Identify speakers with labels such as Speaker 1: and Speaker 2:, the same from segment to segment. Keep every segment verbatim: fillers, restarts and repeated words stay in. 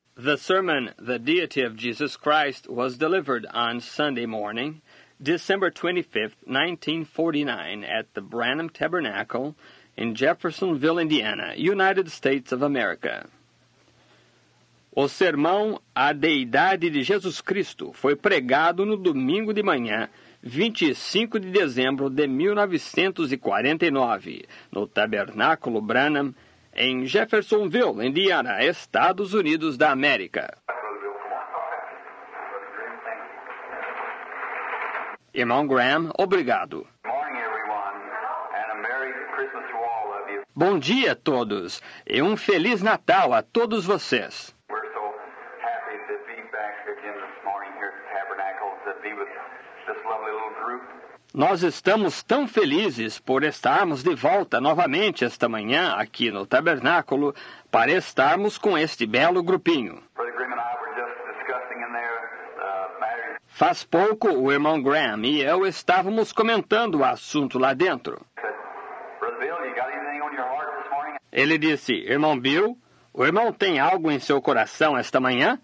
Speaker 1: The sermon, The Deity of Jesus Christ, was delivered on Sunday morning, December twenty-fifth, nineteen forty-nine, at the Branham Tabernacle in Jeffersonville, Indiana, United States of America. O sermão A Deidade de Jesus Cristo foi pregado no domingo de manhã, vinte e cinco de dezembro de mil novecentos e quarenta e nove, no Tabernáculo Branham, em Jeffersonville, Indiana, Estados Unidos da América. Irmão Graham, obrigado. Bom dia a todos e um Feliz Natal a todos vocês. Nós estamos tão felizes por estarmos de volta novamente esta manhã aqui no Tabernáculo para estarmos com este belo grupinho. Faz pouco o irmão Graham e eu estávamos comentando o assunto lá dentro. Ele disse, irmão Bill, o irmão tem algo em seu coração esta manhã?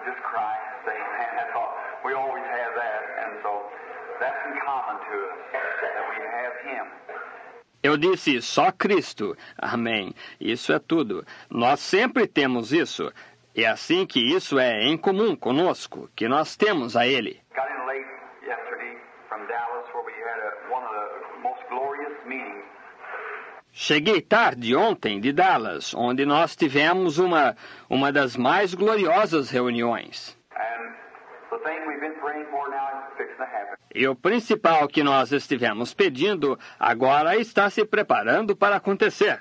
Speaker 1: Eu disse, só Cristo. Amém. Isso é tudo. Nós sempre temos isso. É assim que isso é em comum conosco, que nós temos a Ele. Cheguei tarde ontem de Dallas, onde nós tivemos uma, uma das mais gloriosas reuniões. E o principal que nós estivemos pedindo agora está se preparando para acontecer.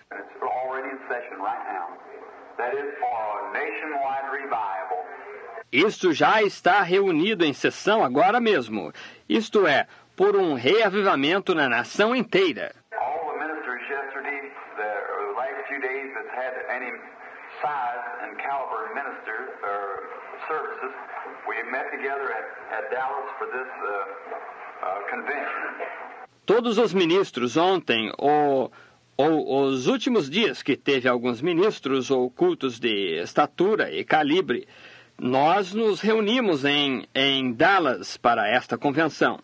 Speaker 1: Isto já está reunido em sessão agora mesmo. Isto é, por um reavivamento na nação inteira. Todos os ministros ontem, ou, ou os últimos dias que teve alguns ministros ou cultos de estatura e calibre, nós nos reunimos em, em Dallas para esta convenção.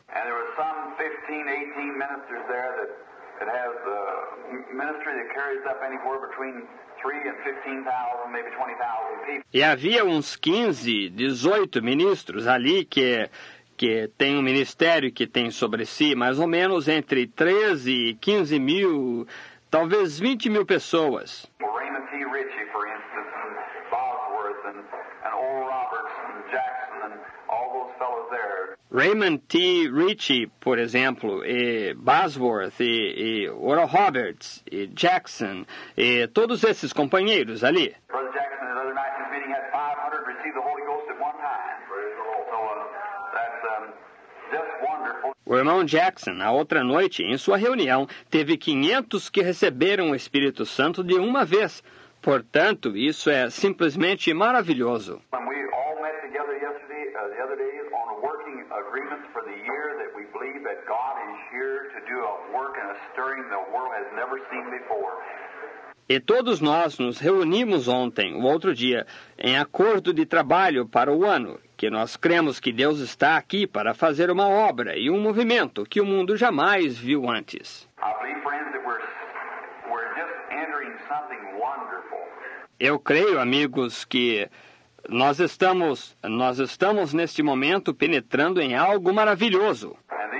Speaker 1: E havia uns quinze, dezoito ministros ali que, que tem um ministério que tem sobre si mais ou menos entre treze e quinze mil, talvez vinte mil pessoas. Raymond T. Ritchie, for instance, and Bosworth, and, and Oral Roberts, and Jackson, and all those fellows there. Raymond T. Ritchie, por exemplo, e Bosworth, e, e Oral Roberts, e Jackson, e todos esses companheiros ali. Brother Jackson, the other night in his meeting, had five hundred receive the Holy Ghost at one time. So uh, that's um, just wonderful. O irmão Jackson, na outra noite, em sua reunião, teve quinhentos que receberam o Espírito Santo de uma vez. Portanto, isso é simplesmente maravilhoso. E todos nós nos reunimos ontem, o outro dia, em acordo de trabalho para o ano, que nós cremos que Deus está aqui para fazer uma obra e um movimento que o mundo jamais viu antes. Eu creio, amigos, que nós estamos, nós estamos neste momento penetrando em algo maravilhoso.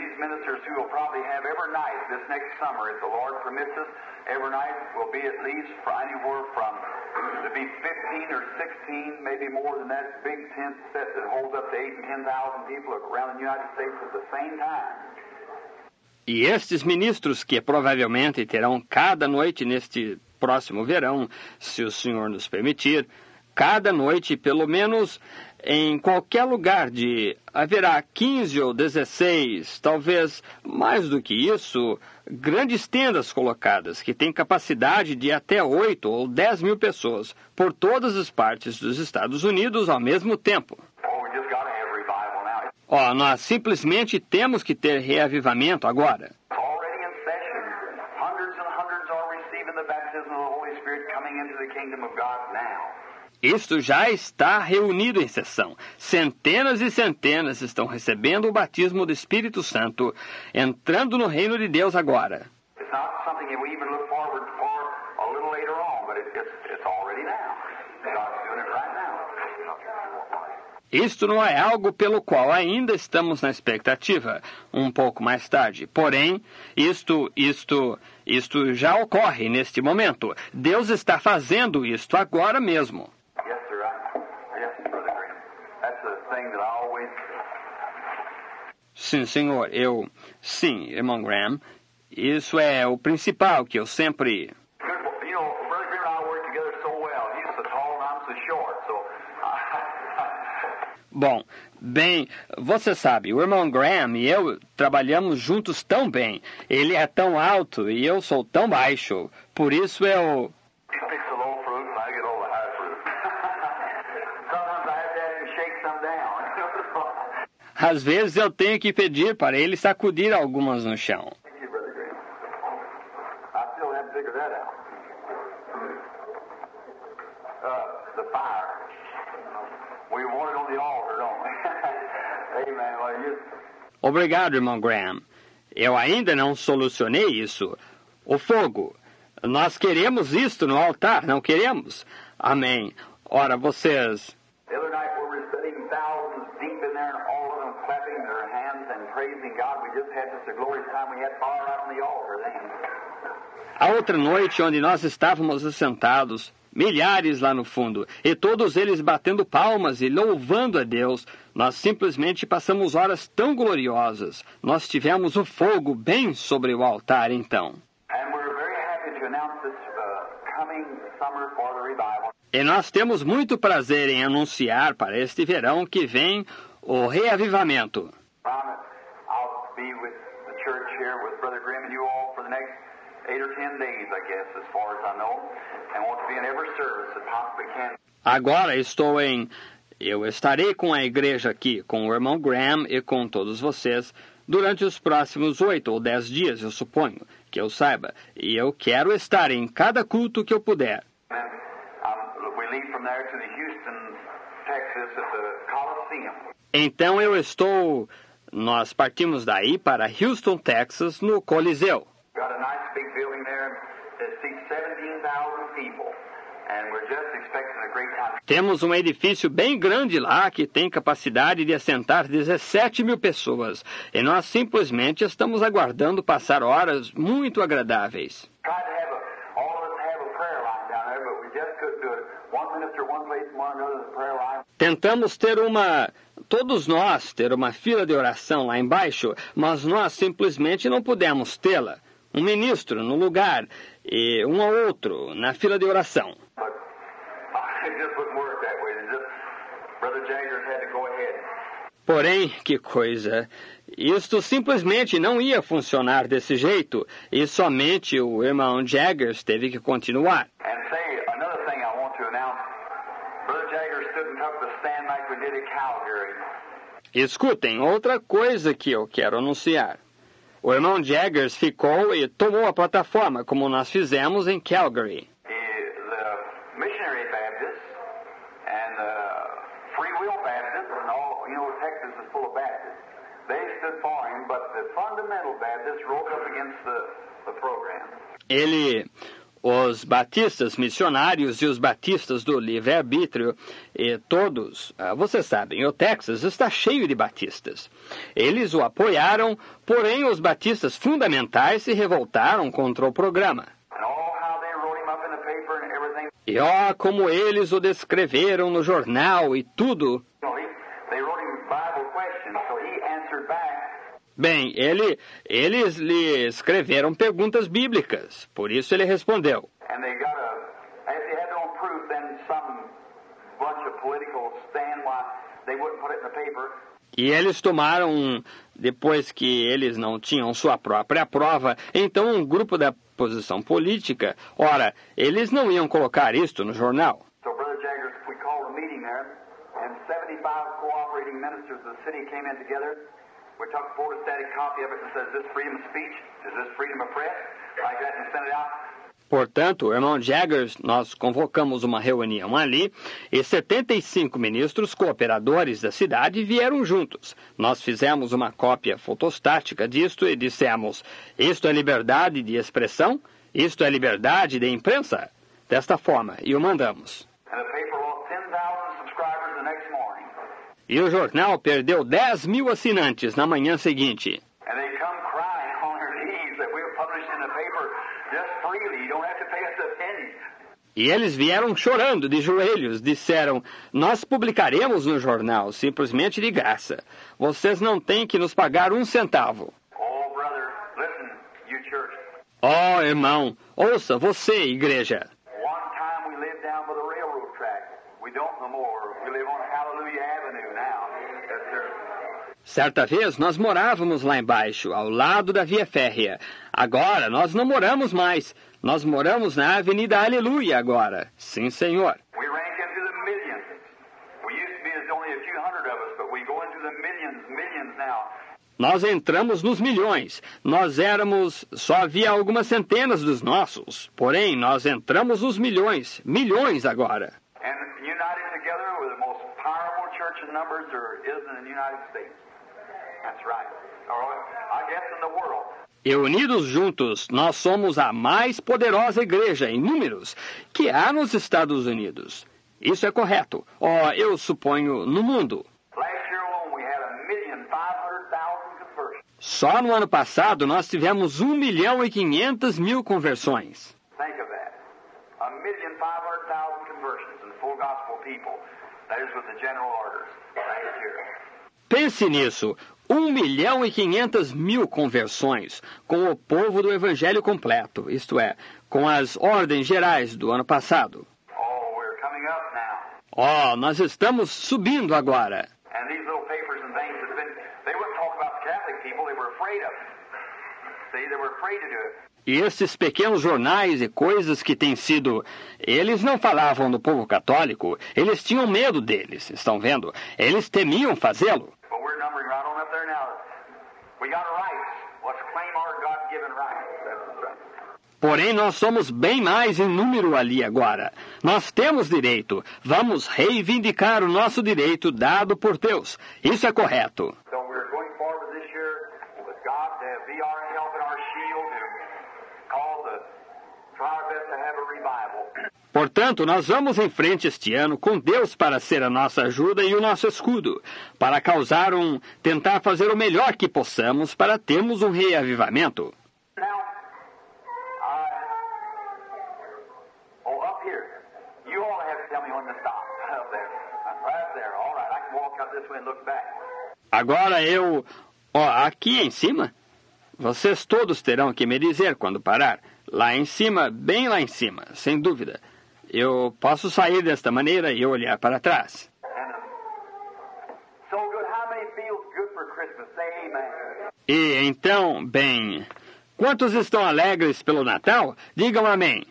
Speaker 1: E estes ministros que provavelmente terão cada noite neste próximo verão, se o Senhor nos permitir, cada noite, pelo menos em qualquer lugar de haverá quinze ou dezesseis, talvez mais do que isso, grandes tendas colocadas que têm capacidade de até oito ou dez mil pessoas por todas as partes dos Estados Unidos ao mesmo tempo. Ó, oh, nós simplesmente temos que ter reavivamento agora. Isto já está reunido em sessão. Centenas e centenas estão recebendo o batismo do Espírito Santo, entrando no reino de Deus agora.
Speaker 2: It's not something that we even look forward for a little later on, but it, it's, it's already now. God's doing it right now.
Speaker 1: Isto não é algo pelo qual ainda estamos na expectativa, um pouco mais tarde. Porém, isto, isto, isto já ocorre neste momento. Deus está fazendo isto agora mesmo.
Speaker 2: Yes, sir. I, yes, Brother Graham. That's the thing that I always...
Speaker 1: Sim, senhor. Eu... Sim, irmão Graham. Isso é o principal que eu sempre...
Speaker 2: Good, you know, Brother Graham and I work together so well. He's so tall and I'm so short, so...
Speaker 1: Bom, bem, você sabe, o irmão Graham e eu trabalhamos juntos tão bem. Ele é tão alto e eu sou tão baixo. Por isso eu...
Speaker 2: He picks the low fruit and I get all the high fruit. Sometimes I have to have him shake some down.
Speaker 1: Às vezes eu tenho que pedir para ele sacudir algumas no chão.
Speaker 2: Thank you, Brother Graham. I still haven't figured that out. Uh, the fire. We want it on the altar, don't we? Amen. Well, you...
Speaker 1: Obrigado, irmão Graham. Eu ainda não solucionei isso. O fogo. Nós queremos isto no altar, não queremos? Amém. Ora, vocês...
Speaker 2: The other night we were sitting thousands deep in there and all of them clapping their hands and praising God. We just had such a glorious time. We had fire out on the altar then.
Speaker 1: A outra noite, onde nós estávamos assentados, milhares lá no fundo, e todos eles batendo palmas e louvando a Deus, nós simplesmente passamos horas tão gloriosas. Nós tivemos o fogo bem sobre o altar, então.
Speaker 2: And we're very happy to announce this uh, coming summer for the revival.
Speaker 1: E nós temos muito prazer em anunciar para este verão que vem o reavivamento.
Speaker 2: I'll be with the church here with Brother Grimm and you all for the next eight or ten days, I guess, as far as I know, and want to be in every service that possibly can.
Speaker 1: Agora estou em... Eu estarei com a igreja aqui, com o irmão Graham e com todos vocês, durante os próximos oito ou dez dias, eu suponho, que eu saiba. E eu quero estar em cada culto que eu puder.
Speaker 2: And um, we leave from there to the Houston, Texas, at the Coliseum.
Speaker 1: Então eu estou... Nós partimos daí para Houston, Texas, no Coliseu.
Speaker 2: Got a nice big building there that seats seventeen thousand people, and we're just expecting a great time.
Speaker 1: Temos um edifício bem grande lá que tem capacidade de assentar dezessete mil pessoas. E nós simplesmente estamos aguardando passar horas muito agradáveis.
Speaker 2: Tried to have a, all of us have a prayer line down there, but we just couldn't do it. One minister one place and one another the prayer line.
Speaker 1: Tentamos ter uma... Todos nós ter uma fila de oração lá embaixo, mas nós simplesmente não pudemos tê-la. Um ministro no lugar e um ou outro na fila de oração.
Speaker 2: But uh, it just wouldn't work that way. It just, Brother Jaggers had to go ahead.
Speaker 1: Porém, que coisa, isto simplesmente não ia funcionar desse jeito e somente o irmão Jaggers teve que continuar.
Speaker 2: And say, another thing I want to announce, Brother Jaggers stood and took the stand like we did at Calgary.
Speaker 1: Escutem, outra coisa que eu quero anunciar. O irmão Jaggers ficou e tomou a plataforma, como nós fizemos em Calgary.
Speaker 2: The missionary Baptists and the free will Baptists, and all, you know, Texas is full of Baptists. They stood for him, but the fundamental Baptists rose up against the, the program.
Speaker 1: Ele, os batistas missionários e os batistas do livre-arbítrio, e todos, vocês sabem, o Texas está cheio de batistas. Eles o apoiaram, porém os batistas fundamentais se revoltaram contra o programa.
Speaker 2: And all how they wrote him up in the paper and everything.
Speaker 1: E ó, como eles o descreveram no jornal e tudo.
Speaker 2: You know, he, they wrote him Bible questions, so he answered back.
Speaker 1: Bem, ele, eles lhe escreveram perguntas bíblicas, por isso ele respondeu.
Speaker 2: And they got a, if they had their own proof, then some bunch of political stand why they wouldn't put it in the paper.
Speaker 1: E eles tomaram, depois que eles não tinham sua própria prova, então um grupo da posição política, ora, eles não iam colocar isto no jornal.
Speaker 2: So Brother Jaggers, we called a meeting there, and seventy-five cooperating ministers of the city came in together. We took a photostatic copy of it and said, is this freedom of speech? Is this freedom of press? Like that, and sent it out.
Speaker 1: Portanto, o irmão Jaggers, nós convocamos uma reunião ali e setenta e cinco ministros cooperadores da cidade vieram juntos. Nós fizemos uma cópia fotostática disto e dissemos, isto é liberdade de expressão, isto é liberdade de imprensa. Desta forma, e o mandamos. E o jornal perdeu dez mil assinantes na manhã seguinte. E eles vieram chorando de joelhos, disseram, nós publicaremos no jornal, simplesmente de graça. Vocês não têm que nos pagar um centavo. Oh, irmão, ouça, você, igreja. Certa vez nós morávamos lá embaixo, ao lado da via férrea. Agora nós não moramos mais. Nós moramos na Avenida Aleluia agora. Sim, senhor. Nós entramos nos milhões. Nós éramos... Só havia algumas centenas dos nossos. Porém, nós entramos nos milhões. Milhões agora. E unidos juntos, nós somos a mais poderosa igreja em números que há nos Estados Unidos. Isso é correto. Oh, eu suponho, no mundo. Só no ano passado nós tivemos um milhão e quinhentas mil conversões. Pense nisso. Um milhão e quinhentas mil conversões com o povo do Evangelho completo, isto é, com as ordens gerais do ano passado. Oh, nós estamos subindo agora. E esses pequenos jornais e coisas que têm sido... Eles não falavam do povo católico, eles tinham medo deles, estão vendo? Eles temiam fazê-lo. Porém, nós somos bem mais em número ali agora. Nós temos direito. Vamos reivindicar o nosso direito dado por Deus. Isso é correto. Portanto, nós vamos em frente este ano com Deus para ser a nossa ajuda e o nosso escudo, para causar um, tentar fazer o melhor que possamos para termos um reavivamento. Agora eu... Ó, aqui em cima? Vocês todos terão que me dizer quando parar. Lá em cima, bem lá em cima, sem dúvida. Eu posso sair desta maneira e olhar para trás. E então, bem, quantos estão alegres pelo Natal? Digam amém.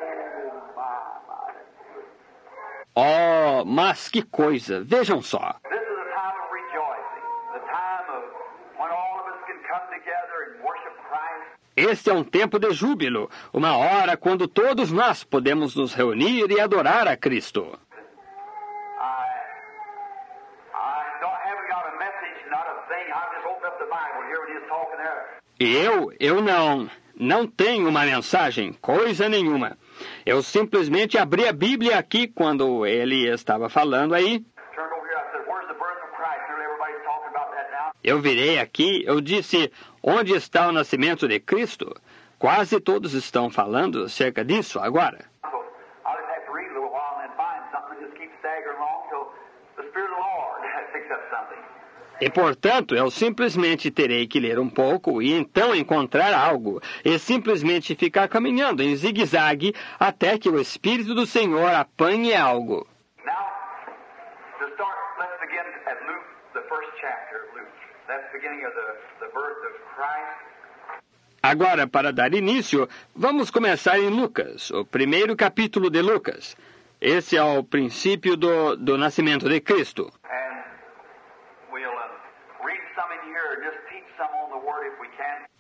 Speaker 1: Oh, mas que coisa! Vejam só. Este é um tempo de júbilo, uma hora quando todos nós podemos nos reunir e adorar a Cristo. E eu, eu não, não tenho uma mensagem, coisa nenhuma. Eu simplesmente abri a Bíblia aqui quando ele estava falando aí. Eu virei aqui, eu disse, onde está o nascimento de Cristo? Quase todos estão falando acerca disso agora. E, portanto, eu simplesmente terei que ler um pouco e então encontrar algo, e simplesmente ficar caminhando em zigue-zague até que o Espírito do Senhor apanhe algo. Agora, para dar início, vamos começar em Lucas, o primeiro capítulo de Lucas. Esse é o princípio do, do nascimento de Cristo.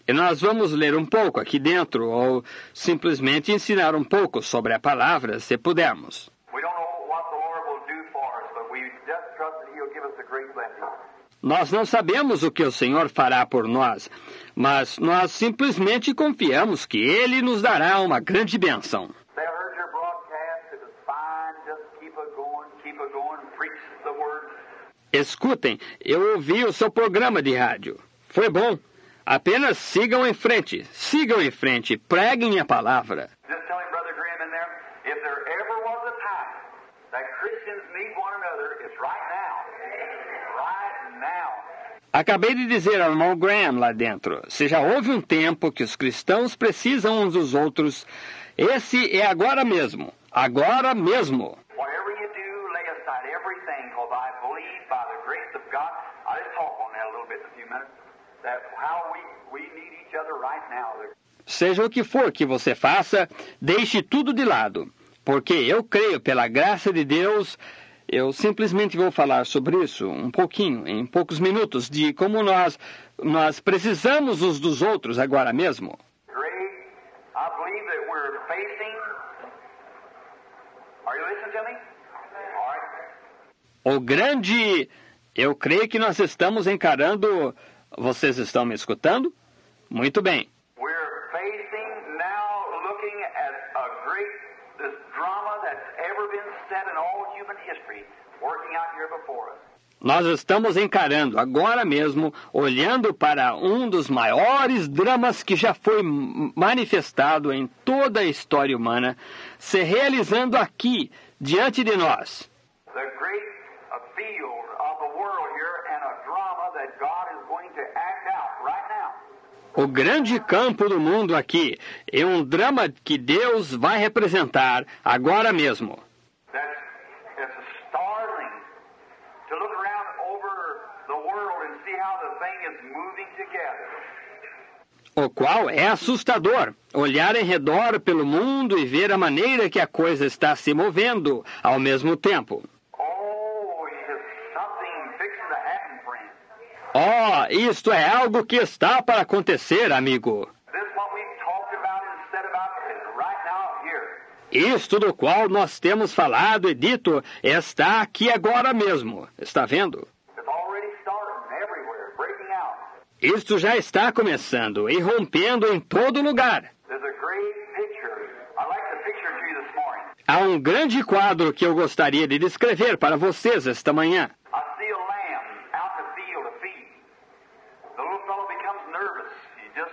Speaker 1: E nós vamos ler um pouco aqui dentro, ou simplesmente ensinar um pouco sobre a palavra, se pudermos.
Speaker 2: We don't know what the Lord will do for us, but we just trust that He'll give us a great blessing.
Speaker 1: Nós não sabemos o que o Senhor fará por nós, mas nós simplesmente confiamos que Ele nos dará uma grande bênção.
Speaker 2: They heard your broadcast. It was fine. Just keep it going, keep it going, preach the word.
Speaker 1: Escutem, eu ouvi o seu programa de rádio. Foi bom. Apenas sigam em frente, sigam em frente, preguem a palavra.
Speaker 2: Just telling Brother Graham in there, if there ever was a time that Christians need one another, it's right now. Right now.
Speaker 1: Acabei de dizer ao irmão Graham lá dentro, se já houve um tempo que os cristãos precisam uns dos outros, esse é agora mesmo, agora mesmo.
Speaker 2: Whatever you do, lay aside everything, because I believe by the grace of God, I'll just talk on that a little bit in a few minutes, that how we, we need each other right now.
Speaker 1: Seja o que for que você faça, deixe tudo de lado, porque eu creio pela graça de Deus. Eu simplesmente vou falar sobre isso um pouquinho, em poucos minutos, de como nós, nós precisamos uns dos outros agora mesmo.
Speaker 2: Great, I believe that we're facing. Are you listening to me? All right.
Speaker 1: O grande, eu creio que nós estamos encarando. Vocês estão me escutando? Muito bem.
Speaker 2: We're facing now, looking at a great, this drama that's ever been set in all human history, working out here before us.
Speaker 1: Nós estamos encarando agora mesmo, olhando para um dos maiores dramas que já foi manifestado em toda a história humana, se realizando aqui, diante de nós.
Speaker 2: The great uh, field of the world here and a drama that God is going to act out right now.
Speaker 1: O grande campo do mundo aqui é um drama que Deus vai representar agora mesmo.
Speaker 2: That's, it's startling to look around over the world and see how the thing is moving together.
Speaker 1: O qual é assustador, olhar em redor pelo mundo e ver a maneira que a coisa está se movendo ao mesmo tempo.
Speaker 2: Oh, it's something fixing to happen, friend.
Speaker 1: Oh, isto é algo que está para acontecer, amigo.
Speaker 2: This is what we've talked about and said about is right now here.
Speaker 1: Isto do qual nós temos falado e dito está aqui agora mesmo. Está vendo?
Speaker 2: It's already starting everywhere, breaking out.
Speaker 1: Isto já está começando e rompendo em todo lugar.
Speaker 2: There's a great picture. I like the picture to you this morning.
Speaker 1: Há um grande quadro que eu gostaria de descrever para vocês esta manhã.
Speaker 2: I see a lamb out in the field to feed. The little fellow becomes nervous. He just,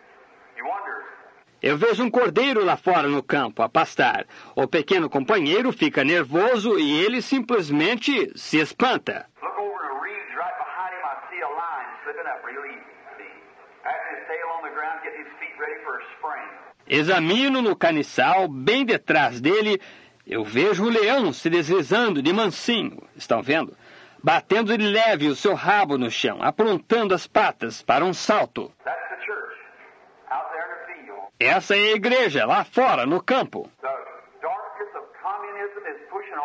Speaker 2: he wonders.
Speaker 1: Eu vejo um cordeiro lá fora no campo a pastar. O pequeno companheiro fica nervoso e ele simplesmente se espanta.
Speaker 2: Look over the reeds right behind him. I see a lion slipping up real easy. See, patting his tail on the ground, getting his feet ready for a spring.
Speaker 1: Examino no caniçal, bem detrás dele, eu vejo o leão se deslizando de mansinho. Estão vendo? Batendo de leve o seu rabo no chão, aprontando as patas para um salto.
Speaker 2: That's the church out there in the field.
Speaker 1: Essa é a igreja, lá fora, no campo.
Speaker 2: The darkness of communism is pushing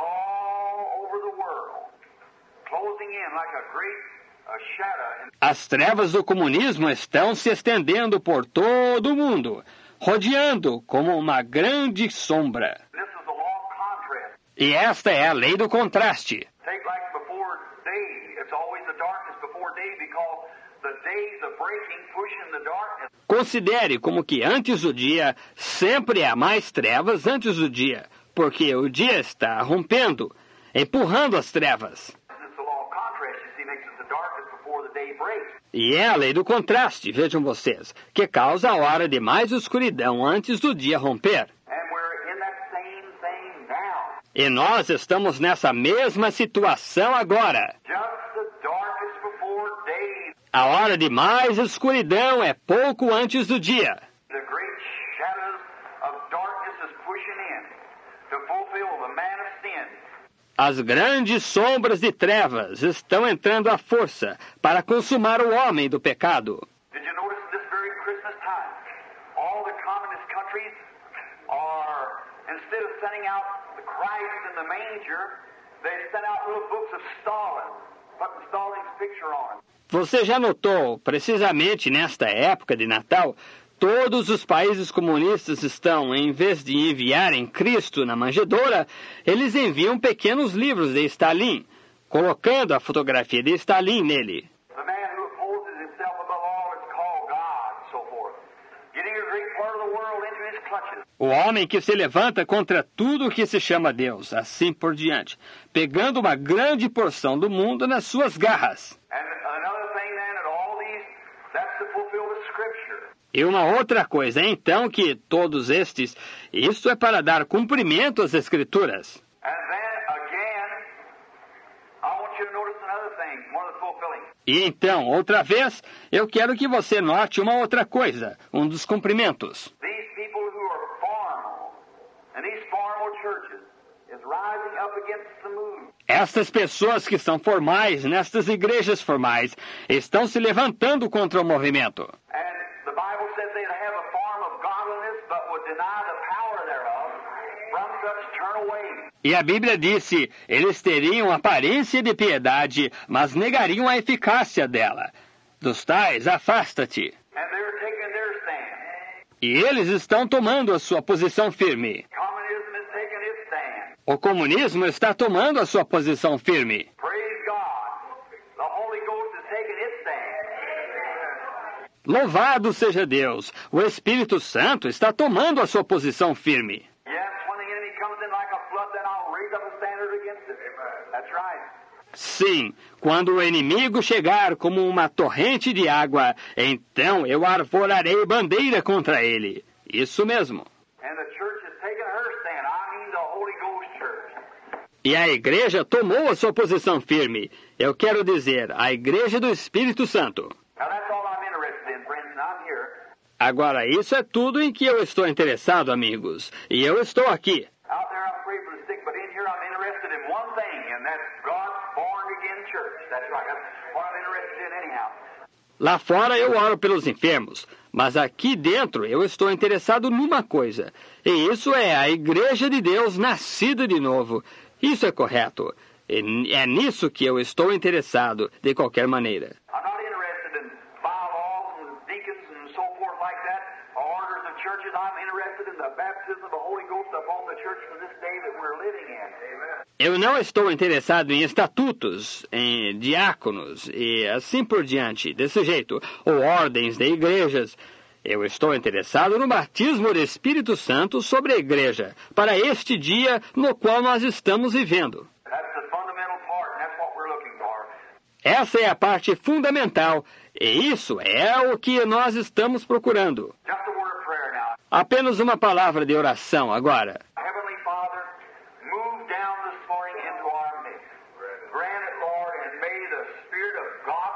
Speaker 2: all over the world, closing in like a great a shadow. And
Speaker 1: As trevas do comunismo estão se estendendo por todo o mundo, rodeando como uma grande sombra.
Speaker 2: this is the law of contrast.
Speaker 1: E esta é a lei do contraste.
Speaker 2: Take like before day. It's always the darkness before day because the days of breaking pushing the darkness.
Speaker 1: Considere como que antes do dia sempre há mais trevas antes do dia, porque o dia está rompendo, empurrando as trevas.
Speaker 2: It's the law of contrast, you see, makes it the darkness before the day breaks.
Speaker 1: E é a lei do contraste, vejam vocês, que causa a hora de mais escuridão antes do dia romper.
Speaker 2: And we're in that same thing now.
Speaker 1: E nós estamos nessa mesma situação agora.
Speaker 2: Just the darkest before day.
Speaker 1: A hora de mais escuridão é pouco antes do dia.
Speaker 2: The great shadows of darkness is pushing in to fulfill the man of sin.
Speaker 1: As grandes sombras de trevas estão entrando à força para consumar o homem do pecado.
Speaker 2: Did you notice this very Christmas time? All the communist countries are, instead of sending out the Christ in the manger, they sent out little books of Stalin putting Stalin's picture on it.
Speaker 1: Você já notou, precisamente nesta época de Natal, todos os países comunistas estão, em vez de enviarem Cristo na manjedoura, eles enviam pequenos livros de Stalin, colocando a fotografia de Stalin nele.
Speaker 2: The man who opposes himself above all is called God, and so forth. Getting a great part of the world into his clutches.
Speaker 1: O homem que se levanta contra tudo o que se chama Deus, assim por diante, pegando uma grande porção do mundo nas suas garras.
Speaker 2: And another thing then, that all these, that's to fulfill the Scripture.
Speaker 1: E uma outra coisa, então, que todos estes, isso é para dar cumprimento às Escrituras.
Speaker 2: And then again, I want you to notice another thing, one of the fulfilling.
Speaker 1: E então, outra vez, eu quero que você note uma outra coisa, um dos cumprimentos.
Speaker 2: These people who are formal, and these formal churches, is rising up against the move.
Speaker 1: Estas pessoas que são formais, nestas igrejas formais, estão se levantando contra o movimento.
Speaker 2: And the Bible says they'd have a form of godliness, but would deny the power thereof. From such turn away.
Speaker 1: E a Bíblia disse, eles teriam aparência de piedade, mas negariam a eficácia dela. Dos tais, afasta-te.
Speaker 2: And they're taking their stand.
Speaker 1: E eles estão tomando a sua posição firme.
Speaker 2: Communism is taking its stand.
Speaker 1: O comunismo está tomando a sua posição firme.
Speaker 2: Praise God. The Holy Ghost is taking its stand.
Speaker 1: Louvado seja Deus! O Espírito Santo está tomando a sua posição firme.
Speaker 2: Yes, when the enemy comes in like a flood, then I'll raise up a standard against it. That's right.
Speaker 1: Sim, quando o inimigo chegar como uma torrente de água, então eu arvorarei bandeira contra ele. Isso mesmo.
Speaker 2: And the church is taking her stand. I mean the Holy Ghost church.
Speaker 1: E a igreja tomou a sua posição firme. Eu quero dizer, a igreja do Espírito Santo.
Speaker 2: Now that's all I'm interested in, friends, and I'm here.
Speaker 1: Agora, isso é tudo em que eu estou interessado, amigos. E eu estou aqui.
Speaker 2: Out there I'm praying for the sick, but in here I'm interested in one thing, and that's God's born-again church. That's right. That's what I'm interested in anyhow.
Speaker 1: Lá fora eu oro pelos enfermos, mas aqui dentro eu estou interessado numa coisa. E isso é a igreja de Deus nascida de novo. Isso é correto. E é nisso que eu estou interessado, de qualquer maneira.
Speaker 2: I'm not interested in bylaws and deacons and so forth like that, orders of churches. I'm interested in the baptism of the Holy Ghost upon the church for this day that we're living in. Amen.
Speaker 1: Eu não estou interessado em estatutos, em diáconos e assim por diante, desse jeito, ou ordens de igrejas. Eu estou interessado no batismo do Espírito Santo sobre a igreja, para este dia no qual nós estamos vivendo.
Speaker 2: That's the fundamental part, and that's what we're looking for.
Speaker 1: Essa é a parte fundamental, e isso é o que nós estamos procurando.
Speaker 2: Just a word of prayer now.
Speaker 1: Apenas uma palavra de oração agora.
Speaker 2: Heavenly Father, move down this morning into our midst. Grant it, Lord, and may the Spirit of God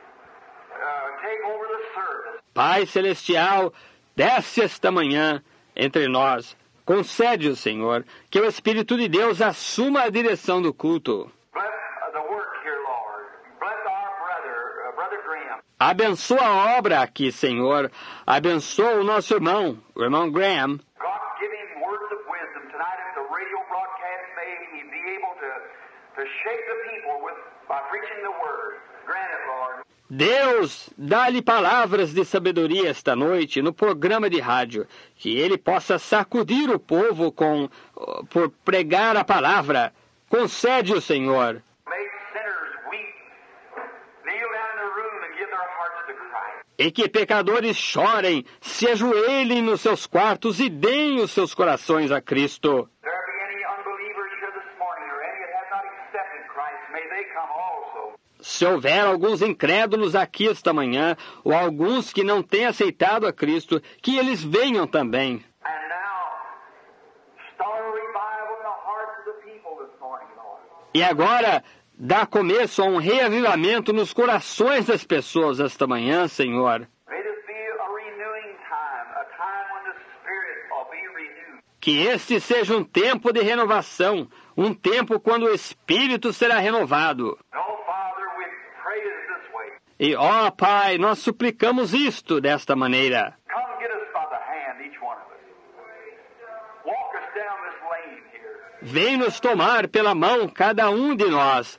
Speaker 2: uh, take over the service.
Speaker 1: Pai Celestial, desce esta manhã entre nós. Concede-o, Senhor, que o Espírito de Deus assuma a direção do culto.
Speaker 2: Bless uh, the work here, Lord. Bless our brother, uh, Brother Graham.
Speaker 1: Abençoa a obra aqui, Senhor. Abençoa o nosso irmão, o irmão Graham.
Speaker 2: God, give him words of wisdom tonight at the radio broadcast. May he be able to, to shake the people with by preaching the word. Grant it, Lord.
Speaker 1: Deus, dá-lhe palavras de sabedoria esta noite no programa de rádio, que ele possa sacudir o povo com por pregar a palavra. Concede-o, Senhor.
Speaker 2: Make sinners weep, kneel down in the room and give their hearts to Christ.
Speaker 1: E que pecadores chorem, se ajoelhem nos seus quartos e deem os seus corações a Cristo.
Speaker 2: There be any unbelievers here this morning, or any that have not accepted Christ, may they come also.
Speaker 1: Se houver alguns incrédulos aqui esta manhã, ou alguns que não têm aceitado a Cristo, que eles venham também.
Speaker 2: And now, start a revival in the hearts of the people this morning, Lord.
Speaker 1: E agora, dá começo a um reavivamento nos corações das pessoas esta manhã, Senhor.
Speaker 2: May this be a renewing time, a time when the Spirit will be renewed.
Speaker 1: Que este seja um tempo de renovação, um tempo quando o Espírito será renovado.
Speaker 2: Oh, Father, we pray it this way.
Speaker 1: E, ó Pai, nós suplicamos isto desta maneira.
Speaker 2: Come get us by the hand, each one of us. Walk us down this lane here.
Speaker 1: Vem nos tomar pela mão cada um de nós.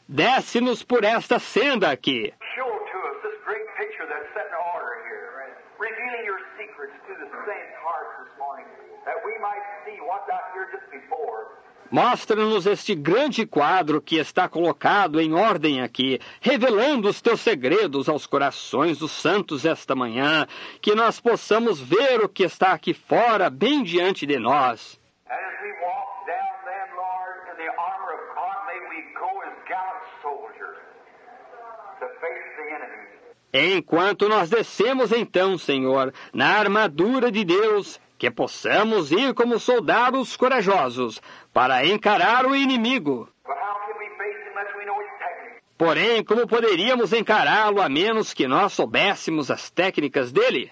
Speaker 1: desce-nos por esta senda aqui.
Speaker 2: Show to us this great picture that's set in order here, revealing your secrets to the saints' hearts this morning, that we might see what's out here just before.
Speaker 1: Mostra-nos este grande quadro que está colocado em ordem aqui, revelando os teus segredos aos corações dos santos esta manhã, que nós possamos ver o que está aqui fora, bem diante de nós.
Speaker 2: And as we walk down then, Lord, in the armor of God, may we go as gallant soldiers to face the enemy.
Speaker 1: Enquanto nós descemos então, Senhor, na armadura de Deus, que possamos ir como soldados corajosos para encarar o inimigo. Porém, como poderíamos encará-lo a menos que nós soubéssemos as técnicas dele?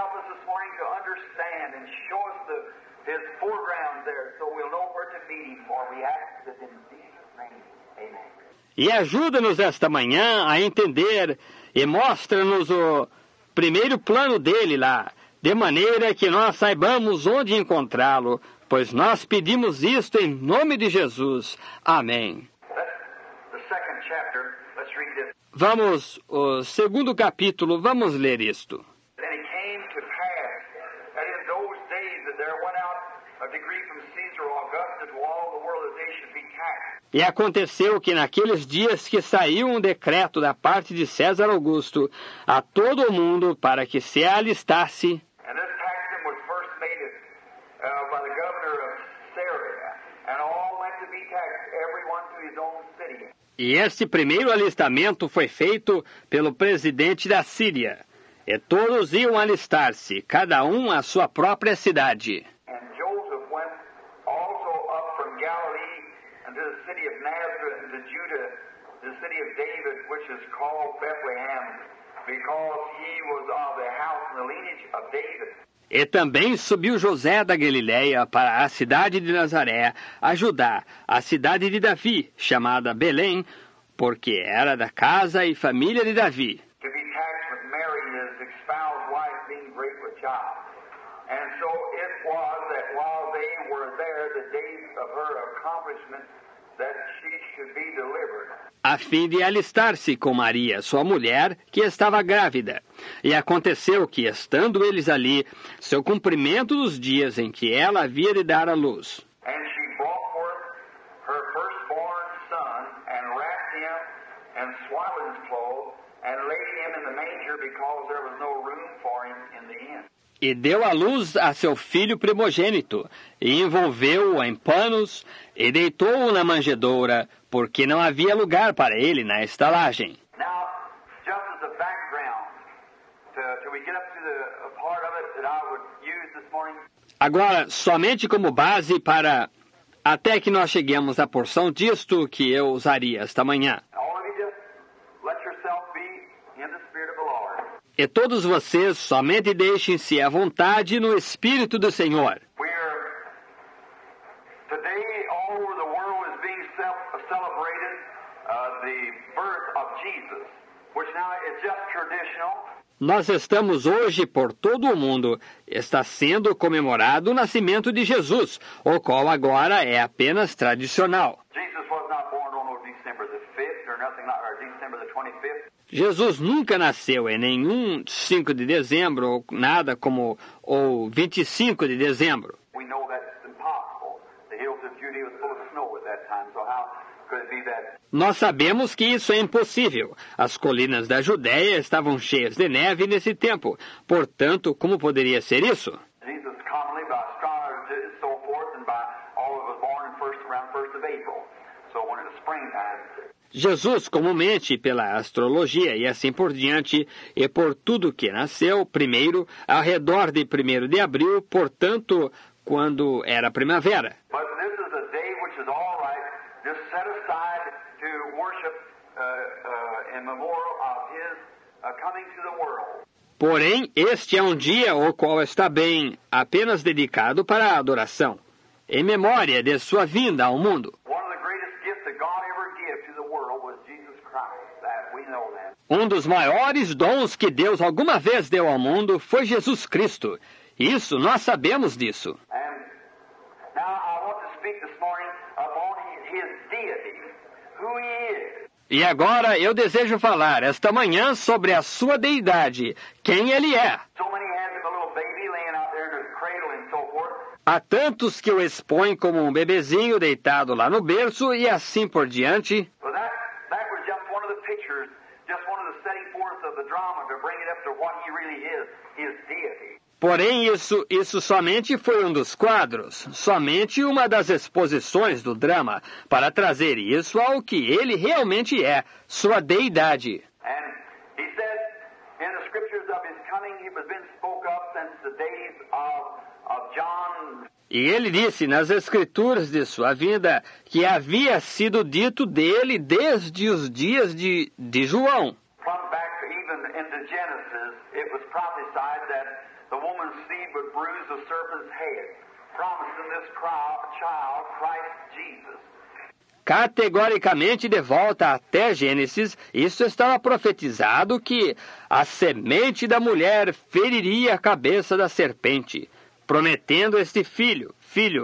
Speaker 1: E ajuda-nos esta manhã a entender e mostra-nos o primeiro plano dele lá, de maneira que nós saibamos onde encontrá-lo, pois nós pedimos isto em nome de Jesus. Amém. Vamos, o segundo capítulo, vamos ler isto. E aconteceu que naqueles dias que saiu um decreto da parte de César Augusto a todo o mundo para que se alistasse. E este primeiro alistamento foi feito pelo presidente da Síria. E todos iam alistar-se, cada um à sua própria cidade. E também subiu José da Galileia para a cidade de Nazaré, a Judá, a cidade de Davi, chamada Belém, porque era da casa e família de Davi. A fim de alistar-se com Maria, sua mulher, que estava grávida. E aconteceu que, estando eles ali, seu cumprimento dos dias em que ela havia de dar à luz. E deu à luz a seu filho primogênito, e envolveu-o em panos, e deitou-o na manjedoura, porque não havia lugar para ele na estalagem. Agora, somente como base para, até que nós cheguemos à porção disto que eu usaria esta manhã. E todos vocês somente deixem-se à vontade no Espírito do Senhor. Nós estamos hoje por todo o mundo, está sendo comemorado o nascimento de Jesus, o qual agora é apenas tradicional. Jesus nunca nasceu em nenhum cinco de dezembro, ou nada como o vinte e cinco de dezembro. Nós sabemos que isso é impossível. As colinas da Judéia estavam cheias de neve nesse tempo. Portanto, como poderia ser isso? Jesus, comumente pela astrologia e assim por diante, e por tudo que nasceu, primeiro, ao redor de primeiro de abril, portanto, quando era primavera. Porém, este é um dia o qual está bem apenas dedicado para a adoração, em memória de sua vinda ao mundo. Um dos maiores dons que Deus alguma vez deu ao mundo foi Jesus Cristo. Isso, nós sabemos disso. E agora eu desejo falar esta manhã sobre a sua deidade, quem ele é.
Speaker 2: So many has a little baby laying out there in his cradle and so forth.
Speaker 1: Há tantos que o expõem como um bebezinho deitado lá no berço e assim por diante.
Speaker 2: But that, that was just one of the pictures, just one of the setting forth of the drama to bring it up to what he really is, his deity.
Speaker 1: Porém, isso, isso somente foi um dos quadros, somente uma das exposições do drama, para trazer isso ao que ele realmente é, sua deidade.
Speaker 2: And he said, in the scriptures of his coming, he was been spoke of since the days of, of John.
Speaker 1: E ele disse nas escrituras de sua vinda que havia sido dito dele desde os dias de, de João.
Speaker 2: From back even into Genesis, it was prophesied that the woman's seed would bruise the serpent's head, promising this child, Christ Jesus.
Speaker 1: Categoricamente de volta até Gênesis, isso estava profetizado que a semente da mulher feriria a cabeça da serpente, prometendo este filho, filho,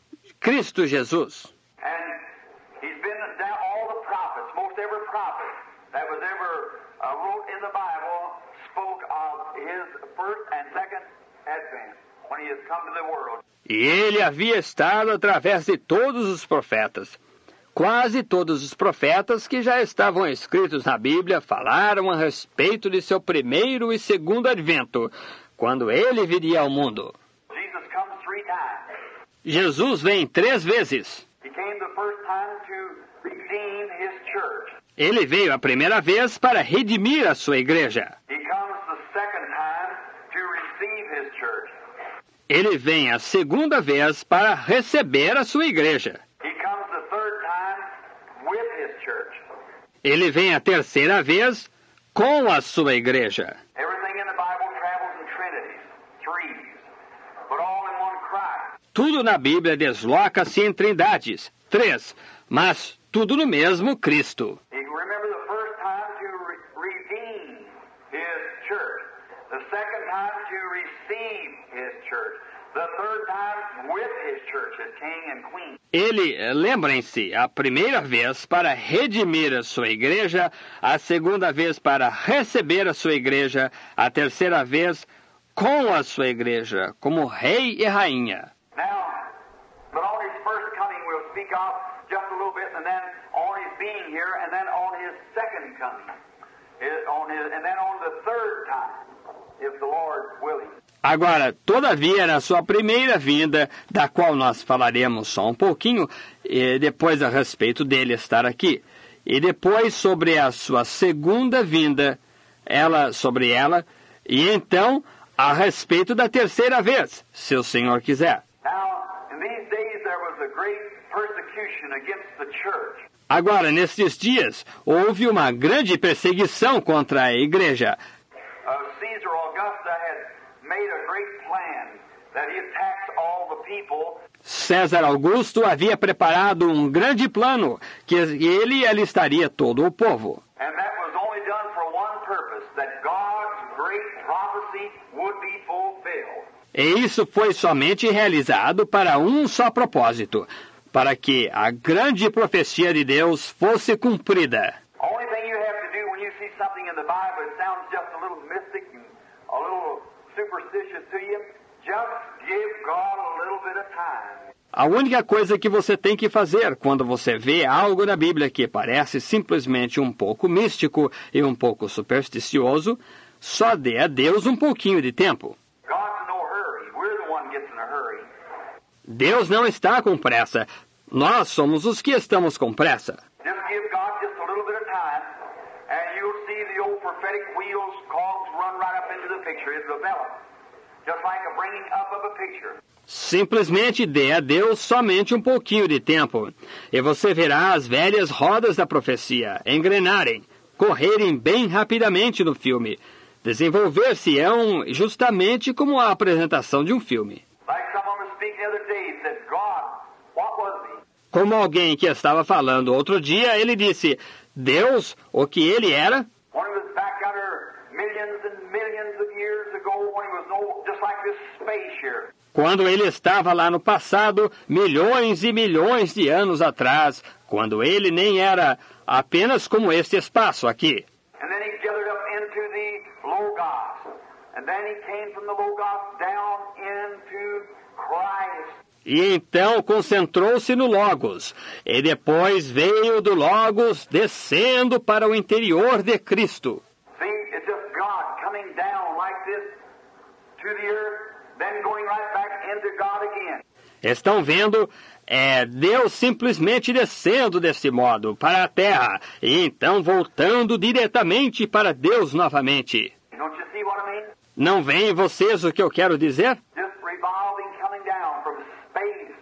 Speaker 1: Cristo Jesus.
Speaker 2: And he's been down all the prophets, most every prophet that was ever uh, wrote in the Bible spoke of his first and second advent when he has come to the world.
Speaker 1: E ele havia estado através de todos os profetas. Quase todos os profetas que já estavam escritos na Bíblia falaram a respeito de seu primeiro e segundo advento, quando ele viria ao mundo.
Speaker 2: Jesus comes three times.
Speaker 1: Jesus vem três vezes.
Speaker 2: He came the first time to redeem his church.
Speaker 1: Ele veio a primeira vez para redimir a sua igreja.
Speaker 2: He comes the second time to receive his church.
Speaker 1: Ele vem a segunda vez para receber a sua igreja.
Speaker 2: He comes the third time with his church.
Speaker 1: Ele vem a terceira vez com a sua igreja.
Speaker 2: Everything in the Bible travels in trinities, threes, but all in one Christ.
Speaker 1: Tudo na Bíblia desloca-se em trindades, três, mas tudo no mesmo Cristo.
Speaker 2: You remember the first time to re- redeem his church, the second time to receive his church, the third time with his church as king and queen.
Speaker 1: Ele, lembrem-se, a primeira vez para redimir a sua igreja, a segunda vez para receber a sua igreja, a terceira vez com a sua igreja, como rei e rainha.
Speaker 2: Now, but on his first coming we'll speak of just a little bit, and then on his being here, and then on his second coming, It- on his, and then on the third time, if the Lord willing.
Speaker 1: Agora, todavia, na sua primeira vinda, da qual nós falaremos só um pouquinho, e depois a respeito dele estar aqui, e depois sobre a sua segunda vinda, ela sobre ela, e então a respeito da terceira vez, se o Senhor quiser.
Speaker 2: Now, in these days there was a great persecution against the church.
Speaker 1: Agora, nestes dias, houve uma grande perseguição contra a igreja.
Speaker 2: Uh, Caesar Augusta had made a great plan that he attacks all the people.
Speaker 1: César Augusto havia preparado um grande plano, que ele alistaria todo o povo.
Speaker 2: And that was only done for one purpose, that God's great prophecy would be fulfilled.
Speaker 1: E isso foi somente realizado para um só propósito, para que a grande profecia de Deus fosse cumprida.
Speaker 2: Only thing you have to do when you see something in the Bible that sounds just a little mystic and a little superstitious to you, just give God a little bit of time.
Speaker 1: A única coisa que você tem que fazer quando você vê algo na Bíblia que parece simplesmente um pouco místico e um pouco supersticioso, só dê a Deus um pouquinho de tempo.
Speaker 2: God's in no hurry. We're the one gets in a hurry.
Speaker 1: Deus não está com pressa. Nós somos os que estamos com pressa.
Speaker 2: Just give God just a little bit of time, and you'll see the old prophetic wheels, cogs run right up into the picture. It develops, just like a bringing up of a picture.
Speaker 1: Simplesmente dê a Deus somente um pouquinho de tempo, e você verá as velhas rodas da profecia engrenarem, correrem bem rapidamente no filme, desenvolver-se-ão justamente como a apresentação de um filme.
Speaker 2: Like someone was speaking the other day, he said, God, what was he?
Speaker 1: Como alguém que estava falando outro dia, ele disse, Deus, o que ele era?
Speaker 2: When he was back under millions and millions of years ago, when he was no, just like this space here.
Speaker 1: Quando ele estava lá no passado, milhões e milhões de anos atrás, quando ele nem era apenas como este espaço aqui.
Speaker 2: And then he gathered up into the Logos. And then he came from the Logos down into Christ.
Speaker 1: E então concentrou-se no Logos, e depois veio do Logos descendo para o interior de Cristo.
Speaker 2: See, it's just God coming down like this to the earth, then going right back into God again.
Speaker 1: Estão vendo? É Deus simplesmente descendo desse modo para a terra, e então voltando diretamente para Deus novamente.
Speaker 2: Don't you see what I mean?
Speaker 1: Não veem vocês o que eu quero dizer?
Speaker 2: Just revolving, coming down from space,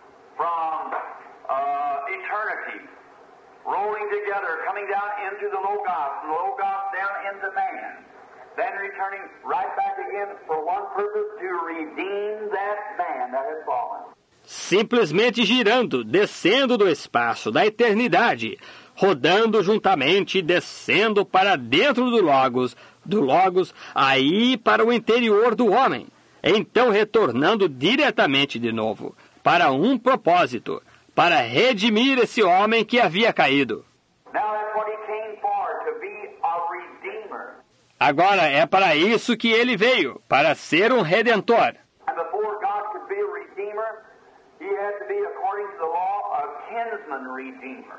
Speaker 2: from uh, eternity, rolling together, coming down into the Logos, the Logos down into man, then returning right back again for one purpose, to redeem that man that had fallen.
Speaker 1: Simplesmente girando, descendo do espaço, da eternidade, rodando juntamente, descendo para dentro do Logos, do Logos, aí para o interior do homem, então retornando diretamente de novo, para um propósito, para redimir esse homem que havia caído.
Speaker 2: Now that's what he came for, to be a redeemer.
Speaker 1: Agora é para isso que ele veio, para ser um redentor.
Speaker 2: And before God could be a redeemer, he had to be, according to the law, a kinsman redeemer.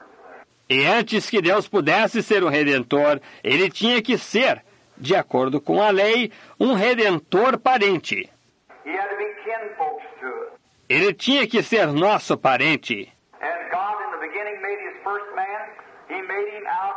Speaker 1: E antes que Deus pudesse ser um redentor, ele tinha que ser, de acordo com a lei, um redentor parente.
Speaker 2: He had to be kinfolks to us.
Speaker 1: Ele tinha que ser nosso parente.
Speaker 2: And God in the beginning made his first man, he made him out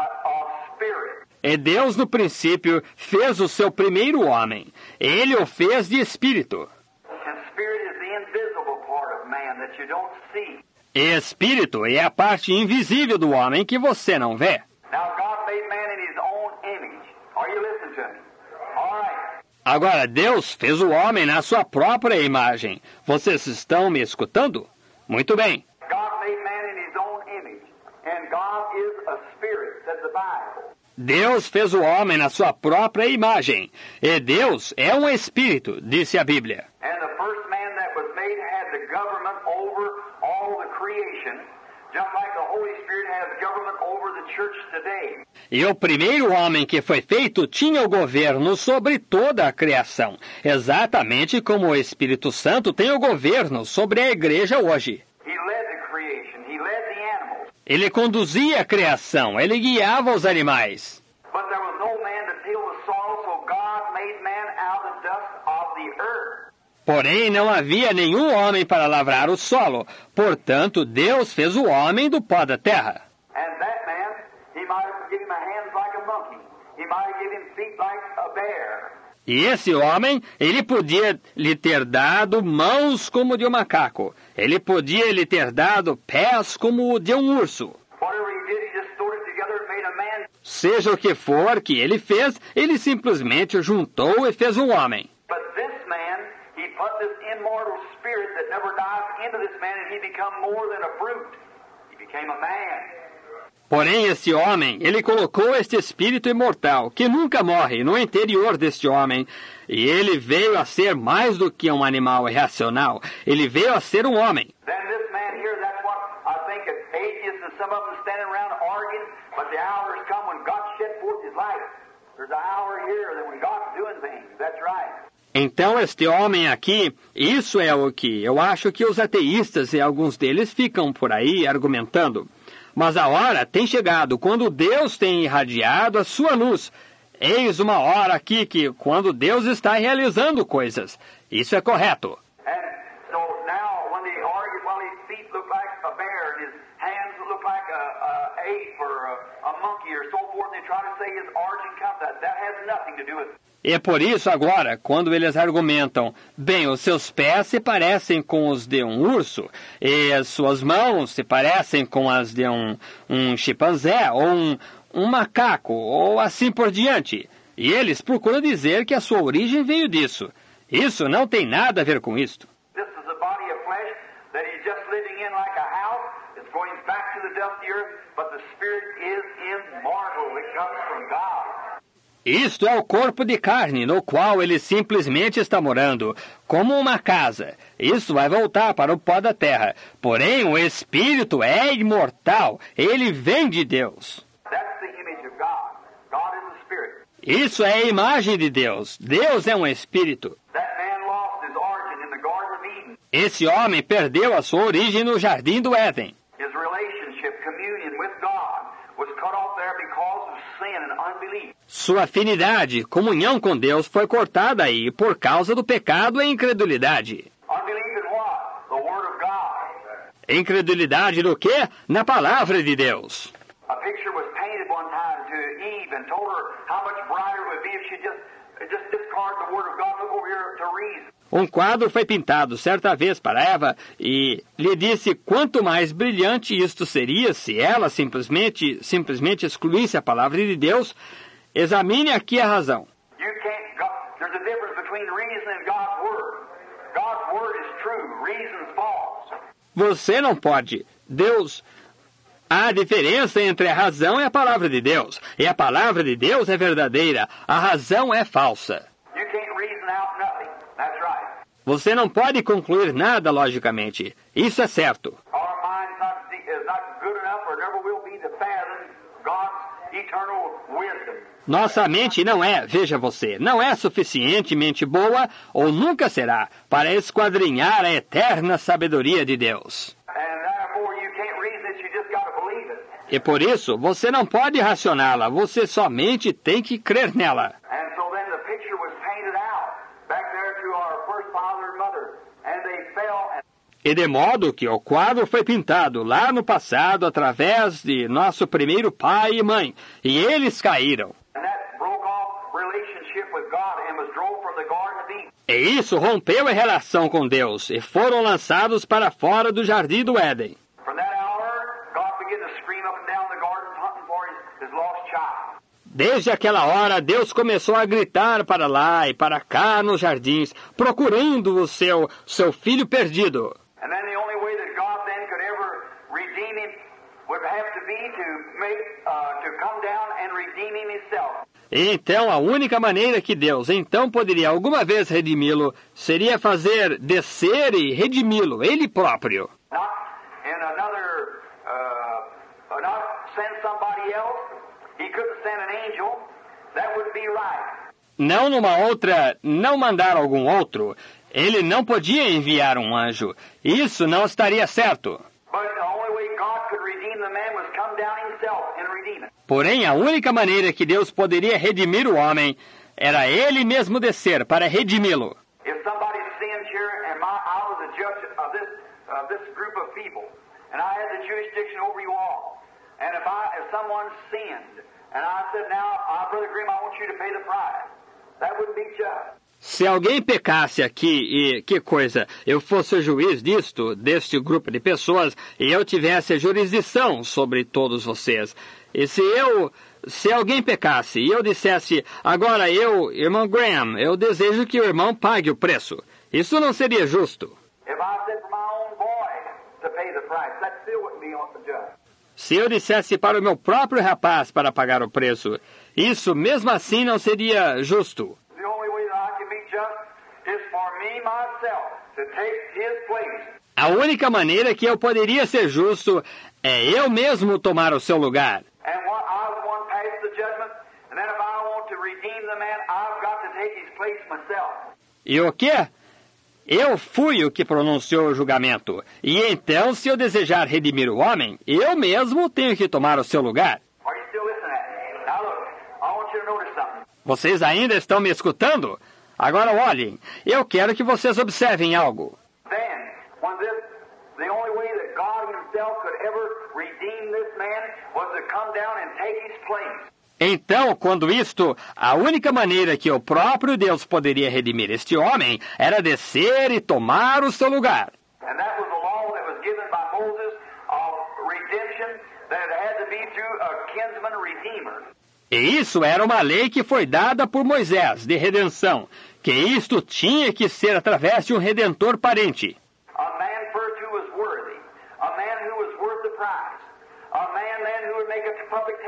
Speaker 2: of spirit.
Speaker 1: E Deus, no princípio, fez o seu primeiro homem. Ele o fez de espírito.
Speaker 2: And spirit is the invisible part of man that you don't see.
Speaker 1: E espírito é a parte invisível do homem que você não vê.
Speaker 2: Now God made man in his own image. Are you listening to me? All right.
Speaker 1: Agora, Deus fez o homem na sua própria imagem. Vocês estão me escutando? Muito bem.
Speaker 2: God made man in his own image. And God is a spirit, says the Bible.
Speaker 1: Deus fez o homem na sua própria imagem. E Deus é um espírito, disse a Bíblia.
Speaker 2: And the first man that was made had the government over all the creation, just like the Holy Spirit has government over the church today.
Speaker 1: E o primeiro homem que foi feito tinha o governo sobre toda a criação, exatamente como o Espírito Santo tem o governo sobre a igreja hoje.
Speaker 2: He led the creation. He led the animals.
Speaker 1: Ele conduzia a criação, ele guiava os animais.
Speaker 2: But there was no man to till the soil, so God made man out of the dust of the earth.
Speaker 1: Porém, não havia nenhum homem para lavrar o solo. Portanto, Deus fez o homem do pó da terra.
Speaker 2: And that man, he might have given him hands like a monkey. He might have given him feet like a bear.
Speaker 1: E esse homem, ele podia lhe ter dado mãos como de um macaco. Ele podia lhe ter dado pés como o de um urso.
Speaker 2: Whatever he did, he just stored it together and made a man.
Speaker 1: Seja o que for que ele fez, ele simplesmente juntou e fez um homem.
Speaker 2: But this man, he put this immortal spirit that never dies into this man, and he become more than a brute. He became a man.
Speaker 1: Porém, esse homem, ele colocou este espírito imortal, que nunca morre, no interior deste homem. E ele veio a ser mais do que um animal irracional. Ele veio a ser um homem.
Speaker 2: Then this man here, that's what I think is atheists and some of them standing around arguing, but the hour has come when God shed forth his light. There's an hour here that when God's doing things. That's right.
Speaker 1: Então, este homem aqui, isso é o que eu acho que os ateístas e alguns deles ficam por aí argumentando. Mas a hora tem chegado, quando Deus tem irradiado a sua luz. Eis uma hora aqui que, quando Deus está realizando coisas. Isso é correto.
Speaker 2: And so now when they argue, well, his feet look like a bear and his hands look like a, a ape or a, a monkey or so forth, and they try to say his origin comes that. That has nothing to do with it.
Speaker 1: E por isso agora, quando eles argumentam, bem, os seus pés se parecem com os de um urso, e as suas mãos se parecem com as de um, um chimpanzé, ou um, um macaco, ou assim por diante. E eles procuram dizer que a sua origem veio disso. Isso não tem nada a ver com isto.
Speaker 2: This is a body of flesh that he's just living in like a house. It's going back to the dusty earth, but the spirit is immortal. It comes from God.
Speaker 1: Isto é o corpo de carne, no qual ele simplesmente está morando, como uma casa. Isso vai voltar para o pó da terra. Porém, o espírito é imortal. Ele vem de Deus.
Speaker 2: That's the image of God. God is the Spirit.
Speaker 1: Isso é a imagem de Deus. Deus é um espírito.
Speaker 2: That man lost his origin in the Garden of Eden.
Speaker 1: Esse homem perdeu a sua origem no jardim do Éden.
Speaker 2: His relationship, communion with God, was cut off there because of sin and unbelief.
Speaker 1: Sua afinidade, comunhão com Deus foi cortada aí por causa do pecado e incredulidade.
Speaker 2: Unbelief in what? The Word of God.
Speaker 1: Incredulidade no quê? Na palavra de Deus.
Speaker 2: A picture was painted one time to Eve and told her how much brighter it would be if she just, just discarded the Word of God and look over here to reason.
Speaker 1: Um quadro foi pintado certa vez para Eva e lhe disse quanto mais brilhante isto seria se ela simplesmente, simplesmente excluísse a palavra de Deus. Examine aqui a razão.
Speaker 2: You can't, God, there's a difference between reason and God's Word. God's Word is true, reason's false.
Speaker 1: Você não pode. Deus... Há diferença entre a razão e a palavra de Deus. E a palavra de Deus é verdadeira. A razão é falsa.
Speaker 2: You can't reason out nothing. That's right.
Speaker 1: Você não pode concluir nada logicamente. Isso é certo.
Speaker 2: Our mind's not, is not good enough or never will be to fathom God's eternal wisdom.
Speaker 1: Nossa mente não é, veja você, não é suficientemente boa ou nunca será para esquadrinhar a eterna sabedoria de Deus.
Speaker 2: And therefore you can't reason it, you just got to believe it.
Speaker 1: E por isso, você não pode racioná-la, você somente tem que crer nela.
Speaker 2: And so then the picture was painted out back there to our first father and mother, and they fell and
Speaker 1: E de modo que o quadro foi pintado lá no passado através de nosso primeiro pai e mãe, e eles caíram.
Speaker 2: and that broke off relationship with God and was drove from the Garden of Eden.
Speaker 1: E isso rompeu a relação com Deus, e foram lançados para fora do jardim do Éden.
Speaker 2: From that hour, God began to scream up and down the garden hunting for his, his lost child.
Speaker 1: Desde aquela hora, Deus começou a gritar para lá e para cá nos jardins, procurando o seu, seu filho perdido.
Speaker 2: And then the only way that God then could ever redeem him would have to be to make, uh, to come down and redeem him himself.
Speaker 1: E então, a única maneira que Deus então poderia alguma vez redimi-lo seria fazer descer e redimi-lo, ele próprio.
Speaker 2: Not in another, uh, uh, not send somebody else. He couldn't send an angel. That would be right.
Speaker 1: Não numa outra, não mandar algum outro. Ele não podia enviar um anjo. Isso não estaria certo.
Speaker 2: But the only way God could redeem the man was come down himself and redeem it.
Speaker 1: Porém, a única maneira que Deus poderia redimir o homem era ele mesmo descer para redimi-lo.
Speaker 2: If somebody sinned here, and my, I was a judge of this, of this group of people, and I had the jurisdiction over you all, and if I, if someone sinned, and I said, now, uh, Brother Grimm, I want you to pay the price, that wouldn't be just.
Speaker 1: Se alguém pecasse aqui e, que coisa, eu fosse o juiz disto, deste grupo de pessoas, e eu tivesse a jurisdição sobre todos vocês. E se eu, se alguém pecasse e eu dissesse, agora eu, irmão Graham, eu desejo que o irmão pague o preço. Isso não seria justo.
Speaker 2: If I said for my own boy to pay the price, that still wouldn't be on the judge.
Speaker 1: Se eu dissesse para o meu próprio rapaz para pagar o preço, isso mesmo assim não seria justo.
Speaker 2: The only way that I can be just is for me myself to take his place.
Speaker 1: A única maneira que eu poderia ser justo é eu mesmo tomar o seu lugar.
Speaker 2: And what I was the one passed the judgment, and then if I want to redeem the man, I've got to take his place myself.
Speaker 1: E o quê? Eu fui o que pronunciou o julgamento. E então, se eu desejar redimir o homem, eu mesmo tenho que tomar o seu lugar.
Speaker 2: Are you still listening at me? Now look, I want you to notice something.
Speaker 1: Vocês ainda estão me escutando? Agora olhem, eu quero que vocês observem algo.
Speaker 2: Then, when this, the only way that God himself could ever redeem this man was to come down and take his place.
Speaker 1: Então, quando isto, a única maneira que o próprio Deus poderia redimir este homem era descer e tomar o seu lugar.
Speaker 2: And that was the law that was given by Moses of redemption, that it had to be through a kinsman redeemer.
Speaker 1: E isso era uma lei que foi dada por Moisés, de redenção, que isto tinha que ser através de um redentor parente.
Speaker 2: A man first who was worthy, a man who was worth the price, a man then who would make a public testimony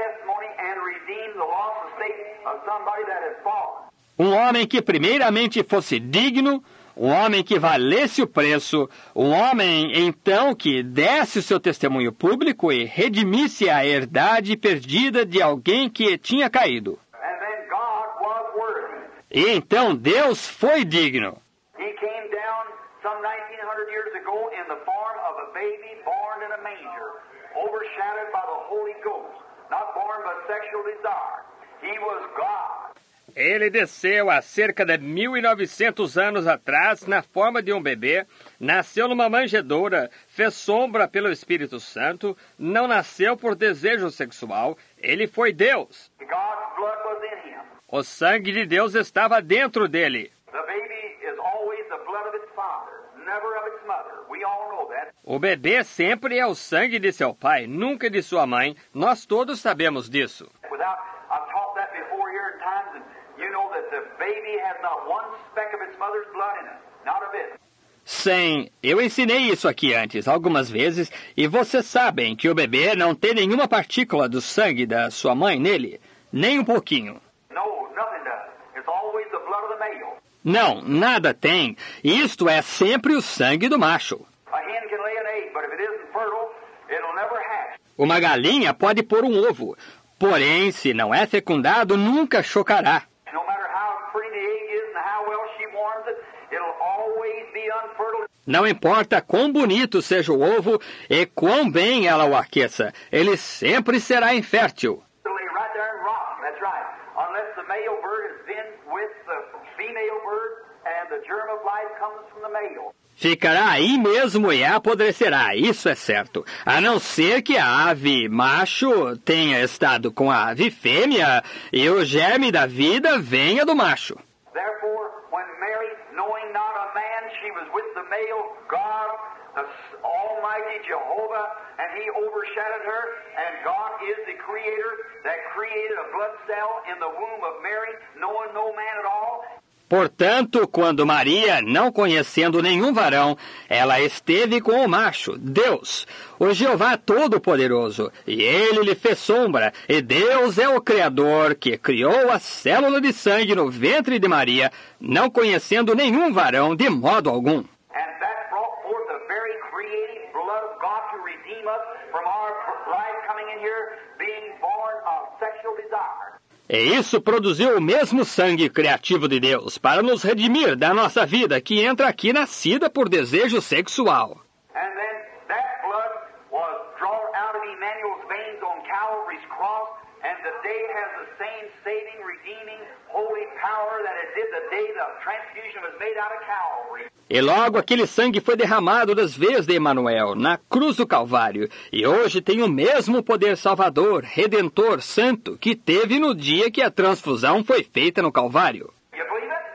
Speaker 2: and redeem the lost estate of somebody that had fallen.
Speaker 1: Um homem que primeiramente fosse digno, um homem que valesse o preço, um homem, então, que desse o seu testemunho público e redimisse a herdade perdida de alguém que tinha caído.
Speaker 2: And then God was worthy.
Speaker 1: E então Deus foi digno.
Speaker 2: He came down some nineteen hundred years ago in the form of a baby born in a manger, overshadowed by the Holy Ghost, not born by sexual desire. He was God.
Speaker 1: Ele desceu há cerca de mil e novecentos anos atrás na forma de um bebê, nasceu numa manjedoura, fez sombra pelo Espírito Santo, não nasceu por desejo sexual, ele foi Deus.
Speaker 2: God's blood was in him.
Speaker 1: O sangue de Deus estava dentro dele.
Speaker 2: The baby is always the blood of its father, never of its mother. We all know that.
Speaker 1: O bebê sempre é o sangue de seu pai, nunca de sua mãe. Nós todos sabemos disso.
Speaker 2: Without, I've taught that before here in times, and you know that the baby has not one speck of its mother's blood in it, not a bit.
Speaker 1: Sim, eu ensinei isso aqui antes, algumas vezes, e vocês sabem que o bebê não tem nenhuma partícula do sangue da sua mãe nele, nem um pouquinho.
Speaker 2: No, nothing does. It's always the blood of the male.
Speaker 1: Não, nada tem. Isto é sempre o sangue do macho.
Speaker 2: A hen can lay an egg, but if it isn't fertile, it'll never hatch.
Speaker 1: Uma galinha pode pôr um ovo, porém, se não é fecundado, nunca chocará.
Speaker 2: No matter how pretty the egg is and how well she warms it, it'll always be unfertile.
Speaker 1: Não importa quão bonito seja o ovo e quão bem ela o aqueça, ele sempre será infértil.
Speaker 2: It'll lay right there and rot. That's right. Unless the male bird has been with the female bird and the germ of life comes from the male.
Speaker 1: Ficará aí mesmo e apodrecerá, isso é certo. A não ser que a ave macho tenha estado com a ave fêmea e o germe da vida venha do macho.
Speaker 2: Therefore, when Mary, knowing not a man, she was with the male God, the Almighty Jehovah, and he overshadowed her, and God is the creator that created a blood cell in the womb of Mary, knowing no man at all.
Speaker 1: Portanto, quando Maria, não conhecendo nenhum varão, ela esteve com o macho, Deus, o Jeová Todo-Poderoso, e ele lhe fez sombra, e Deus é o Criador que criou a célula de sangue no ventre de Maria, não conhecendo nenhum varão de modo algum.
Speaker 2: And that brought forth the very creative blood of God to redeem us from our life coming in here being born of sexual desire.
Speaker 1: E isso produziu o mesmo sangue criativo de Deus para nos redimir da nossa vida que entra aqui nascida por desejo sexual.
Speaker 2: And then that blood was drawn out of Emmanuel's veins on Calvary's cross, and today has the same saving, redeeming, holy power that it did the day the transfusion was made out of Calvary.
Speaker 1: E logo aquele sangue foi derramado das veias de Emanuel, na cruz do Calvário, e hoje tem o mesmo poder salvador, redentor, santo, que teve no dia que a transfusão foi feita no Calvário.
Speaker 2: You believe it?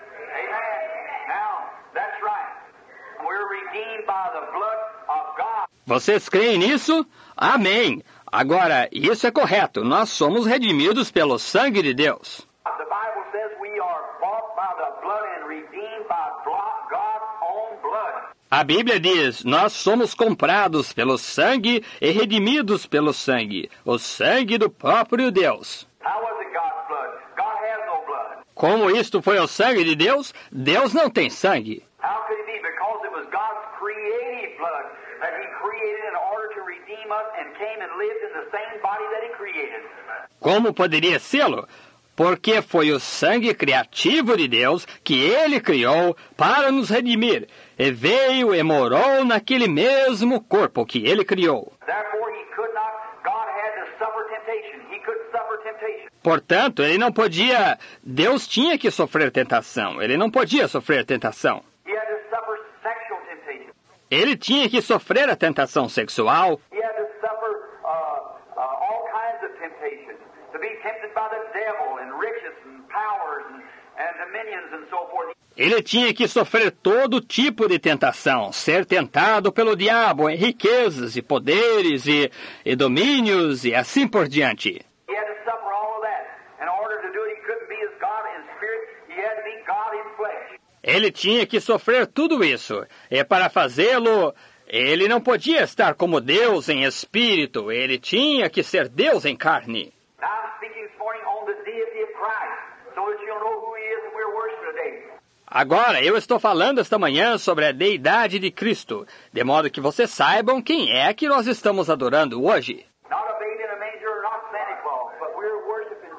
Speaker 2: Amen. Now, that's right. We're redeemed by the blood of God.
Speaker 1: Vocês creem nisso? Amém. Agora, isso é correto. Nós somos redimidos pelo sangue de Deus.
Speaker 2: The Bible says we are bought by the blood and redeemed by blo- God's own blood.
Speaker 1: A Bíblia diz, nós somos comprados pelo sangue e redimidos pelo sangue, o sangue do próprio Deus.
Speaker 2: How was it God's blood? God has no blood.
Speaker 1: Como isto foi o sangue de Deus, Deus não tem sangue.
Speaker 2: How could it be? Because it was God's creative blood that He created in order to redeem us and came and lived in the same body that He created.
Speaker 1: Como poderia sê-lo? Porque foi o sangue criativo de Deus que Ele criou para nos redimir, e veio e morou naquele mesmo corpo que Ele criou.
Speaker 2: Therefore, He could not, God had to suffer temptation. He couldn't suffer temptation.
Speaker 1: Portanto, Ele não podia, Deus tinha que sofrer tentação, Ele não podia sofrer tentação.
Speaker 2: He had to suffer sexual temptation.
Speaker 1: Ele tinha que sofrer a tentação sexual.
Speaker 2: He had to suffer uh, uh, all kinds of temptation. To be tempted by the devil and riches and powers and, and dominions and so forth.
Speaker 1: Ele tinha que sofrer todo tipo de tentação, ser tentado pelo diabo em riquezas e poderes e, e domínios e assim por diante.
Speaker 2: He had to suffer all of that. In order to do it, he couldn't be as God in spirit. He had to be God in flesh.
Speaker 1: Ele tinha que sofrer tudo isso, e para fazê-lo, ele não podia estar como Deus em espírito, ele tinha que ser Deus em carne.
Speaker 2: Now I'm speaking you this morning on the deity of Christ, so that you'll know who He is that we're worshiping today.
Speaker 1: Agora, eu estou falando esta manhã sobre a deidade de Cristo, de modo que vocês saibam quem é que nós estamos adorando hoje.
Speaker 2: Not a baby in a manger, not Santa Claus, but we're worshiping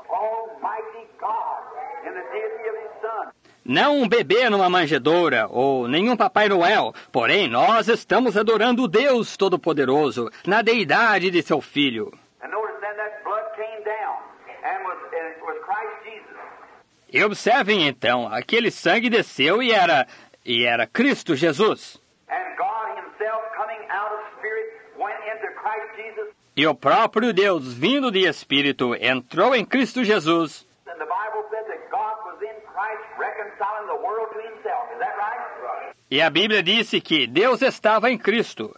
Speaker 2: Almighty God in the deity of His Son.
Speaker 1: Não um bebê numa manjedoura ou nenhum Papai Noel, porém nós estamos adorando o Deus Todo-Poderoso na deidade de seu Filho.
Speaker 2: And notice then that blood came down and was, and it was Christ Jesus.
Speaker 1: E observem então, aquele sangue desceu e era, e era Cristo Jesus.
Speaker 2: And God Himself coming out of spirit went into Christ Jesus.
Speaker 1: E o próprio Deus, vindo de Espírito, entrou em Cristo Jesus.
Speaker 2: And the Bible said that God was in Christ reconciling the world to Himself. Is that right?
Speaker 1: E a Bíblia disse que Deus estava em Cristo,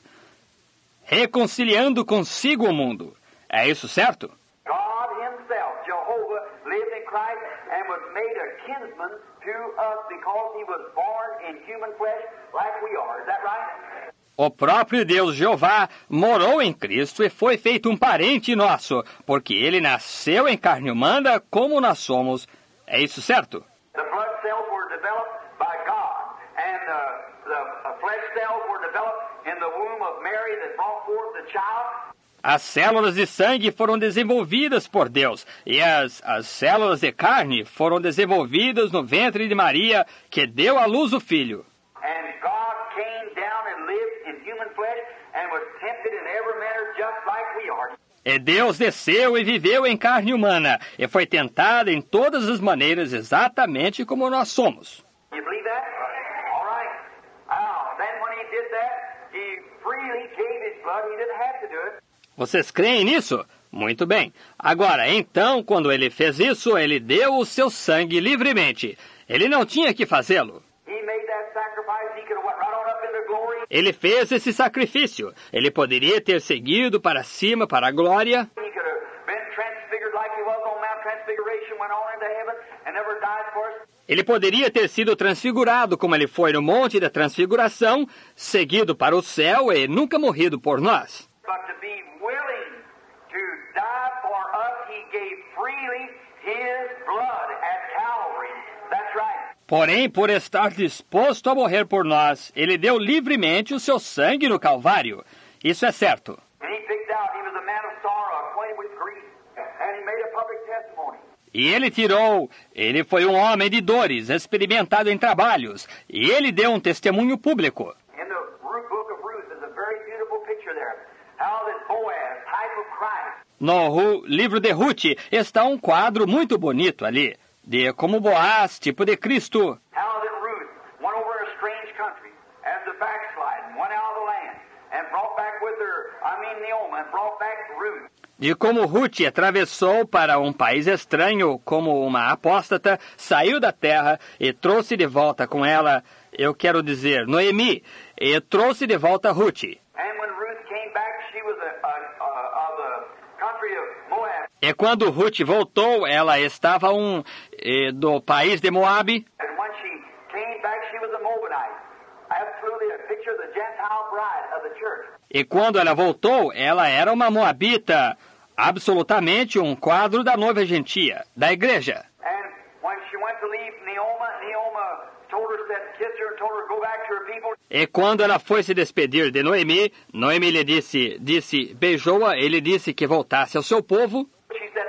Speaker 1: reconciliando consigo o mundo. É isso certo?
Speaker 2: God Himself, Jehovah, lived in Christ and was made a kinsman to us because He was born in human flesh like we are. Is that right?
Speaker 1: O próprio Deus Jeová morou em Cristo e foi feito um parente nosso, porque Ele nasceu em carne humana como nós somos. É isso certo?
Speaker 2: The blood cells were developed by God, and uh, the uh, flesh cells were developed in the womb of Mary that brought forth the child.
Speaker 1: As células de sangue foram desenvolvidas por Deus, e as, as células de carne foram desenvolvidas no ventre de Maria, que deu à luz o Filho.
Speaker 2: And God came down and lived in human flesh and was tempted in every manner just like we are.
Speaker 1: E Deus desceu e viveu em carne humana, e foi tentado em todas as maneiras exatamente como nós somos.
Speaker 2: You believe that? All right. Now, then when He did that, He freely gave His blood. He didn't have to do it.
Speaker 1: Vocês creem nisso? Muito bem. Agora, então, quando Ele fez isso, Ele deu o seu sangue livremente. Ele não tinha que fazê-lo.
Speaker 2: He made that sacrifice. He could have went right on up into glory.
Speaker 1: Ele fez esse sacrifício. Ele poderia ter seguido para cima, para a glória.
Speaker 2: He could have been transfigured like He was on Mount Transfiguration, went on into heaven and never died for us.
Speaker 1: Ele poderia ter sido transfigurado como ele foi no Monte da Transfiguração, seguido para o céu e nunca morrido por nós.
Speaker 2: But to be willing to die for us, He gave freely His blood at Calvary. That's right.
Speaker 1: Porém, por estar disposto a morrer por nós, ele deu livremente o seu sangue no Calvário. Isso é certo.
Speaker 2: And He picked out, He was a man of sorrow, acquainted with grief, and He made a public testimony.
Speaker 1: E ele tirou, ele foi um homem de dores, experimentado em trabalhos, e ele deu um testemunho público.
Speaker 2: In the Ruth book of Ruth, there's a very beautiful picture there. How that Boaz, type of Christ.
Speaker 1: No Ru- livro de Ruth está um quadro muito bonito ali, de como Boaz, tipo de Cristo.
Speaker 2: How that Ruth went over a strange country as a backslide, went out of the land, and brought back with her, I mean Naomi, and brought back Ruth.
Speaker 1: De como Ruth atravessou para um país estranho como uma apóstata, saiu da terra e trouxe de volta com ela, eu quero dizer, Noemi, e trouxe de volta Ruth.
Speaker 2: And when Ruth came back, she was a, a, a, of the country of Moab.
Speaker 1: E quando Ruth voltou, ela estava um eh, do país de Moabe.
Speaker 2: And when she came back, she was a Moabite. Absolutely a picture of the Gentile bride of the church.
Speaker 1: E quando ela voltou, ela era uma moabita, absolutamente um quadro da noiva gentia, da igreja.
Speaker 2: And when she went to leave Naomi, Naomi told her, said, kissed her and told her to go back to her people.
Speaker 1: E quando ela foi se despedir de Noemi, Noemi lhe disse, disse, beijou-a, ele disse que voltasse ao seu povo.
Speaker 2: She said,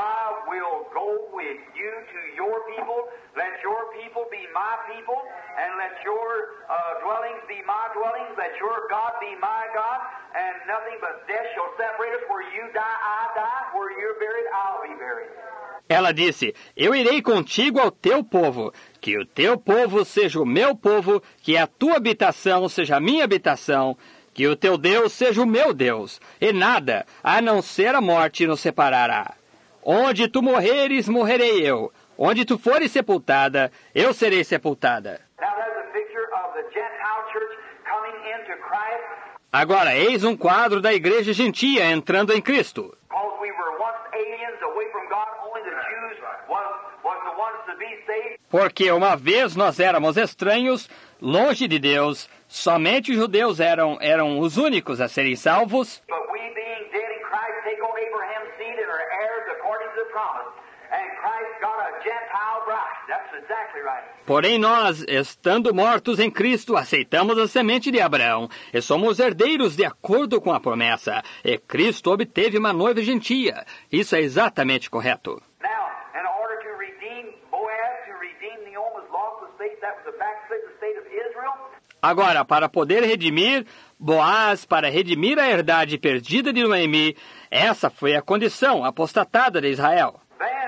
Speaker 2: I will go with you to your people. Let your people be my people. And let your uh, dwellings be my dwellings. Let your God be my God. And nothing but death shall separate us. Where you die, I die. Where you're buried, I'll be buried.
Speaker 1: Ela disse, eu irei contigo ao teu povo, que o teu povo seja o meu povo, que a tua habitação seja a minha habitação, que o teu Deus seja o meu Deus, e nada, a não ser a morte, nos separará. Onde tu morreres, morrerei eu. Onde tu fores sepultada, eu serei sepultada.
Speaker 2: Now there's a picture of the Gentile church coming into Christ.
Speaker 1: Agora, eis um quadro da igreja gentia entrando em Cristo.
Speaker 2: Because we were once aliens away from God, only the Jews was, was the ones to be saved.
Speaker 1: Porque uma vez nós éramos estranhos, longe de Deus, somente os judeus eram, eram os únicos a serem salvos.
Speaker 2: But we being dead in Christ take on Abraham's seed and are heirs according to the promise. And Christ got a Gentile bride. That's exactly right.
Speaker 1: Porém nós, estando mortos em Cristo, aceitamos a semente de Abraão, e somos herdeiros de acordo com a promessa, e Cristo obteve uma noiva gentia. Isso é exatamente correto.
Speaker 2: Now, in order to redeem Boaz, to redeem Naomi's lost estate, that was the backslidden state of Israel.
Speaker 1: Agora, para poder redimir Boaz, para redimir a herdade perdida de Noemi, essa foi a condição apostatada de Israel.
Speaker 2: Then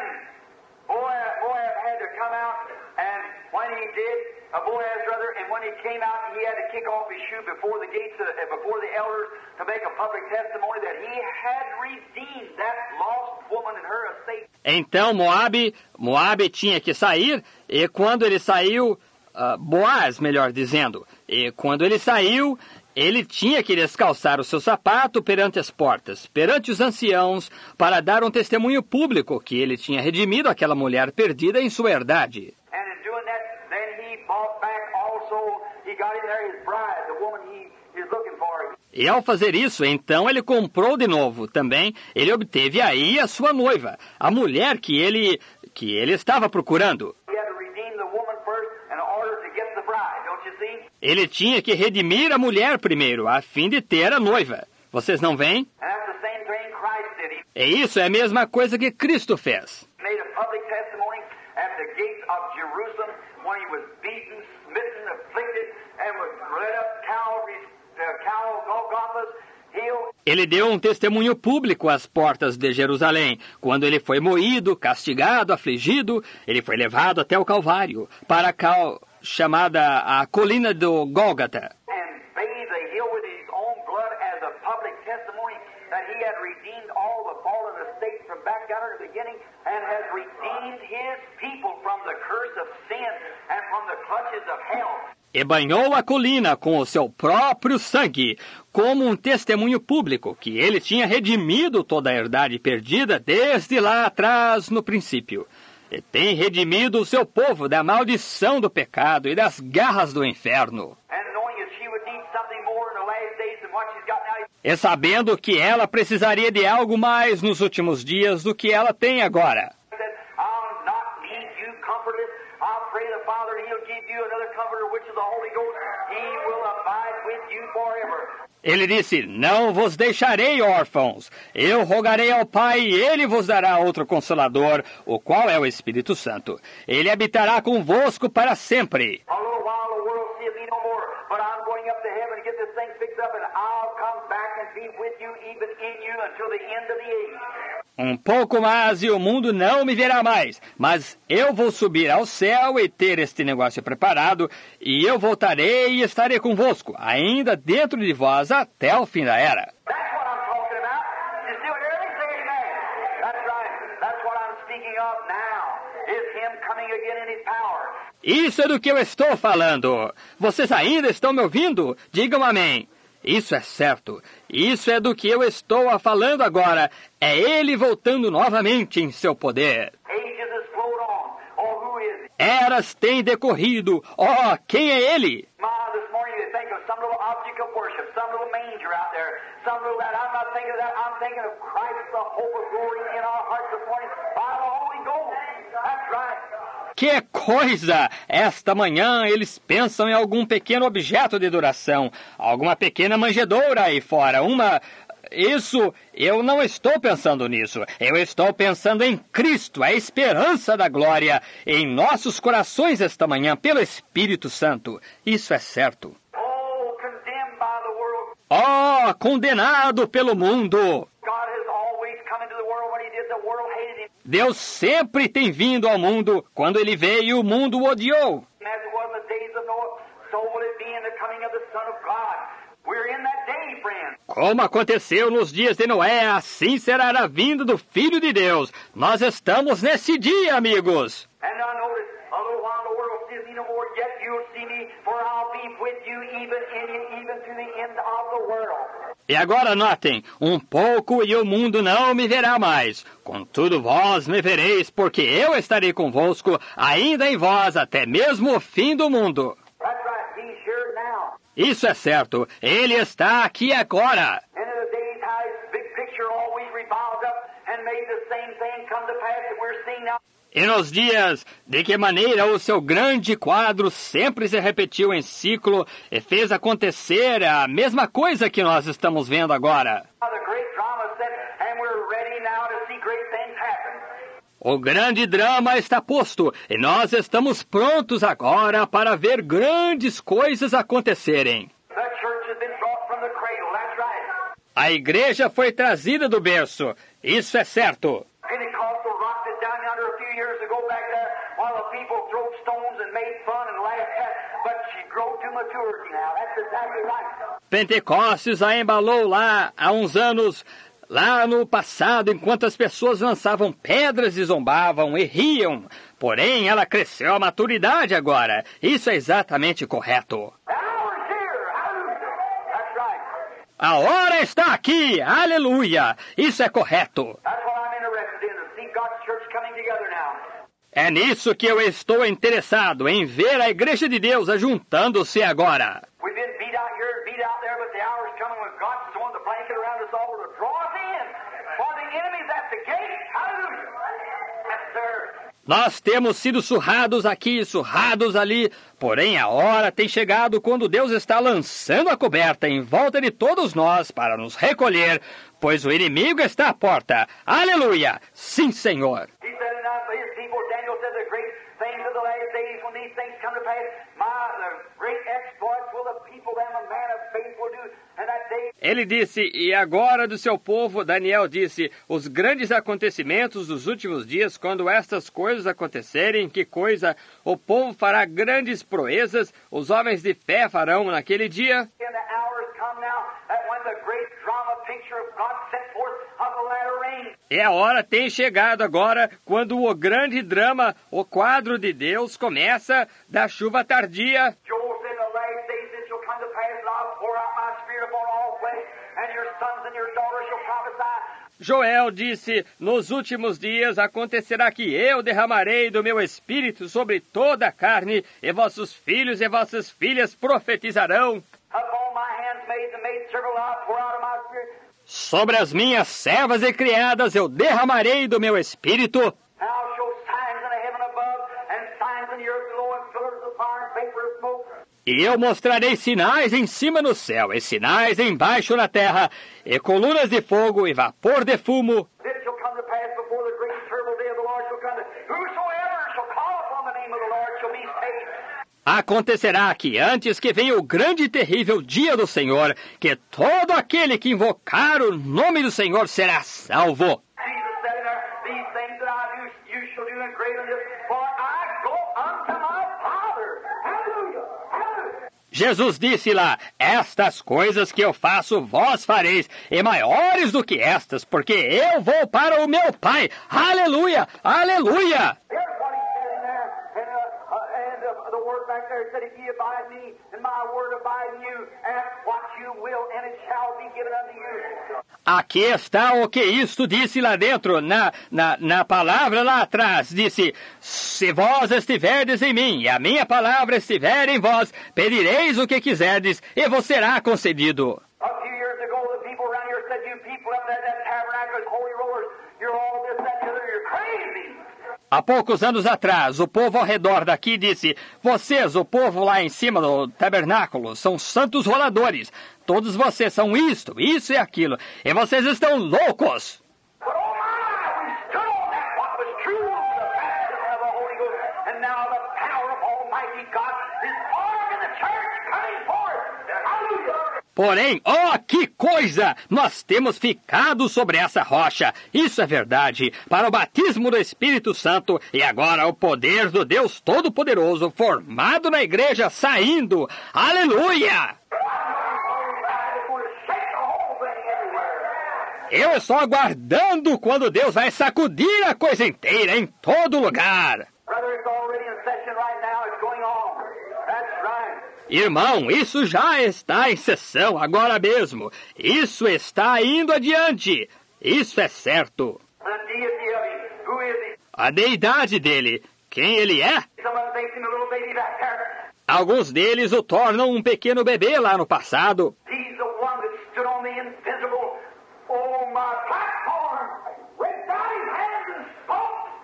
Speaker 2: Boaz, Boaz had to come out, and when he did, uh, Boaz rather, and when he came out, he had to kick off his shoe before the gates, uh, before the elders, to make a public testimony that he had redeemed that lost woman and her estate.
Speaker 1: Então Moabe, Moabe tinha que sair, e quando ele saiu, uh, Boaz, melhor dizendo, e quando ele saiu, ele tinha que descalçar o seu sapato perante as portas, perante os anciãos, para dar um testemunho público que ele tinha redimido aquela mulher perdida em sua herdade.
Speaker 2: And in doing that, then he bought back also, he got in there his bride, the woman he is looking for.
Speaker 1: E ao fazer isso, então ele comprou de novo também, ele obteve aí a sua noiva, a mulher que ele, que ele estava procurando.
Speaker 2: He had to redeem the woman first in order to get the bride, don't you see?
Speaker 1: Ele tinha que redimir a mulher primeiro, a fim de ter a noiva. Vocês não veem?
Speaker 2: And that's the same thing Christ did. He
Speaker 1: E isso é a mesma coisa que Cristo fez.
Speaker 2: made a public testimony at the gates of Jerusalem when he was beaten, smitten, afflicted, and was led up Calvary's, uh, Cal Golgotha's hill.
Speaker 1: Ele deu um testemunho público às portas de Jerusalém. Quando ele foi moído, castigado, afligido, ele foi levado até o Calvário, para a cal... chamada a colina do Gólgata.
Speaker 2: And bathed the hill with his own blood as a public testimony that he had redeemed all the fallen estates from back down at the beginning and has redeemed his people from the curse of sin and from the clutches of hell.
Speaker 1: E banhou a colina com o seu próprio sangue, como um testemunho público que ele tinha redimido toda a herdade perdida desde lá atrás no princípio. E tem redimido o seu povo da maldição do pecado e das garras do inferno.
Speaker 2: And knowing that she would need something more in the last days than what she's got now.
Speaker 1: E sabendo que ela precisaria de algo mais nos últimos dias do que ela tem agora.
Speaker 2: He said, I'll not leave you comfortless. I'll pray the Father, and He'll give you another comforter, which is the Holy Ghost. He will abide with you forever.
Speaker 1: Ele disse, não vos deixarei órfãos. Eu rogarei ao Pai e Ele vos dará outro Consolador, o qual é o Espírito Santo. Ele habitará convosco para sempre.
Speaker 2: A little while the world seeth me no more, but I'm going up to heaven to get this thing fixed up, and I'll come back and be with you, even in you, until the end of the age.
Speaker 1: Um pouco mais e o mundo não me verá mais, mas eu vou subir ao céu e ter este negócio preparado, e eu voltarei e estarei convosco, ainda dentro de vós, até o fim da era.
Speaker 2: That's what I'm talking about. You still hear me? Say amen. That's right. That's what I'm speaking of now, is Him coming again in His power.
Speaker 1: Isso é do que eu estou falando. Vocês ainda estão me ouvindo? Digam amém. Isso é certo. Isso é do que eu estou a falando agora. É Ele voltando novamente em seu poder.
Speaker 2: Ages has flowed on. Oh, who is He?
Speaker 1: Eras têm decorrido. Oh, quem é Ele?
Speaker 2: Ma, this morning you think of some little object of worship, some little manger out there, some little that. I'm not thinking of that. I'm thinking of Christ, the hope of glory in our hearts this morning by the Holy Ghost. That's right.
Speaker 1: Que coisa! Esta manhã eles pensam em algum pequeno objeto de adoração, alguma pequena manjedoura aí fora, uma... Isso, eu não estou pensando nisso. Eu estou pensando em Cristo, a esperança da glória, em nossos corações esta manhã, pelo Espírito Santo. Isso é certo.
Speaker 2: Oh, condemned by the world.
Speaker 1: Oh, condenado pelo mundo!
Speaker 2: God has always come into the world. When He did, the world hated Him.
Speaker 1: Deus sempre tem vindo ao mundo. Quando ele veio, o mundo o odiou.
Speaker 2: And as it was in the days of Noah, so will it be in the coming of the Son of God. We're in that day, friends.
Speaker 1: Como aconteceu nos dias de Noé, assim será a vinda do Filho de Deus. Nós estamos nesse dia, amigos.
Speaker 2: And I notice, a little while the world sees me no more, yet you'll see me, for I'll be with you even in you, even to the end of the world.
Speaker 1: E agora notem, um pouco e o mundo não me verá mais. Contudo vós me vereis, porque eu estarei convosco, ainda em vós, até mesmo o fim do mundo.
Speaker 2: That's right, He's here now.
Speaker 1: Isso é certo, ele está aqui agora.
Speaker 2: And in the days how His big picture always revolved up and made the same thing come to pass. past that we're seeing now.
Speaker 1: E nos dias, de que maneira o seu grande quadro sempre se repetiu em ciclo e fez acontecer a mesma coisa que nós estamos vendo agora.
Speaker 2: The great drama set, and we're ready now to see great things happen.
Speaker 1: O grande drama está posto e nós estamos prontos agora para ver grandes coisas acontecerem.
Speaker 2: The church has been brought from the cradle, that's right.
Speaker 1: A igreja foi trazida do berço, isso é certo.
Speaker 2: Pentecostal rocked it down yonder a few years ago back there while the people threw stones and made fun and laughed at, but she grew to maturity now. That's exactly right.
Speaker 1: Pentecostes a embalou lá há uns anos, lá no passado, enquanto as pessoas lançavam pedras e zombavam e riam. Porém, ela cresceu à maturidade agora. Isso é exatamente correto.
Speaker 2: The hour's here. Hallelujah. That's right.
Speaker 1: A hora está aqui! Aleluia! Isso é correto.
Speaker 2: That's what I'm interested in, to see God's church coming together now.
Speaker 1: É nisso que eu estou interessado, em ver a Igreja de Deus ajuntando-se agora.
Speaker 2: We've been beat out here, beat out there, but the hour's coming when God's throwing the blanket around us all to draw us in. For the enemy's at the gate. Hallelujah. Yes, sir.
Speaker 1: Nós temos sido surrados aqui, surrados ali, porém a hora tem chegado quando Deus está lançando a coberta em volta de todos nós para nos recolher, pois o inimigo está à porta. Aleluia! Sim, Senhor!
Speaker 2: He said in uh, his people, Daniel said, the great things of the last days, when these things come to pass, my, the great exploits will the people, them, a man of faith will do, and that day...
Speaker 1: Ele disse, e agora do seu povo, Daniel disse, os grandes acontecimentos dos últimos dias, quando estas coisas acontecerem, que coisa, o povo fará grandes proezas, os homens de fé farão naquele dia.
Speaker 2: And the hour has come now, that when the great drama picture of God set forth of the latter rain,
Speaker 1: E a hora tem chegado agora, quando o grande drama, o quadro de Deus, começa da chuva tardia.
Speaker 2: Joel said, in the last days it shall come to pass that I'll pour out my spirit upon all flesh, and your sons and your daughters shall prophesy.
Speaker 1: Joel disse, nos últimos dias acontecerá que eu derramarei do meu espírito sobre toda a carne, e vossos filhos e vossas filhas profetizarão.
Speaker 2: Upon my handmaids and maidservant will I pour out of my spirit.
Speaker 1: Sobre as minhas servas e criadas eu derramarei do meu espírito.
Speaker 2: And I'll show signs in the heaven above, and signs in the earth below, and pillars of fire and vapor of smoke.
Speaker 1: E eu mostrarei sinais em cima no céu, e sinais embaixo na terra, e colunas de fogo e vapor de fumo.
Speaker 2: This shall come to pass before the great and terrible day of the Lord shall come. Whosoever shall call upon the name of the Lord shall be saved.
Speaker 1: Acontecerá que antes que venha o grande e terrível dia do Senhor, que todo aquele que invocar o nome do Senhor será salvo.
Speaker 2: Jesus said in there, these things that I do, you shall do in greater than this, for I go unto my Father. Hallelujah. Hallelujah.
Speaker 1: Jesus disse lá, estas coisas que eu faço vós fareis, e maiores do que estas, porque eu vou para o meu Pai. Aleluia! Aleluia!
Speaker 2: Here's what he said in there, and, uh, uh, and uh, the word back there said, if ye abide in me, and my word abide in you, ask what you will, and it shall be given unto you.
Speaker 1: Aqui está o que isto disse lá dentro, na, na, na palavra lá atrás. Disse, se vós estiverdes em mim, e a minha palavra estiver em vós, pedireis o que quiserdes, e vos será concedido.
Speaker 2: A few years ago, the people around here said, you people up there at that tabernacle, holy rollers, you're all this, that, and the other, you're crazy.
Speaker 1: Há poucos anos atrás, o povo ao redor daqui disse, vocês, o povo lá em cima do tabernáculo, são santos roladores. Todos vocês são isto, isso e aquilo. E vocês estão loucos.
Speaker 2: But oh my, we stood on that what was true of the baptism of the Holy Ghost, and now the power of Almighty God is pouring in the church, coming forth. Hallelujah.
Speaker 1: Porém, oh, que coisa! Nós temos ficado sobre essa rocha. Isso é verdade. Para o batismo do Espírito Santo e agora o poder do Deus Todo-Poderoso formado na igreja saindo. Aleluia! Eu estou aguardando quando Deus vai sacudir a coisa inteira em todo lugar.
Speaker 2: Brother, it's already in session right now. It's going on. That's right.
Speaker 1: Irmão, isso já está em sessão agora mesmo. Isso está indo adiante. Isso é certo.
Speaker 2: The deity of him. Who is he?
Speaker 1: A deidade dele. Quem ele é?
Speaker 2: Someone thinks him a little baby back there.
Speaker 1: Alguns deles o tornam um pequeno bebê lá no passado.
Speaker 2: He's the one that stood on the invisible, oh my platform, raised out his hands and spoke.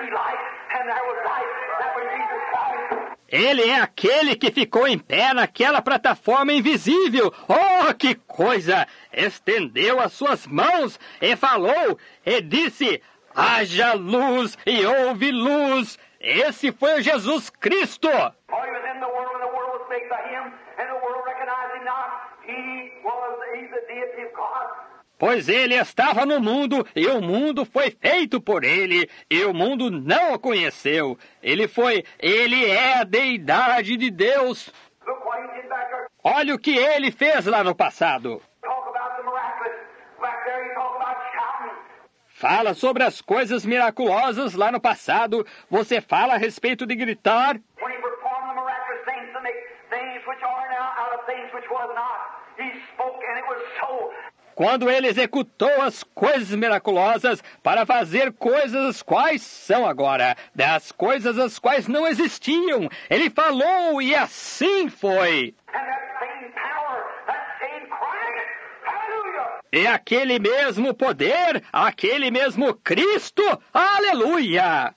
Speaker 2: be light, and there was light. That was Jesus Christ.
Speaker 1: Ele é aquele que ficou em pé naquela plataforma invisível. Oh, que coisa! Estendeu as suas mãos e falou e disse: haja luz e houve luz. Esse foi o Jesus Cristo.
Speaker 2: For he was in the world, and the world was made by him, and the world recognized him not. He was he's the deity of God.
Speaker 1: Pois ele estava no mundo, e o mundo foi feito por ele, e o mundo não o conheceu. Ele foi, ele é a deidade de Deus.
Speaker 2: Look what he did back there.
Speaker 1: Olha o que ele fez lá no passado.
Speaker 2: Talk about the miraculous. Back there he talk about shouting.
Speaker 1: Fala sobre as coisas miraculosas lá no passado. Você fala a respeito de gritar.
Speaker 2: When he performed the miraculous things to make things which are now out of things which was not. He spoke and it was so.
Speaker 1: Quando ele executou as coisas miraculosas para fazer coisas as quais são agora, das coisas as quais não existiam, ele falou e assim foi.
Speaker 2: And that same power, that same Christ, hallelujah.
Speaker 1: E aquele mesmo poder, aquele mesmo Cristo, aleluia!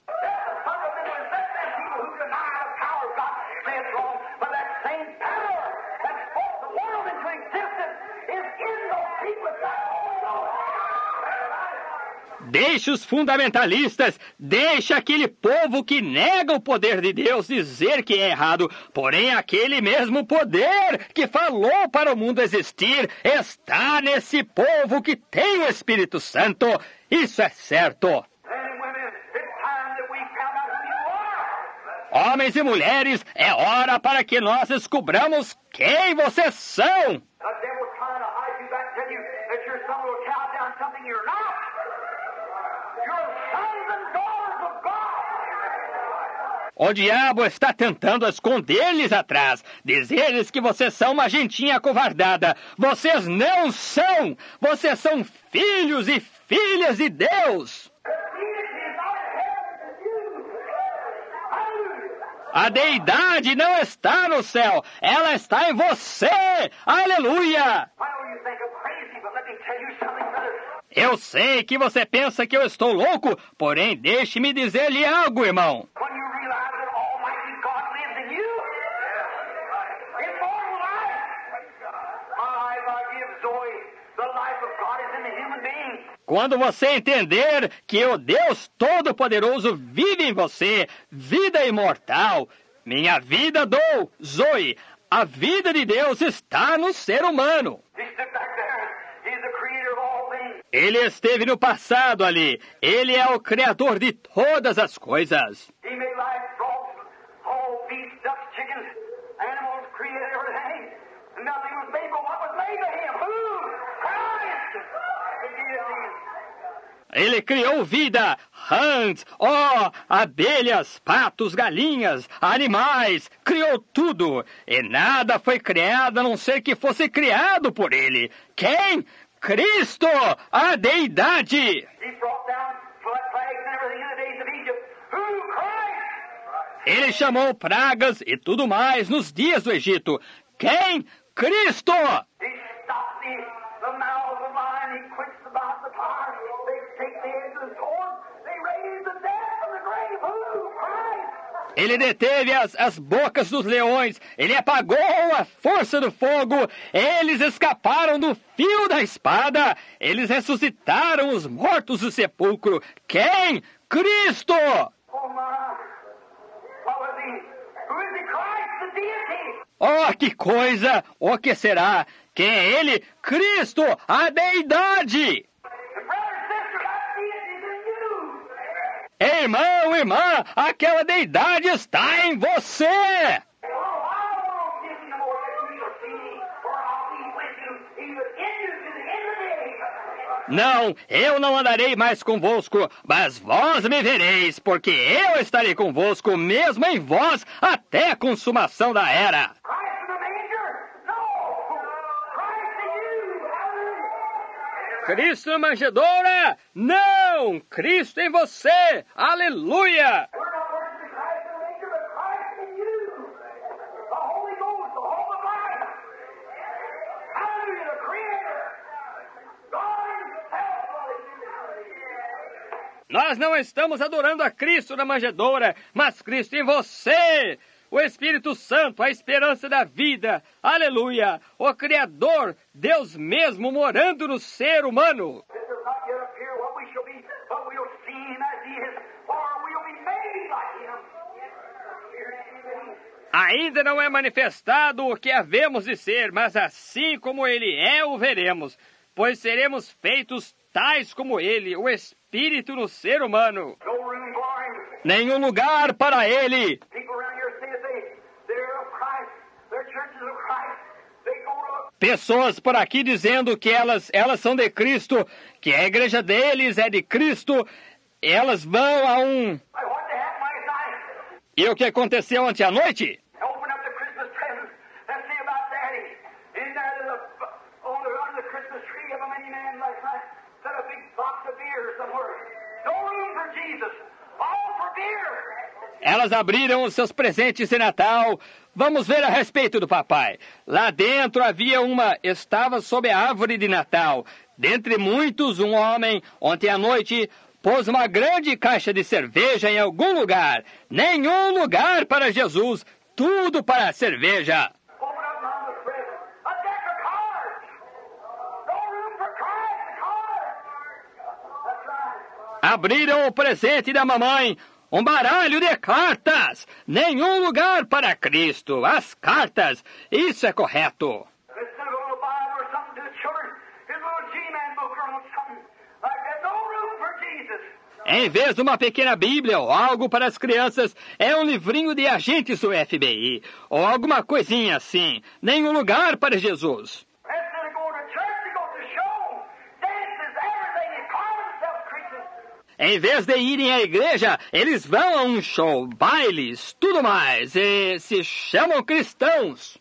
Speaker 1: Deixa os fundamentalistas, deixa aquele povo que nega o poder de Deus dizer que é errado. Porém, aquele mesmo poder que falou para o mundo existir está nesse povo que tem o Espírito Santo. Isso é certo. Homens e mulheres, é hora para que nós descubramos quem vocês são. O diabo está tentando esconder-lhes atrás, dizer-lhes que vocês são uma gentinha acovardada. Vocês não são! Vocês são filhos e filhas de Deus! A deidade não está no céu, ela está em você! Aleluia! Eu sei que você pensa que eu estou louco, porém deixe-me dizer-lhe algo, irmão. Quando você entender que o Deus Todo-Poderoso vive em você, vida imortal, minha vida dou, Zoe, a vida de Deus está no ser humano. Ele esteve no passado ali. Ele é o Criador de todas as coisas. Ele criou vida, rãs, ó, oh, abelhas, patos, galinhas, animais, criou tudo. E nada foi criado a não ser que fosse criado por ele. Quem? Cristo, a deidade. Ele chamou pragas e tudo mais nos dias do Egito. Quem? Cristo. Ele deteve as, as bocas dos leões. Ele apagou a força do fogo. Eles escaparam do fio da espada. Eles ressuscitaram os mortos do sepulcro. Quem? Cristo! Oh, que coisa! O que será? Quem é ele? Cristo, a deidade! Irmão, irmã, aquela deidade está em você! Não, eu não andarei mais convosco, mas vós me vereis, porque eu estarei convosco, mesmo em vós, até a consumação da era. Cristo na manjedoura? Não! Cristo em você! Aleluia! Nós não estamos adorando a Cristo na manjedoura, mas Cristo em você. O Espírito Santo, a esperança da vida. Aleluia! O Criador, Deus mesmo morando no ser humano. Ainda não é manifestado o que havemos de ser, mas assim como Ele é, o veremos, pois seremos feitos tais como Ele, o Espírito no ser humano. Nenhum lugar para Ele. Pessoas por aqui dizendo que elas, elas são de Cristo, que a igreja deles é de Cristo, elas vão a um... E o que aconteceu ontem à noite? Elas abriram os seus presentes de Natal. Vamos ver a respeito do papai. Lá dentro havia uma... Estava sob a árvore de Natal. Dentre muitos, um homem, ontem à noite... pôs uma grande caixa de cerveja em algum lugar. Nenhum lugar para Jesus. Tudo para a cerveja. Abriram o presente da mamãe. Um baralho de cartas. Nenhum lugar para Cristo. As cartas. Isso é correto. Em vez de uma pequena Bíblia ou algo para as crianças, é um livrinho de agentes do F B I, ou alguma coisinha assim. Nenhum lugar para Jesus. Em vez de irem à igreja, eles vão a um show, bailes, tudo mais, e se chamam cristãos.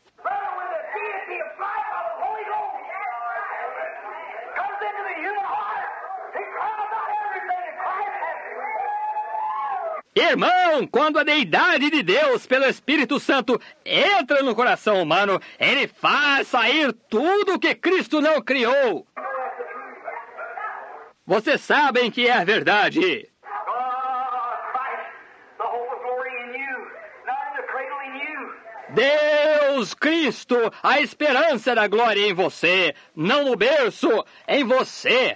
Speaker 1: Irmão, quando a deidade de Deus, pelo Espírito Santo, entra no coração humano, ele faz sair tudo o que Cristo não criou. Vocês sabem que é a verdade. Deus, Cristo, a esperança da glória em você, não no berço, em você.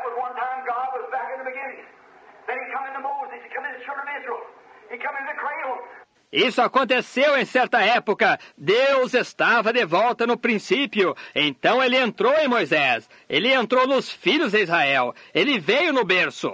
Speaker 1: Isso aconteceu em certa época. Deus estava de volta no princípio. Então ele entrou em Moisés. Ele entrou nos filhos de Israel. Ele veio no berço.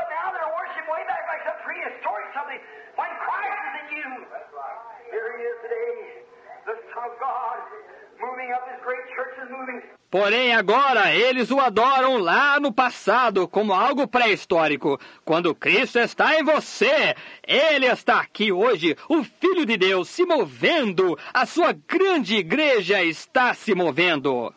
Speaker 1: Porém, agora, eles o adoram lá no passado, como algo pré-histórico. Quando Cristo está em você, Ele está aqui hoje, o Filho de Deus, se movendo. A sua grande igreja está se movendo.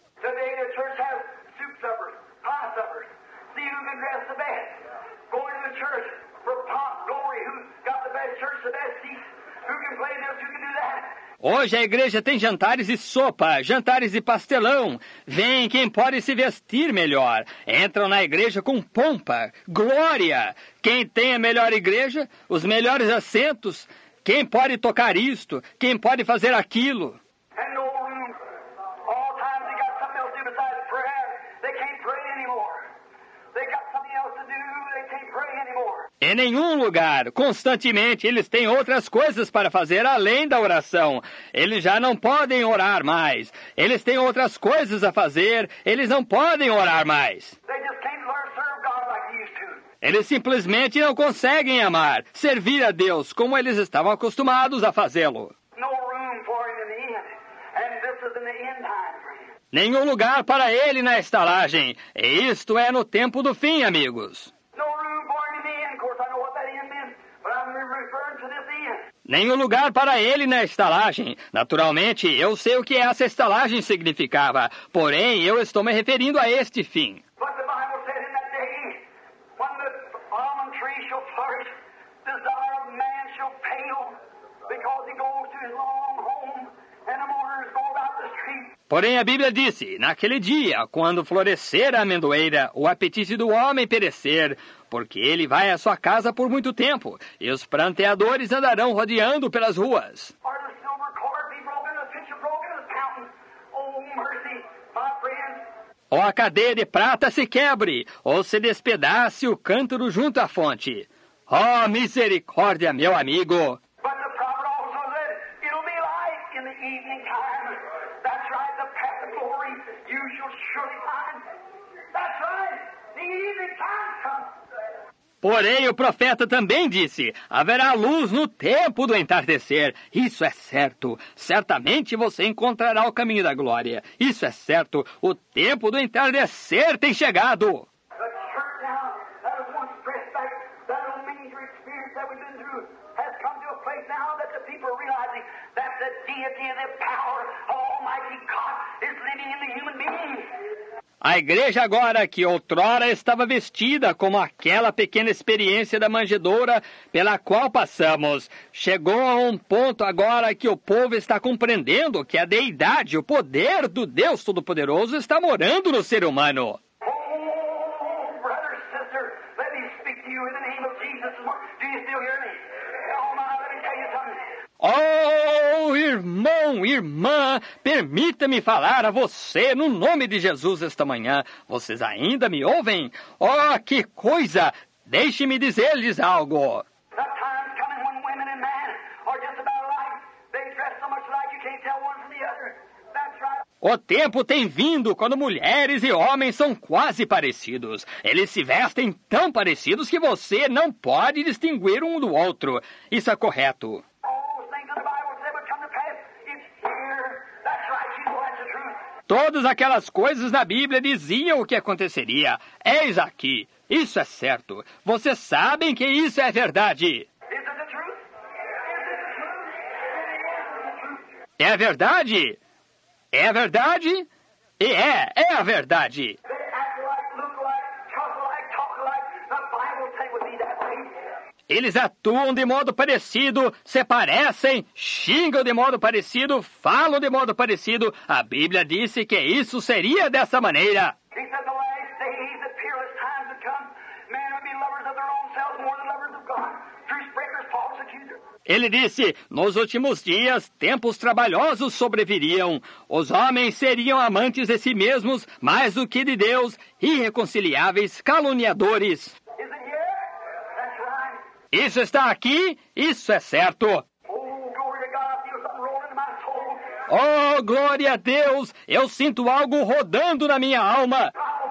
Speaker 1: Hoje a igreja tem jantares de sopa, jantares de pastelão. Vem quem pode se vestir melhor. Entram na igreja com pompa, glória. Quem tem a melhor igreja, os melhores assentos. Quem pode tocar isto, quem pode fazer aquilo. Em nenhum lugar, constantemente, eles têm outras coisas para fazer além da oração. Eles já não podem orar mais. Eles têm outras coisas a fazer, eles não podem orar mais. Eles simplesmente não conseguem amar, servir a Deus como eles estavam acostumados a fazê-lo. Nenhum lugar para ele na estalagem. E isto é no tempo do fim, amigos. Nenhum lugar para ele na estalagem. Naturalmente, eu sei o que essa estalagem significava. Porém, eu estou me referindo a este fim. Porém a Bíblia disse, naquele dia, quando florescer a amendoeira, o apetite do homem perecer, porque ele vai à sua casa por muito tempo, e os pranteadores andarão rodeando pelas ruas. Ou a cadeia de prata se quebre, ou se despedace o cântaro junto à fonte. Oh, misericórdia, meu amigo! Porém, o profeta também disse, haverá luz no tempo do entardecer. Isso é certo. Certamente você encontrará o caminho da glória. Isso é certo. O tempo do entardecer tem chegado. A igreja agora, que outrora estava vestida como aquela pequena experiência da manjedoura pela qual passamos, chegou a um ponto agora que o povo está compreendendo que a deidade, o poder do Deus Todo-Poderoso está morando no ser humano.
Speaker 2: Oh, brother, sister, let me speak to you in the name of Jesus. Do you still hear me? Oh, my, let me tell you something.
Speaker 1: Oh, irmão, irmã, permita-me falar a você no nome de Jesus esta manhã. Vocês ainda me ouvem? Oh, que coisa! Deixe-me dizer-lhes algo. O tempo tem vindo quando mulheres e homens são quase parecidos. Eles se vestem tão parecidos que você não pode distinguir um do outro. Isso é correto. Todas aquelas coisas na Bíblia diziam o que aconteceria. Eis aqui. Isso é certo. Vocês sabem que isso é verdade. É verdade? É verdade? E é, é a verdade. Eles atuam de modo parecido, se parecem, xingam de modo parecido, falam de modo parecido. A Bíblia disse que isso seria dessa maneira. Ele disse, nos últimos dias, tempos trabalhosos sobreviriam. Os homens seriam amantes de si mesmos, mais do que de Deus, irreconciliáveis, caluniadores. Isso está aqui, isso é certo. Oh, glória a Deus! Eu sinto algo rodando na minha alma.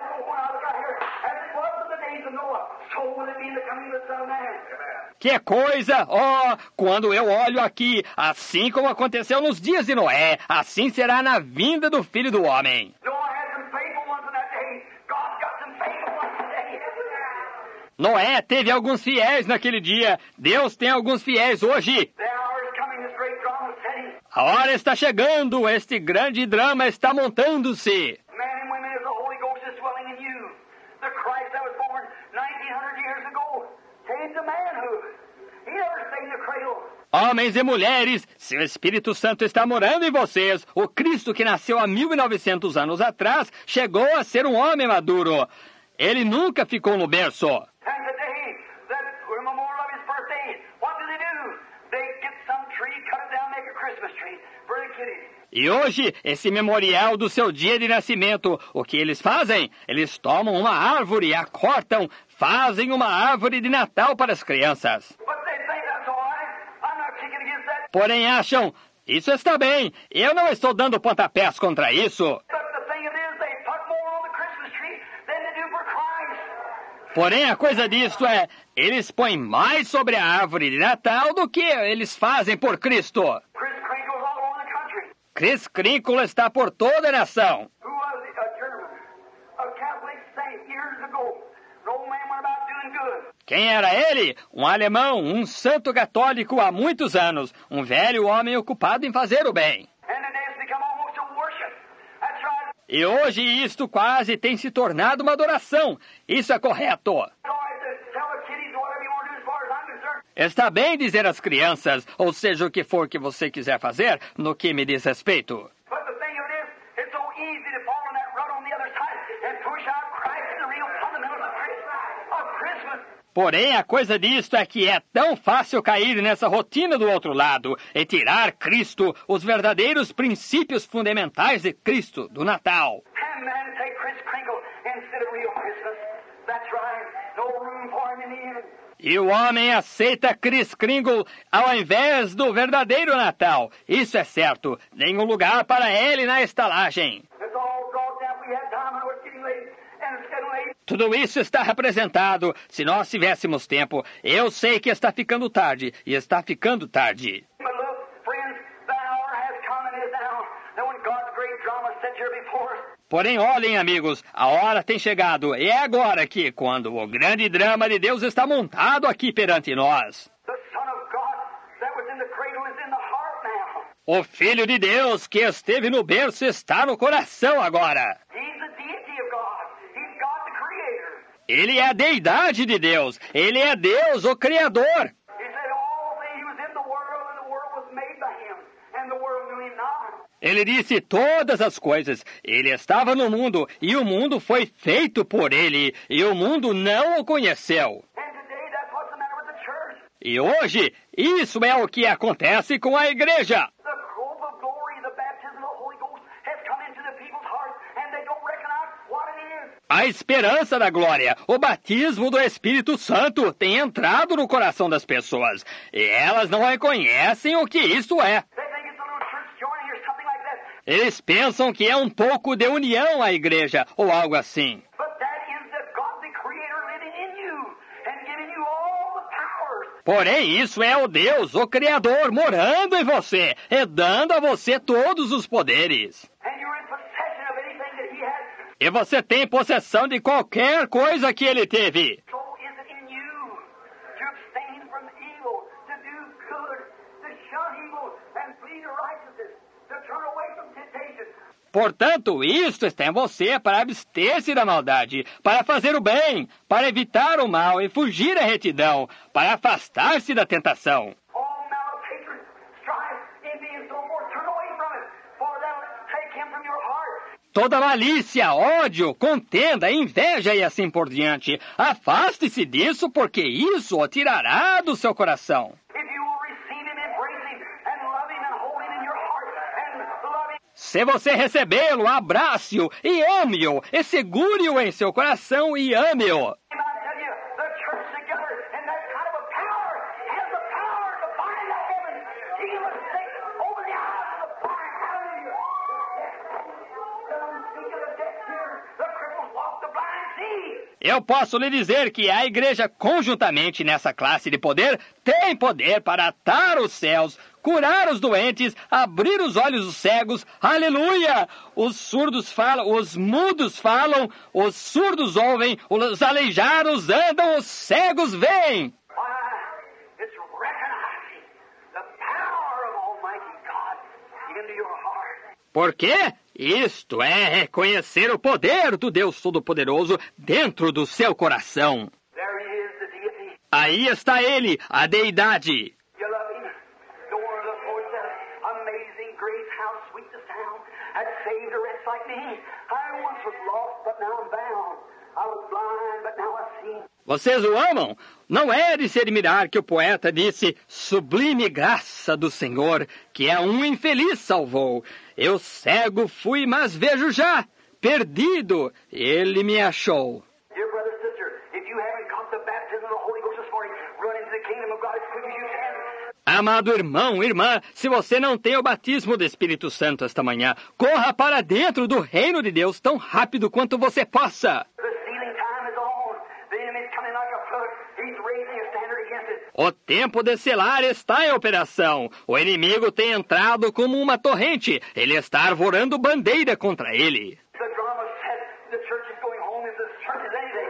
Speaker 1: Que coisa! Oh, quando eu olho aqui, assim como aconteceu nos dias de Noé, assim será na vinda do Filho do Homem. Noé teve alguns fiéis naquele dia. Deus tem alguns fiéis hoje. A hora está chegando. Este grande drama está montando-se. Homens e mulheres, se o Espírito Santo está morando em vocês, o Cristo que nasceu há mil e novecentos anos atrás chegou a ser um homem maduro. Ele nunca ficou no berço. E hoje, esse memorial do seu dia de nascimento, o que eles fazem? Eles tomam uma árvore, a cortam, fazem uma árvore de Natal para as crianças. Porém acham, isso está bem, eu não estou dando pontapés contra isso. Porém, a coisa disso é, eles põem mais sobre a árvore de Natal do que eles fazem por Cristo. Chris Crinkle está por toda a nação. Quem era ele? Um alemão, um santo católico há muitos anos, um velho homem ocupado em fazer o bem. E hoje isto quase tem se tornado uma adoração. Isso é correto. Está bem dizer às crianças, ou seja o que for que você quiser fazer, no que me diz respeito. Porém, a coisa disto é que é tão fácil cair nessa rotina do outro lado e tirar Cristo, os verdadeiros princípios fundamentais de Cristo, do Natal.
Speaker 2: And man take Kris Kringle instead of real Christmas. That's right. No room for him in the end.
Speaker 1: E o homem aceita Kris Kringle ao invés do verdadeiro Natal. Isso é certo. Nenhum lugar para ele na estalagem.
Speaker 2: It's all brought down. We had time and it's getting late. And it's getting late.
Speaker 1: Tudo isso está representado. Se nós tivéssemos tempo, eu sei que está ficando tarde. E está ficando tarde.
Speaker 2: But look, friends, the hour has come and is now. And when God's great drama set here before us,
Speaker 1: Porém, olhem, amigos, a hora tem chegado. E é agora que, quando o grande drama de Deus está montado aqui perante nós.
Speaker 2: the Son of God that was in the cradle is in the heart now.
Speaker 1: O Filho de Deus que esteve no berço está no coração agora.
Speaker 2: He's the deity of God. He's God the Creator.
Speaker 1: Ele é a deidade de Deus. Ele é Deus, o Criador.
Speaker 2: He said all things, he was in the world and the world was made by him. And the world knew him not.
Speaker 1: Ele disse todas as coisas. Ele estava no mundo e o mundo foi feito por ele. E o mundo não o conheceu.
Speaker 2: And today that's what's the matter with the church.
Speaker 1: E hoje, isso é o que acontece com a igreja.
Speaker 2: The hope of glory, the baptism of the Holy Ghost has come into the people's hearts and they don't recognize what it is.
Speaker 1: A esperança da glória, o batismo do Espírito Santo tem entrado no coração das pessoas. E elas não reconhecem o que isso é.
Speaker 2: They think it's a little church joining or something like that.
Speaker 1: Eles pensam que é um pouco de união à igreja, ou algo assim.
Speaker 2: But that is the God the Creator living in you and giving you all the powers.
Speaker 1: Porém, isso é o Deus, o Criador, morando em você, e dando a você todos os poderes.
Speaker 2: And you're in possession of anything that He has.
Speaker 1: E você tem possessão de qualquer coisa que ele teve.
Speaker 2: So is it in you to abstain from evil, to do good, to shun evil and flee to righteousness, to turn away from temptation.
Speaker 1: Portanto, isto está em você para abster-se da maldade, para fazer o bem, para evitar o mal e fugir à retidão, para afastar-se da tentação.
Speaker 2: All malice, hatred, strife, envy, and so forth, turn away from it, for that'll take Him from your heart.
Speaker 1: Toda malícia, ódio, contenda, inveja e assim por diante. Afaste-se disso, porque isso o tirará do seu coração.
Speaker 2: If you will receive Him, embrace Him, and love Him, and hold Him in your heart, and love Him.
Speaker 1: Se você recebê-lo, abrace-o e ame-o, e segure-o em seu coração e ame-o.
Speaker 2: And I tell you, the church together in that kind of a power has the power to bind the heavens, heal the sick, open the eyes of the blind. Hallelujah. The unspeak of the deaf hear, the cripples walk, the blind see.
Speaker 1: Eu posso lhe dizer que a igreja conjuntamente nessa classe de poder tem poder para atar os céus, curar os doentes, abrir os olhos dos cegos, aleluia! Os surdos falam, os mudos falam, os surdos ouvem, os aleijados andam, os cegos veem.
Speaker 2: Why? It's recognizing the power of Almighty God into your heart.
Speaker 1: Por quê? Isto é reconhecer o poder do Deus Todo-Poderoso dentro do seu coração.
Speaker 2: There He is, the deity.
Speaker 1: Aí está ele, a deidade.
Speaker 2: You love Him. The word of the Lord says, amazing grace, how sweet the sound that saved a wretch like me. I once was lost, but now I'm found. I was blind, but now I see.
Speaker 1: Vocês o amam? Não é de se admirar que o poeta disse, sublime graça do Senhor, que é um infeliz salvou. Eu cego fui, mas vejo já. Perdido, ele me achou.
Speaker 2: Dear brother, sister, if you haven't got the baptism of the Holy Ghost this morning, run into the kingdom of God as quick as you can.
Speaker 1: Amado irmão, irmã, se você não tem o batismo do Espírito Santo esta manhã, corra para dentro do reino de Deus tão rápido quanto você possa.
Speaker 2: The sealing time is on. The enemy's coming like a flood. He's raising a standard against it.
Speaker 1: O tempo de selar está em operação. O inimigo tem entrado como uma torrente. Ele está arvorando bandeira contra ele.
Speaker 2: The drama said the church is going home if the church is anything.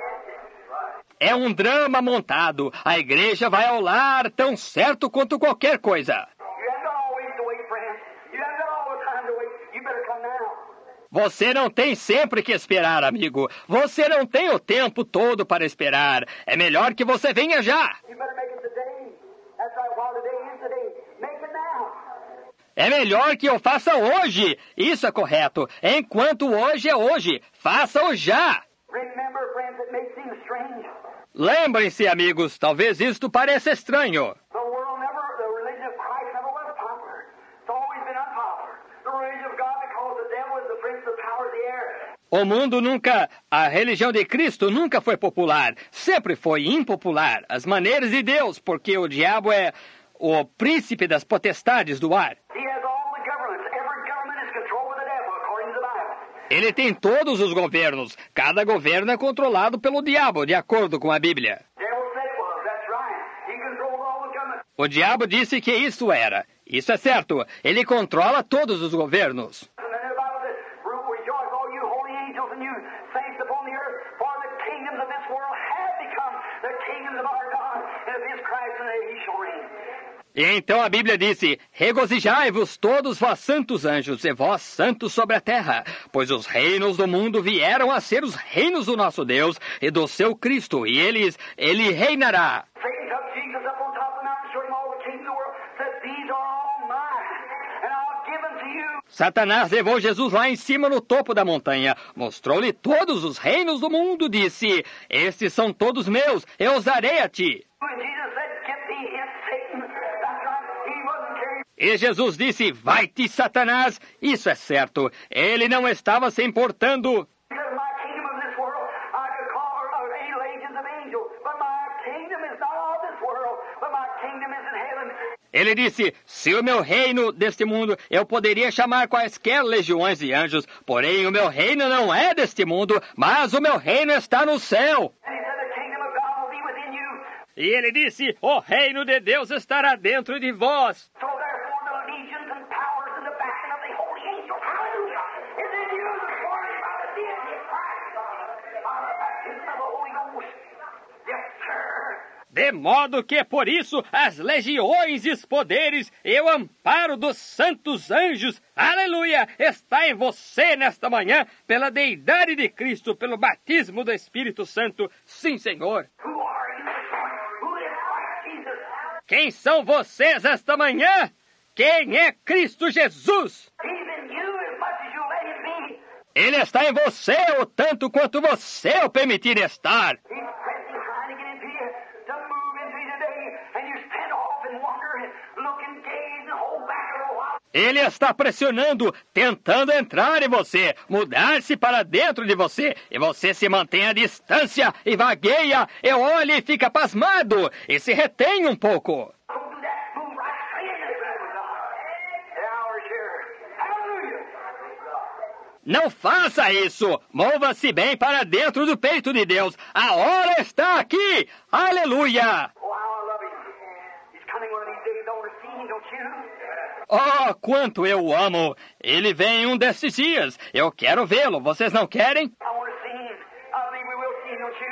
Speaker 1: É um drama montado. A igreja vai ao lar tão certo quanto qualquer coisa.
Speaker 2: You haven't got always to wait, friends. You haven't got all the time to wait. You better come now.
Speaker 1: Você não tem sempre que esperar, amigo. Você não tem o tempo todo para esperar. É melhor que você venha já.
Speaker 2: You better make it today. That's right. While today is today, make it now.
Speaker 1: É melhor que eu faça hoje. Isso é correto. Enquanto hoje é hoje, faça-o já.
Speaker 2: Remember, friends, it may seem strange.
Speaker 1: Lembrem-se, amigos, talvez isto pareça estranho.
Speaker 2: The world never, the religion of Christ never was popular. It's always been unpopular. The religion of God, because the devil is the prince of the power of the air.
Speaker 1: O mundo nunca, a religião de Cristo nunca foi popular, sempre foi impopular. As maneiras de Deus, porque o diabo é o príncipe das potestades do ar.
Speaker 2: He has all the governments. Every government is controlled by the devil, according to the Bible.
Speaker 1: Ele tem todos os governos. Cada governo é controlado pelo diabo, de acordo com a Bíblia.
Speaker 2: The devil said it was. That's right. He controls all the governments.
Speaker 1: O diabo disse que isso era. Isso é certo. Ele controla todos os governos.
Speaker 2: And then the Bible says, rejoice, all you holy angels and you saints upon the earth, for the kingdoms of this world have become the kingdoms of our God, and of his Christ, and he shall reign.
Speaker 1: E então a Bíblia disse, regozijai-vos todos vós santos anjos, e vós santos sobre a terra, pois os reinos do mundo vieram a ser os reinos do nosso Deus e do seu Cristo, e eles, ele reinará.
Speaker 2: Satan took Jesus up on top of the mountain, showed him all the kingdoms of the world, said, these are all mine, and I'll give them to you.
Speaker 1: Satanás levou Jesus lá em cima no topo da montanha, mostrou-lhe todos os reinos do mundo, disse, estes são todos meus, eu os darei a ti.
Speaker 2: And Jesus said, get thee hence, Satan. That's right. He wasn't carrying.
Speaker 1: E Jesus disse, vai-te, Satanás. Isso é certo. Ele não estava se importando.
Speaker 2: He said, my kingdom of this world, I could call uh, any legions of angels, but my kingdom is not of this world, but my kingdom is in heaven.
Speaker 1: Ele disse, se o meu reino deste mundo, eu poderia chamar quaisquer legiões de anjos, porém o meu reino não é deste mundo, mas o meu reino está no céu.
Speaker 2: And he said, the kingdom of God will be within you.
Speaker 1: E ele disse, o reino de Deus estará dentro de vós.
Speaker 2: So therefore the legions and powers and the backing of the holy angels, hallelujah, is in you this morning by the deity of Christ, by the baptism of the Holy Ghost. Yes, sir.
Speaker 1: De modo que, por isso, as legiões e os poderes e o amparo dos santos anjos, aleluia, está em você nesta manhã, pela deidade de Cristo, pelo batismo do Espírito Santo. Sim, Senhor.
Speaker 2: Who are you this morning? Who is Christ Jesus?
Speaker 1: Quem são vocês esta manhã? Quem é Cristo Jesus?
Speaker 2: He's in you as much as you let him be.
Speaker 1: Ele está em você o tanto quanto você o permitir estar.
Speaker 2: He's pressing, trying to get into you, to move into you today, and you stand off and wonder and look and gaze and hold back a little while.
Speaker 1: Ele está pressionando, tentando entrar em você, mudar-se para dentro de você, e você se mantém à distância e vagueia, e olha e fica pasmado, e se retém um pouco.
Speaker 2: Don't do that. Move right straight into the presence of God. The hour's here. Hallelujah.
Speaker 1: Não faça isso! Mova-se bem para dentro do peito de Deus. A hora está aqui! Aleluia!
Speaker 2: Oh, how I love him. He's coming one of these days. Don't want to see him, don't you?
Speaker 1: Oh, quanto eu o amo! Ele vem um desses dias. Eu quero vê-lo. Vocês não querem?
Speaker 2: I want to see him. I think we will see him, don't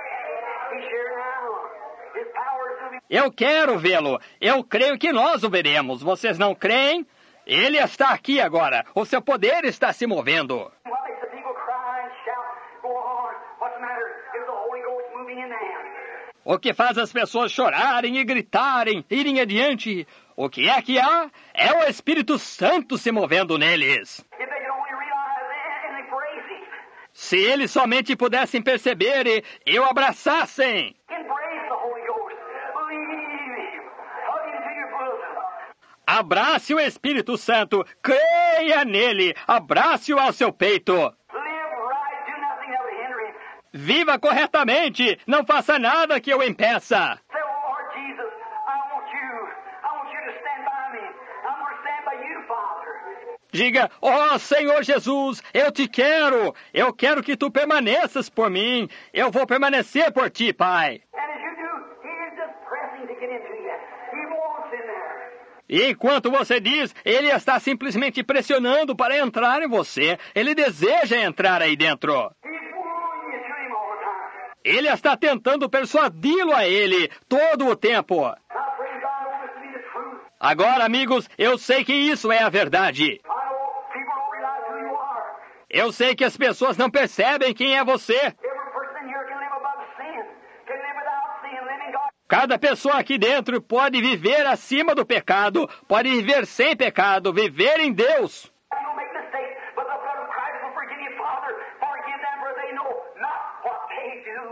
Speaker 2: you? He's here now. His power is moving.
Speaker 1: Eu quero vê-lo. Eu creio que nós o veremos. Vocês não creem? Ele está aqui agora. O seu poder está se movendo.
Speaker 2: What makes the people cry and shout? Go on. What's the matter? Is the Holy Ghost moving in them?
Speaker 1: O que faz as pessoas chorarem e gritarem, irem adiante? O que é que há? É o Espírito Santo se movendo neles.
Speaker 2: If they could only realize it and embrace him.
Speaker 1: Se eles somente pudessem perceber e, e o abraçassem.
Speaker 2: Embrace the Holy Ghost. Believe him. Hug him to your bosom.
Speaker 1: Abrace o Espírito Santo, creia nele, abrace-o ao seu peito.
Speaker 2: Live right. Do nothing that would hinder him.
Speaker 1: Viva corretamente, não faça nada que o impeça.
Speaker 2: Say, oh, Lord Jesus, I want you. I want you to stand by me. I'm going to stand by you, Father.
Speaker 1: Diga, ó Senhor Jesus, eu te quero, eu quero que tu permaneças por mim, eu vou permanecer por ti, Pai.
Speaker 2: And as you do, he is just pressing to get into you. He wants in there.
Speaker 1: E enquanto você diz, ele está simplesmente pressionando para entrar em você, ele deseja entrar aí dentro.
Speaker 2: He's wooing you to him all the time.
Speaker 1: Ele está tentando persuadi-lo a ele todo o tempo.
Speaker 2: Now, praise God, I want this to be the truth.
Speaker 1: Agora, amigos, eu sei que isso é a verdade.
Speaker 2: I know people don't realize who you are.
Speaker 1: Eu sei que as pessoas não percebem quem é você.
Speaker 2: Every person in here can live above sin, can live without sin, live in God.
Speaker 1: Cada pessoa aqui dentro pode viver acima do pecado, pode viver sem pecado, viver em Deus.
Speaker 2: You'll make mistakes, but the blood of Christ will forgive you, Father. Forgive them, for they know not what they do.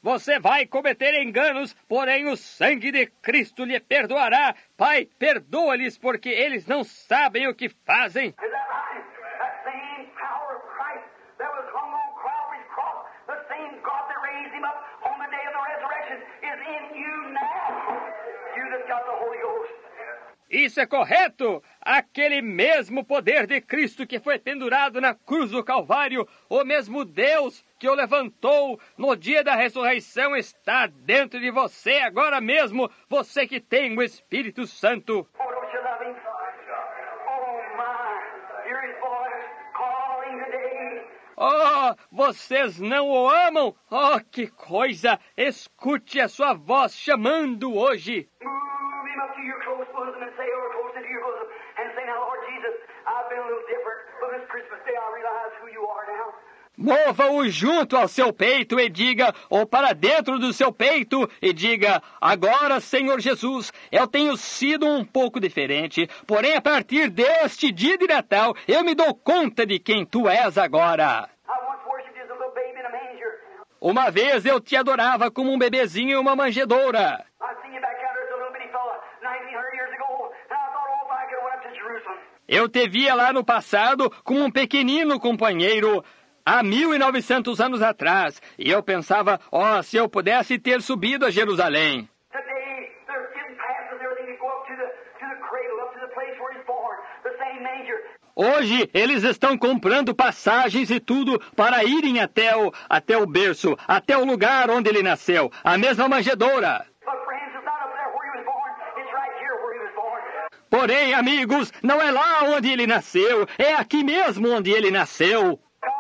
Speaker 1: Você vai cometer enganos, porém o sangue de Cristo lhe perdoará. Pai, perdoa-lhes porque eles não sabem o que fazem.
Speaker 2: Is that right? That same power of Christ that was hung on Calvary's cross, the same God that raised him up on the day of the resurrection is in you now. You that got the Holy Ghost.
Speaker 1: Isso é correto! Aquele mesmo poder de Cristo que foi pendurado na cruz do Calvário, o mesmo Deus que o levantou no dia da ressurreição está dentro de você agora mesmo, você que tem o Espírito Santo.
Speaker 2: Oh, don't you love him? Oh, my. Hear his voice calling today.
Speaker 1: Oh, vocês não o amam? Oh, que coisa! Escute a sua voz chamando hoje.
Speaker 2: Move him up to your close bosom and say, or close into your bosom, and say, now, Lord Jesus, I've been a little different, but this Christmas day I realize who you are now.
Speaker 1: Mova-o junto ao seu peito e diga, ou para dentro do seu peito e diga, agora, Senhor Jesus, eu tenho sido um pouco diferente, porém a partir deste dia de Natal, eu me dou conta de quem tu és agora.
Speaker 2: I once worshipped as a little baby in a manger.
Speaker 1: Uma vez eu te adorava como um bebezinho em uma manjedoura.
Speaker 2: I seen you back out there as a little bitty fella, nineteen hundred years ago, and I thought, oh, if I could have went up to Jerusalem.
Speaker 1: Eu te via lá no passado como um pequenino companheiro, há mil e novecentos anos atrás, e eu pensava, ó, oh, se eu pudesse ter subido a Jerusalém.
Speaker 2: Today, they're getting passes and everything to go up to the, to the cradle, up to the place where he's born, the same manger.
Speaker 1: Hoje, eles estão comprando passagens e tudo para irem até o, até o berço, até o lugar onde ele nasceu, a mesma manjedoura.
Speaker 2: But friends, it's not up there where he was born, it's right here where he was born.
Speaker 1: Porém, amigos, não é lá onde ele nasceu, é aqui mesmo onde ele nasceu.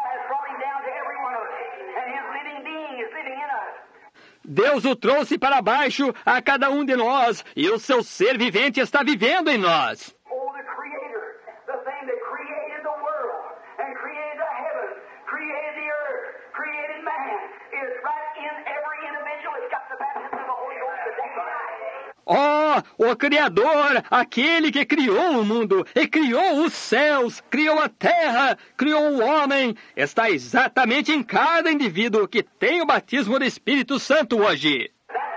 Speaker 1: Deus o trouxe para baixo a cada um de nós, e o seu ser vivente está vivendo em nós.
Speaker 2: Oh, the Creator, the thing that created the world, and created the heavens, created the earth, created man, is right in every individual that's got the baptism of the Holy Ghost today.
Speaker 1: Oh, o Criador, aquele que criou o mundo, e criou os céus, criou a terra, criou o homem, está exatamente em cada indivíduo que tem o batismo do Espírito Santo hoje.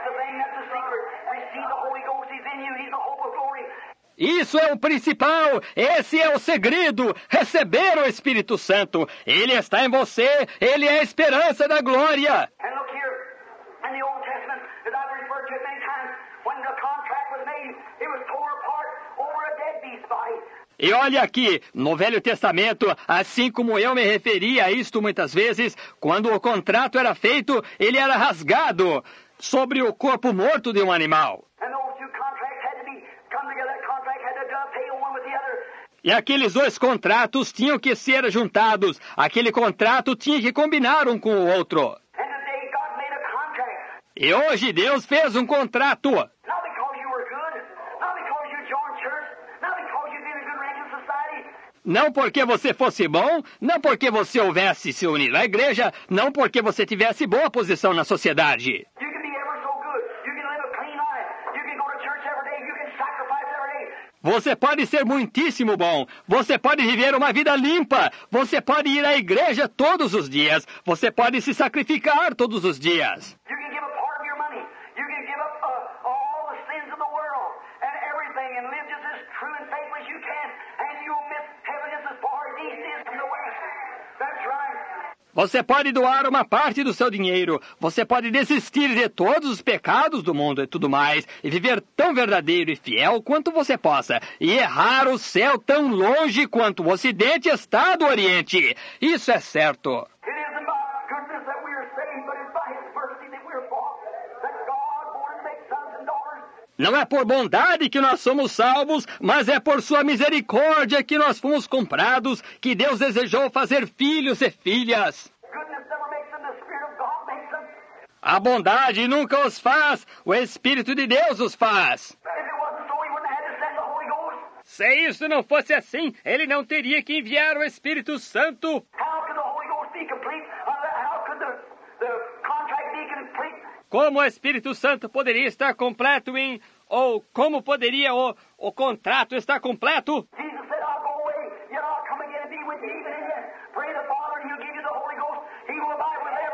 Speaker 1: Isso é o principal, esse é o segredo, receber o Espírito Santo. Ele está em você, ele é a esperança da glória.
Speaker 2: And look here, in the Old Testament, as I've referred to it many times, when the contract was made, it was torn apart over a dead beast's body.
Speaker 1: E olha aqui, no Velho Testamento, assim como eu me referi a isto muitas vezes, quando o contrato era feito, ele era rasgado sobre o corpo morto de um animal.
Speaker 2: And those two contracts had to be come together. That contract had to dovetail one with the other.
Speaker 1: E aqueles dois contratos tinham que ser juntados. Aquele contrato tinha que combinar um com o outro.
Speaker 2: And today God made a contract.
Speaker 1: E hoje Deus fez um contrato.
Speaker 2: Not because you were good, not because you joined church, not because you did a good rank in society.
Speaker 1: Não porque você fosse bom, não porque você houvesse se unido à igreja, não porque você tivesse boa posição na sociedade.
Speaker 2: You can be ever so good. You can live a clean life. You can go to church every day. You can sacrifice every day.
Speaker 1: Você pode ser muitíssimo bom. Você pode viver uma vida limpa. Você pode ir à igreja todos os dias. Você pode se sacrificar todos os dias.
Speaker 2: You can give a part of your money. You can give up uh, all the sins of the world and everything and live just as true and faithful as you can. And you'll miss heaven just as far as east is from the west. That's right.
Speaker 1: Você pode doar uma parte do seu dinheiro. Você pode desistir de todos os pecados do mundo e tudo mais. E viver tão verdadeiro e fiel quanto você possa. E errar o céu tão longe quanto o ocidente está do oriente. Isso é certo.
Speaker 2: It isn't by goodness that we are saved, but it's by His mercy that we are bought. That God born to make sons and daughters.
Speaker 1: Não é por bondade que nós somos salvos, mas é por sua misericórdia que nós fomos comprados, que Deus desejou fazer filhos e filhas.
Speaker 2: Goodness never makes them, the Spirit of God makes them.
Speaker 1: A bondade nunca os faz, o Espírito de Deus os faz.
Speaker 2: If it wasn't so, He wouldn't have had to send the Holy Ghost.
Speaker 1: Se isso não fosse assim, ele não teria que enviar o Espírito Santo.
Speaker 2: How could the Holy Ghost be complete? Uh, How could the, the contract be complete?
Speaker 1: Como o Espírito Santo poderia estar completo em... Ou como poderia o, o contrato estar completo?
Speaker 2: Jesus said, I'll go away, yet I'll come again and be with you even in you. Pray the Father, and He'll give you the Holy Ghost. He will abide with ever.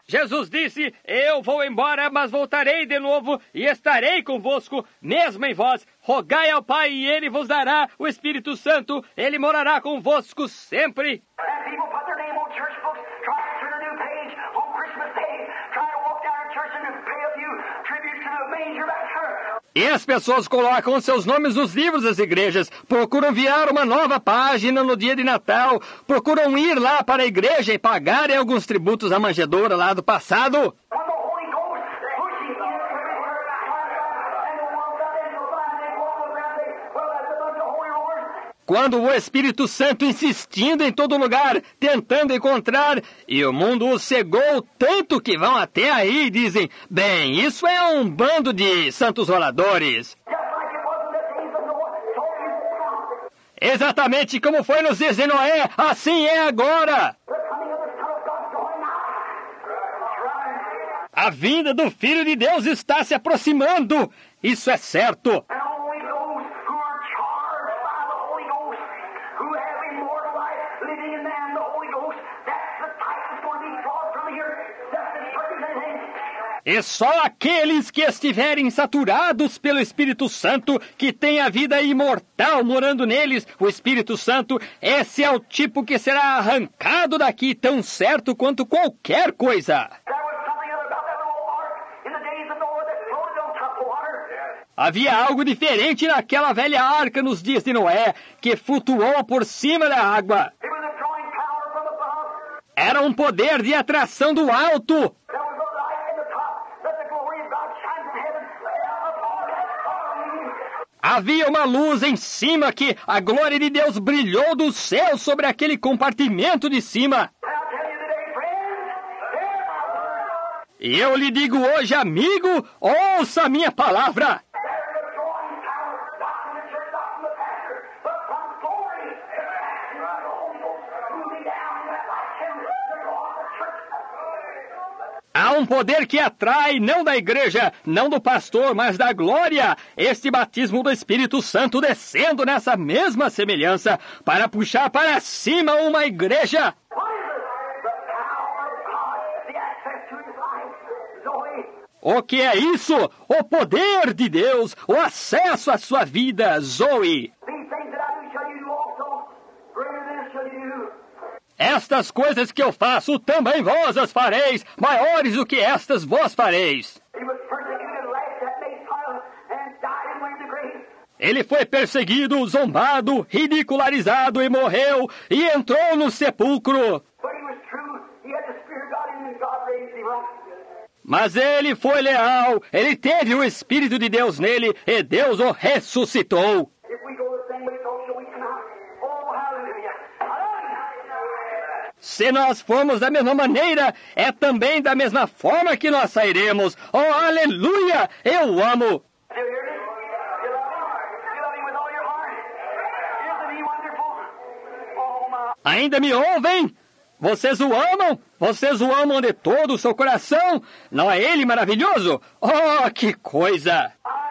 Speaker 1: Jesus disse, eu vou embora, mas voltarei de novo e estarei convosco, mesmo em vós. Rogai ao Pai e Ele vos dará o Espírito Santo. Ele morará convosco sempre. E as pessoas colocam seus nomes nos livros das igrejas, procuram virar uma nova página no dia de Natal, procuram ir lá para a igreja e pagarem alguns tributos à manjedoura lá do passado. Quando o Espírito Santo insistindo em todo lugar, tentando encontrar, e o mundo os cegou tanto que vão até aí e dizem, bem, isso é um bando de santos roladores. Exatamente como foi nos dias de Noé, assim é agora. A vinda do Filho de Deus está se aproximando, isso é certo. E só aqueles que estiverem saturados pelo Espírito Santo, que têm a vida imortal morando neles, o Espírito Santo, esse é o tipo que será arrancado daqui tão certo quanto qualquer coisa. Havia algo diferente naquela velha arca nos dias de Noé, que flutuou por cima da água. Era um poder de atração do alto. Havia uma luz em cima que a glória de Deus brilhou do céu sobre aquele compartimento de cima. E eu lhe digo hoje, amigo, ouça a minha palavra. Há um poder que atrai, não da igreja, não do pastor, mas da glória. Este batismo do Espírito Santo descendo nessa mesma semelhança para puxar para cima uma igreja. O que é isso? O poder de Deus, o acesso à sua vida, Zoe. Estas coisas que eu faço, também vós as fareis, maiores do que estas vós fareis. Ele foi perseguido, zombado, ridicularizado e morreu, e entrou no sepulcro. Mas ele foi leal, ele teve o Espírito de Deus nele, e Deus o ressuscitou. Se nós formos da mesma maneira, é também da mesma forma que nós sairemos. Oh, aleluia! Eu amo! Ainda me ouvem? Vocês o amam? Vocês o amam de todo o seu coração? Não é ele maravilhoso? Oh, que coisa!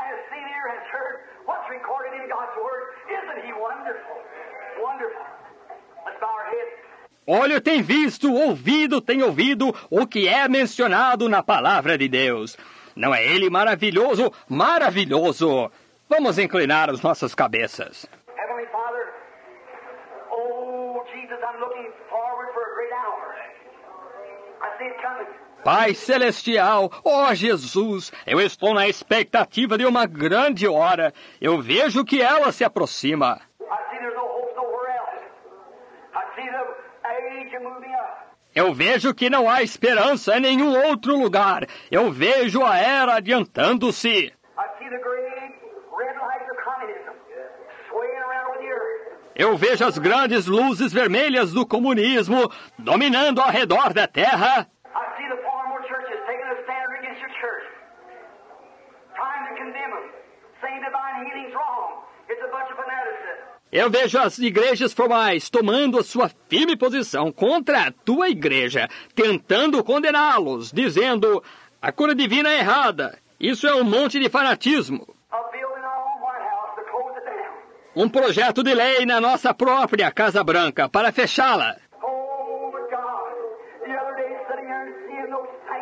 Speaker 1: Olho tem visto, ouvido tem ouvido o que é mencionado na palavra de Deus. Não é ele maravilhoso? Maravilhoso! Vamos inclinar as nossas cabeças.
Speaker 2: Heavenly Father, oh Jesus, I'm looking forward for a great hour. I see it coming.
Speaker 1: Pai Celestial, ó Jesus, eu estou na expectativa de uma grande hora. Eu vejo que ela se aproxima.
Speaker 2: I see there's no hope nowhere else. I see the age moving up.
Speaker 1: Eu vejo que não há esperança em nenhum outro lugar. Eu vejo a era adiantando-se.
Speaker 2: I see the great red lights of communism swaying around with the earth.
Speaker 1: Eu vejo as grandes luzes vermelhas do comunismo dominando ao redor da terra.
Speaker 2: I see the far more churches taking a stand against your church, trying to condemn them, saying divine healing's wrong. It's a bunch of fanaticism.
Speaker 1: Eu vejo as igrejas formais tomando a sua firme posição contra a tua igreja, tentando condená-los, dizendo, a cura divina é errada, isso é um monte de fanatismo.
Speaker 2: A bill in our own White House to close it down.
Speaker 1: Um projeto de lei na nossa própria Casa Branca para fechá-la.
Speaker 2: Oh, but God, the other day sitting here and seeing those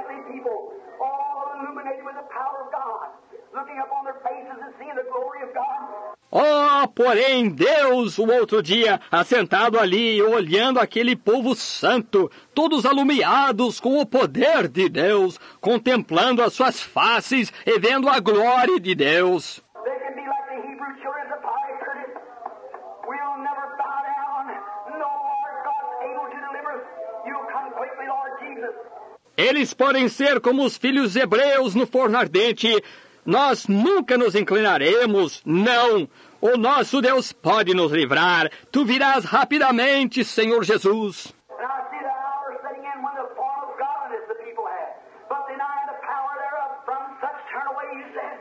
Speaker 2: the glory of God.
Speaker 1: Oh, porém, Deus, o outro dia, assentado ali, olhando aquele povo santo, todos alumiados com o poder de Deus, contemplando as suas faces e vendo a glória de Deus.
Speaker 2: They can be like the Hebrew children of piety. We'll never bow down. No, Lord God's able to deliver us. You come quickly, Lord Jesus.
Speaker 1: Eles podem ser como os filhos hebreus no forno ardente. Nós nunca nos inclinaremos, não. O nosso Deus pode nos livrar. Tu virás rapidamente, Senhor Jesus.
Speaker 2: And I see the hour setting in when the form of godliness the people had, but denying the power thereof, from such turn away, you said.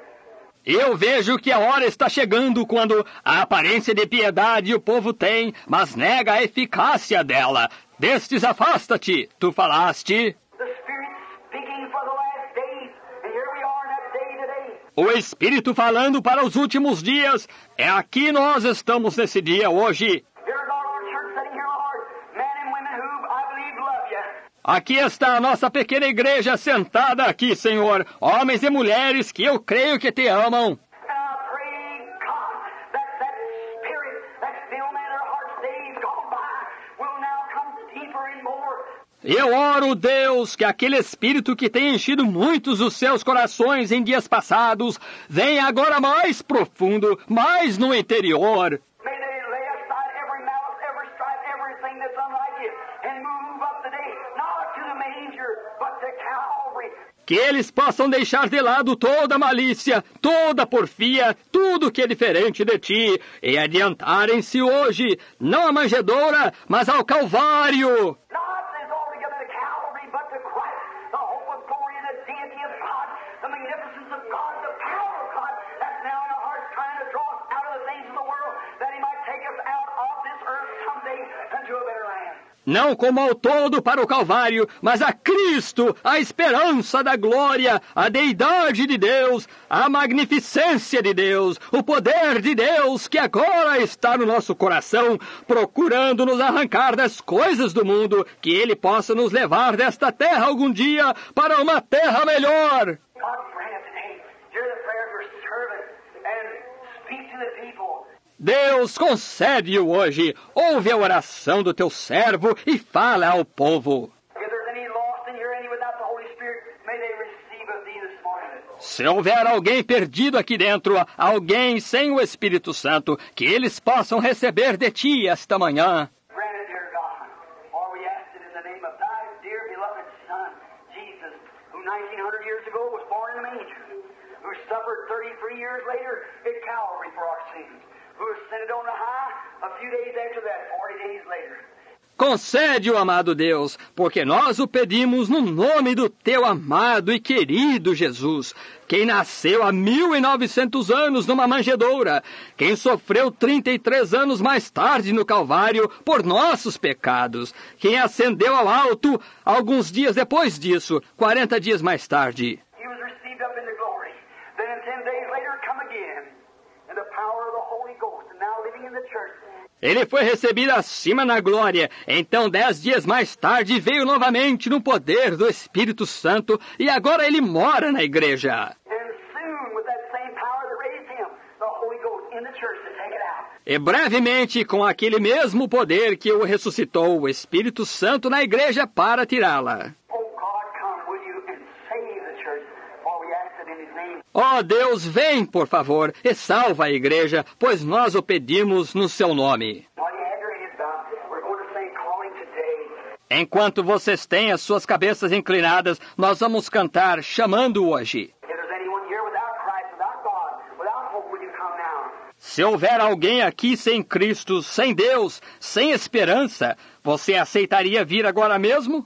Speaker 1: Eu vejo que a hora está chegando quando a aparência de piedade o povo tem, mas nega a eficácia dela. Destes afasta-te, tu falaste.
Speaker 2: The Spirit speaking for the last days, and here we are in that day today.
Speaker 1: O Espírito falando para os últimos dias. É aqui nós estamos nesse dia hoje.
Speaker 2: Here's our Lord Church sitting here, Lord, men and women who I believe love you.
Speaker 1: Aqui está a nossa pequena igreja sentada aqui, Senhor. Homens e mulheres que eu creio que te amam.
Speaker 2: And I pray, God, that that Spirit, that still man in our hearts days gone by, will now come deeper and more.
Speaker 1: Eu oro, Deus, que aquele Espírito que tem enchido muitos dos seus corações em dias passados, venha agora mais profundo, mais no interior.
Speaker 2: May they lay aside every malice, every strife, everything that's unlike you, and move up today, not to the manger, but to Calvary.
Speaker 1: Que eles possam deixar de lado toda malícia, toda porfia, tudo que é diferente de ti, e adiantarem-se hoje, não à manjedoura, mas ao Calvário.
Speaker 2: Not as altogether to Calvary, but to Christ, the hope of glory and the deity of God, the magnificence of God, the power of God, that's now in our hearts trying to draw us out of the things of the world, that He might take us out of this earth someday into a better land.
Speaker 1: Não como ao todo para o Calvário, mas a Cristo, a esperança da glória, a deidade de Deus, a magnificência de Deus, o poder de Deus que agora está no nosso coração, procurando nos arrancar das coisas do mundo, que Ele possa nos levar desta terra algum dia para uma terra melhor.
Speaker 2: God grant it today. Hear the prayer of your servant and speak to the people.
Speaker 1: Deus, concede-o hoje. Ouve a oração do teu servo e fala ao povo.
Speaker 2: If there's any lost in here, any without the Holy Spirit, may they receive of thee this morning.
Speaker 1: Se houver alguém perdido aqui dentro, alguém sem o Espírito Santo, que eles possam receber de ti esta manhã.
Speaker 2: Grant it, dear God. For we ask it in the name of thy dear beloved Son, Jesus, who nineteen hundred years ago was born in a manger, who suffered thirty-three years later at Calvary for our sins, who ascended on the high a few days after that, forty days later.
Speaker 1: Concede-o, amado Deus, porque nós o pedimos no nome do teu amado e querido Jesus, quem nasceu há mil e novecentos anos numa manjedoura, quem sofreu trinta e três anos mais tarde no Calvário por nossos pecados, quem ascendeu ao alto alguns dias depois disso, quarenta dias mais tarde.
Speaker 2: He was received up into glory. Then ten days later come again in the power of the Holy Ghost, and now living in the church.
Speaker 1: Ele foi recebido acima na glória. Então, dez dias mais tarde, veio novamente no poder do Espírito Santo e agora ele mora na igreja.
Speaker 2: And soon, with that same power that raised him, the Holy Ghost in the church to take it out.
Speaker 1: E brevemente, com aquele mesmo poder que o ressuscitou, o Espírito Santo na igreja para tirá-la.
Speaker 2: Oh God, come, will you, and save the church, for we ask it in His name.
Speaker 1: Ó Deus, vem, por favor, e salva a igreja, pois nós o pedimos no seu nome.
Speaker 2: While you have your heads bowed, we're going to sing Calling Today.
Speaker 1: Enquanto vocês têm as suas cabeças inclinadas, nós vamos cantar Chamando hoje.
Speaker 2: If there's anyone here without Christ, without God, without hope, will you come now?
Speaker 1: Se houver alguém aqui sem Cristo, sem Deus, sem esperança, você aceitaria vir agora mesmo?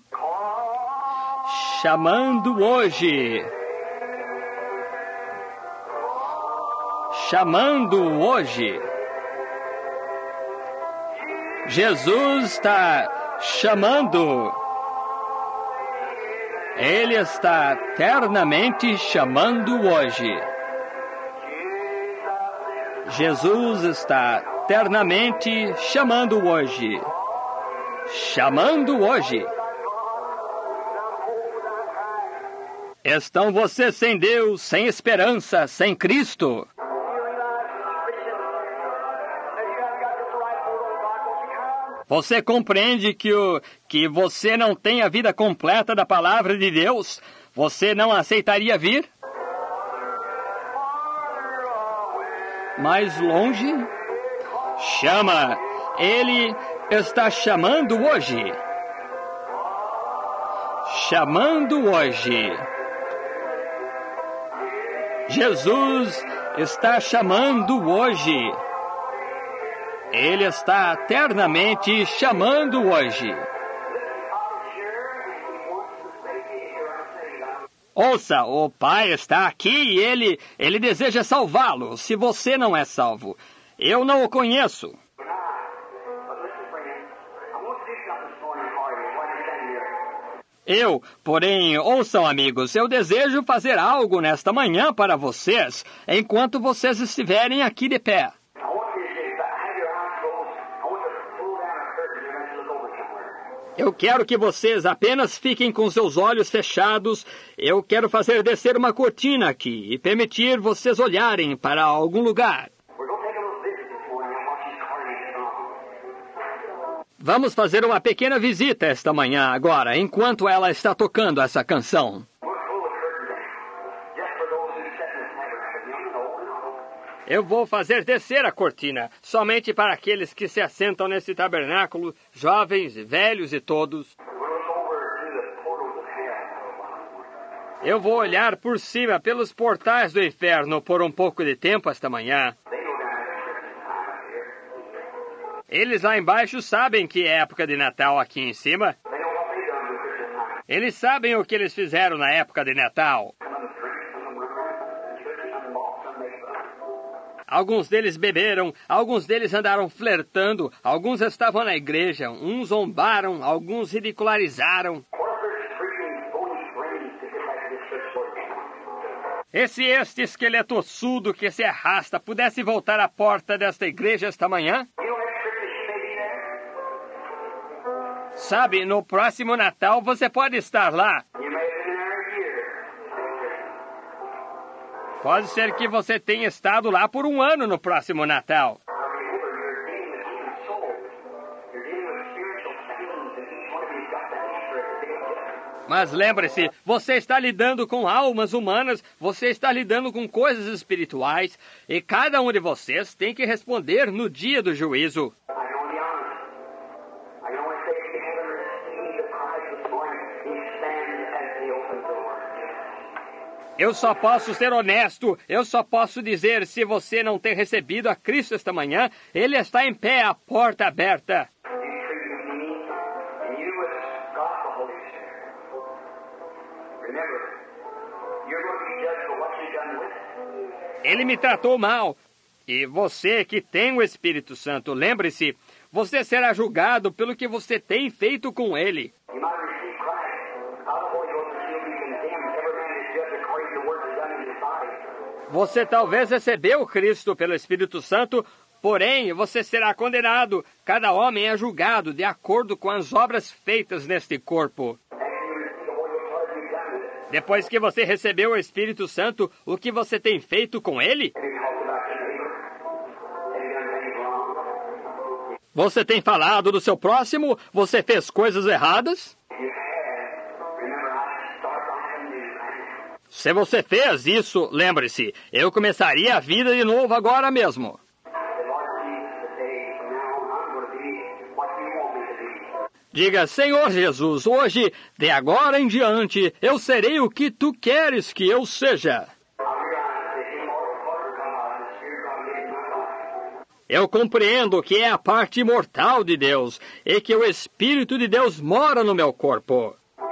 Speaker 1: Chamando hoje. Chamando hoje. Jesus está chamando. Ele está eternamente chamando hoje. Jesus está eternamente chamando hoje. Chamando hoje. Estão vocês sem Deus, sem esperança, sem Cristo? Você compreende que, o, que você não tem a vida completa da palavra de Deus? Você não aceitaria vir? Mais longe? Chama! Ele está chamando hoje. Chamando hoje. Jesus está chamando hoje. Ele está eternamente chamando hoje. Ouça, o Pai está aqui e ele, ele deseja salvá-lo, se você não é salvo. Eu não o conheço. Eu, porém, ouçam amigos, eu desejo fazer algo nesta manhã para vocês, enquanto vocês estiverem aqui de pé. Eu quero que vocês apenas fiquem com seus olhos fechados. Eu quero fazer descer uma cortina aqui e permitir vocês olharem para algum lugar. Vamos fazer uma pequena visita esta manhã agora, enquanto ela está tocando essa canção. Eu vou fazer descer a cortina, somente para aqueles que se assentam nesse tabernáculo, jovens, velhos e todos. Eu vou olhar por cima pelos portais do inferno por um pouco de tempo esta manhã. Eles lá embaixo sabem que é época de Natal aqui em cima. Eles sabem o que eles fizeram na época de Natal. Alguns deles beberam, alguns deles andaram flertando, alguns estavam na igreja, uns zombaram, alguns ridicularizaram. E se este esqueleto ossudo que se arrasta pudesse voltar à porta desta igreja esta manhã? Sabe, no próximo Natal você pode estar lá. Pode ser que você tenha estado lá por um ano no próximo Natal. Mas lembre-se, você está lidando com almas humanas, você está lidando com coisas espirituais, e cada um de vocês tem que responder no dia do juízo. Eu só posso ser honesto, eu só posso dizer, se você não tem recebido a Cristo esta manhã, Ele está em pé, a porta aberta. Ele me tratou mal, e você que tem o Espírito Santo, lembre-se, você será julgado pelo que você tem feito com Ele. Você talvez recebeu Cristo pelo Espírito Santo, porém você será condenado. Cada homem é julgado de acordo com as obras feitas neste corpo. Depois que você recebeu o Espírito Santo, o que você tem feito com ele? Você tem falado do seu próximo? Você fez coisas erradas? Se você fez isso, lembre-se, eu começaria a vida de novo agora mesmo. Diga, Senhor Jesus, hoje, de agora em diante, eu serei o que tu queres que eu seja. Eu compreendo que é a parte imortal de Deus e que o Espírito de Deus mora no meu corpo.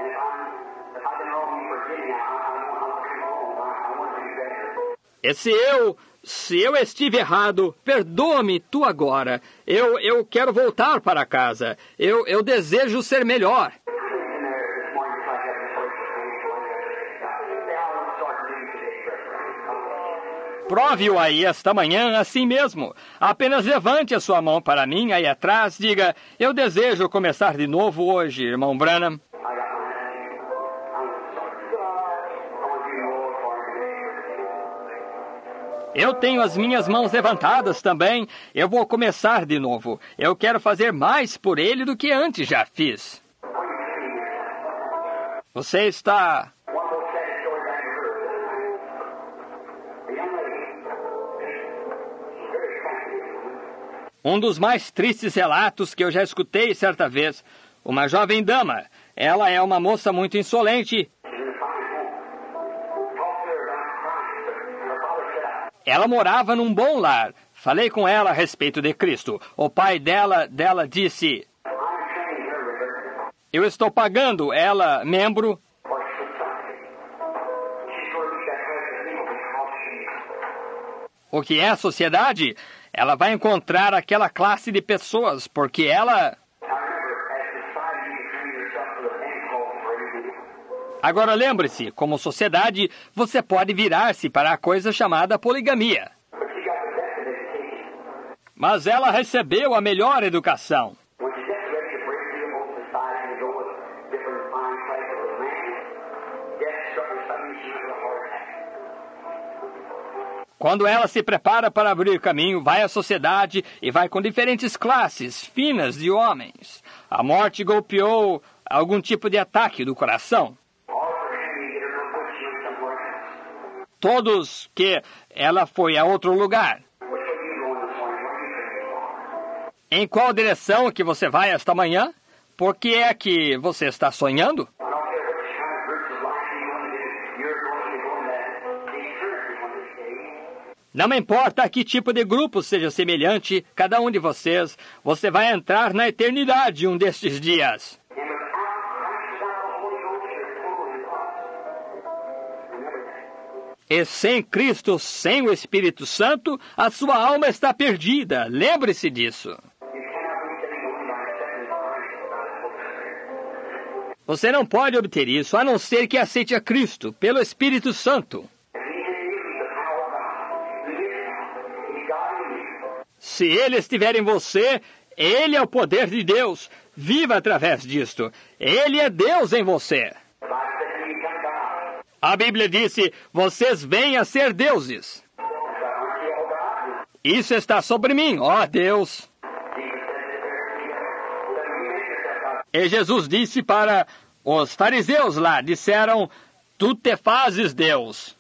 Speaker 1: E se eu, se eu estive errado, perdoa-me tu agora. Eu, eu quero voltar para casa. Eu, eu desejo ser melhor. Prove-o aí esta manhã assim mesmo. Apenas levante a sua mão para mim aí atrás. Diga, eu desejo começar de novo hoje, irmão Branham. Eu tenho as minhas mãos levantadas também. Eu vou começar de novo. Eu quero fazer mais por ele do que antes já fiz. Você está... Um dos mais tristes relatos que eu já escutei certa vez. Uma jovem dama. Ela é uma moça muito insolente. Ela morava num bom lar. Falei com ela a respeito de Cristo. O pai dela, dela disse... Eu estou pagando ela, membro... O que é a sociedade? Ela vai encontrar aquela classe de pessoas, porque ela... Agora lembre-se, como sociedade, você pode virar-se para a coisa chamada poligamia. Mas ela recebeu a melhor educação. Quando ela se prepara para abrir caminho, vai à sociedade e vai com diferentes classes finas de homens. A morte golpeou algum tipo de ataque do coração. Todos que ela foi a outro lugar. Em qual direção que você vai esta manhã? Por que é que você está sonhando? Não me importa a que tipo de grupo seja semelhante, cada um de vocês, você vai entrar na eternidade um destes dias. E sem Cristo, sem o Espírito Santo, a sua alma está perdida. Lembre-se disso. Você não pode obter isso, a não ser que aceite a Cristo, pelo Espírito Santo. Se Ele estiver em você, Ele é o poder de Deus. Viva através disto. Ele é Deus em você. A Bíblia disse, vocês vêm a ser deuses. Isso está sobre mim, ó Deus. E Jesus disse para os fariseus lá, disseram, tu te fazes Deus.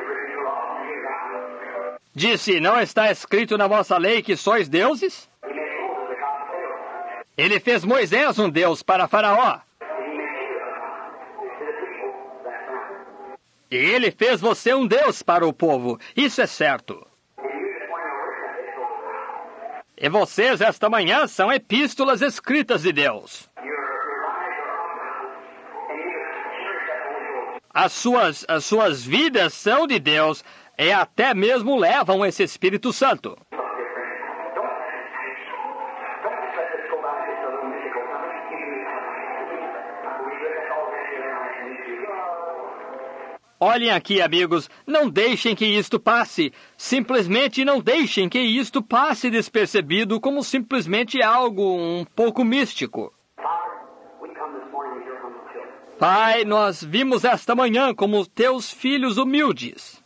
Speaker 1: Disse, não está escrito na vossa lei que sois deuses? Ele fez Moisés um Deus para Faraó. E ele fez você um Deus para o povo. Isso é certo. E vocês, esta manhã, são epístolas escritas de Deus. As suas, as suas vidas são de Deus e até mesmo levam esse Espírito Santo. Olhem aqui, amigos, não deixem que isto passe. Simplesmente não deixem que isto passe despercebido como simplesmente algo um pouco místico. Pai, nós vimos esta manhã como teus filhos humildes.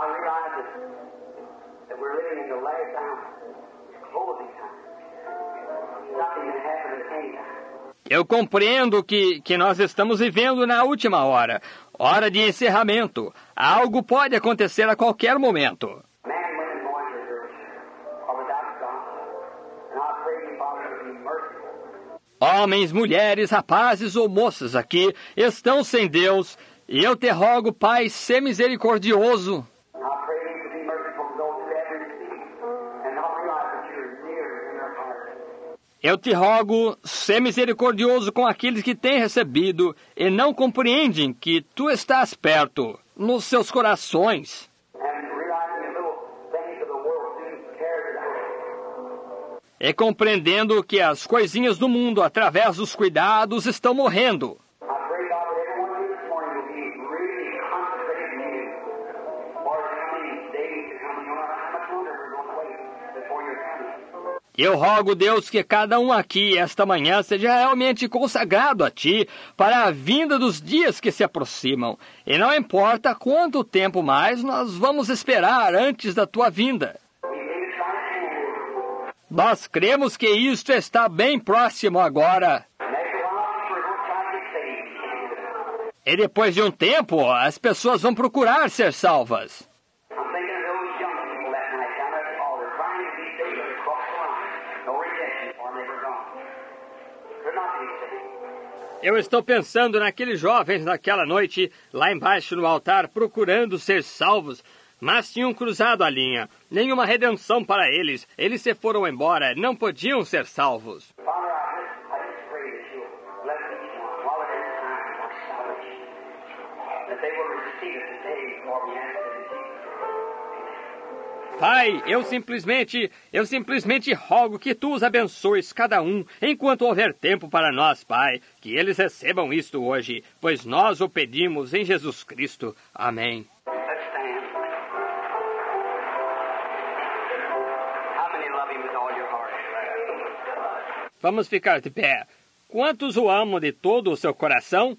Speaker 1: Eu compreendo que, que nós estamos vivendo na última hora, hora de encerramento. Algo pode acontecer a qualquer momento. Homens, mulheres, rapazes ou moças aqui estão sem Deus, e eu te rogo, Pai, ser misericordioso. Eu te rogo, ser misericordioso com aqueles que têm recebido e não compreendem que tu estás perto, nos seus corações. E compreendendo que as coisinhas do mundo, através dos cuidados, estão morrendo. Eu rogo, Deus, que cada um aqui, esta manhã, seja realmente consagrado a Ti para a vinda dos dias que se aproximam. E não importa quanto tempo mais nós vamos esperar antes da Tua vinda. Nós cremos que isto está bem próximo agora. E depois de um tempo, as pessoas vão procurar ser salvas. Eu estou pensando naqueles jovens naquela noite, lá embaixo no altar, procurando ser salvos, mas tinham cruzado a linha. Nenhuma redenção para eles. Eles se foram embora, não podiam ser salvos. Pai, eu simplesmente, eu simplesmente rogo que Tu os abençoes cada um, enquanto houver tempo para nós, Pai, que eles recebam isto hoje, pois nós o pedimos em Jesus Cristo. Amém. Vamos ficar de pé. Quantos o amam de todo o seu coração?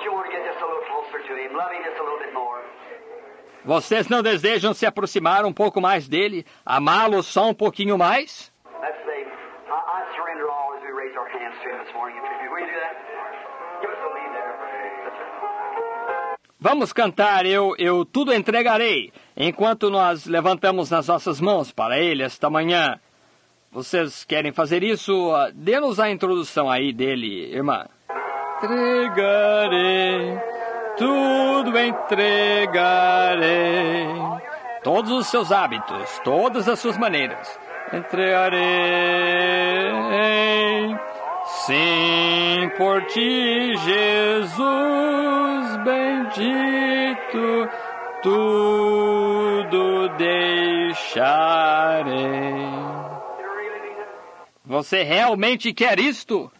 Speaker 1: Vocês não desejam se aproximar um pouco mais dele, amá-lo só um pouquinho mais? Vamos cantar, eu, eu tudo entregarei, enquanto nós levantamos nas nossas mãos para ele esta manhã. Vocês querem fazer isso? Dê-nos a introdução aí dele, irmã. Entregarei, tudo entregarei, todos os seus hábitos, todas as suas maneiras. Entregarei, sim, por Ti, Jesus bendito, tudo deixarei. Você realmente quer isto?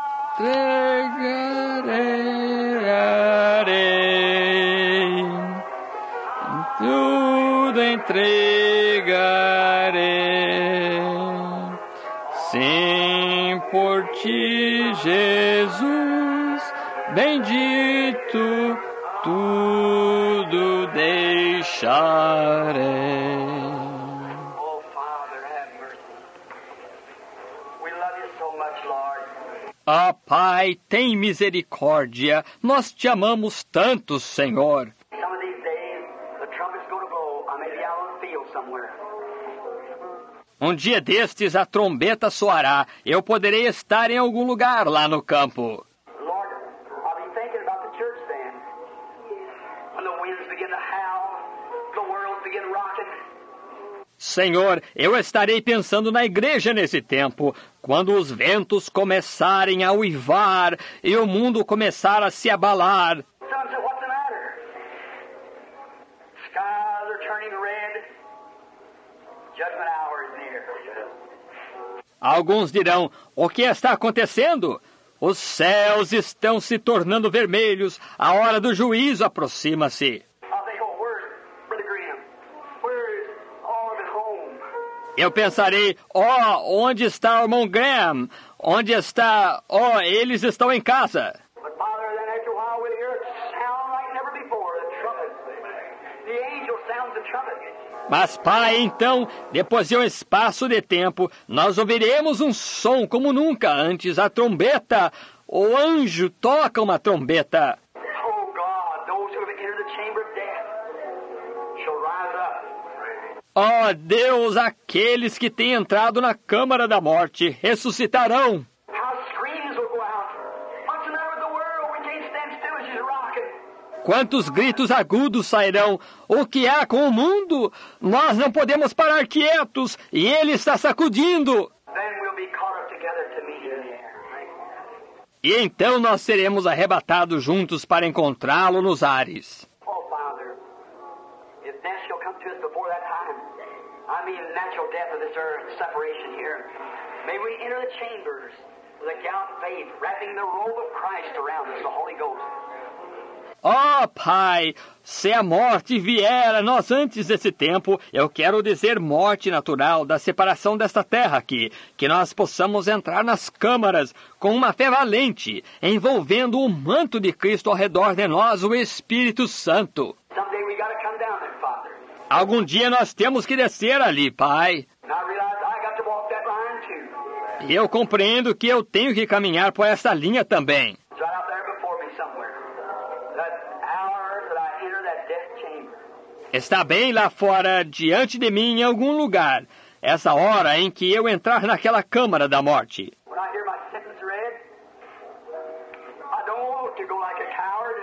Speaker 1: Entregarei, tudo entregarei, sim, por Ti, Jesus bendito, tudo deixarei. Ah, Pai, tem misericórdia. Nós Te amamos tanto, Senhor. Um dia destes a trombeta soará. Eu poderei estar em algum lugar lá no campo. Senhor, eu estarei pensando na igreja nesse tempo, quando os ventos começarem a uivar e o mundo começar a se abalar. Alguns dirão, o que está acontecendo? Os céus estão se tornando vermelhos, a hora do juízo aproxima-se. Eu pensarei, ó, oh, onde está o irmão Graham? Onde está, ó, oh, eles estão em casa. Mas, Pai, então, depois de um espaço de tempo, nós ouviremos um som como nunca antes, a trombeta. O anjo toca uma trombeta. Ó Deus, aqueles que têm entrado na câmara da morte ressuscitarão. Quantos gritos agudos sairão? O que há com o mundo? Nós não podemos parar quietos e ele está sacudindo. E então nós seremos arrebatados juntos para encontrá-lo nos ares. I mean, natural death of this earth, separation here. May we enter the chambers with a gallant faith, wrapping the robe of Christ around us, the Holy Ghost. Ó, Pai, se a morte vier a nós antes desse tempo, eu quero dizer morte natural da separação desta terra aqui, que nós possamos entrar nas câmaras com uma fé valente, envolvendo o manto de Cristo ao redor de nós, o Espírito Santo.
Speaker 2: Someday we gotta come down there, Father.
Speaker 1: Algum dia nós temos que descer ali, Pai.
Speaker 2: And I realize I got to walk that line too.
Speaker 1: E eu compreendo que eu tenho que caminhar por essa linha também.
Speaker 2: It's right out there before me somewhere. That hour that I enter that death chamber.
Speaker 1: Está bem lá fora, diante de mim, em algum lugar, essa hora em que eu entrar naquela câmara da morte.
Speaker 2: When I hear my sentence read, I don't want to go like a coward.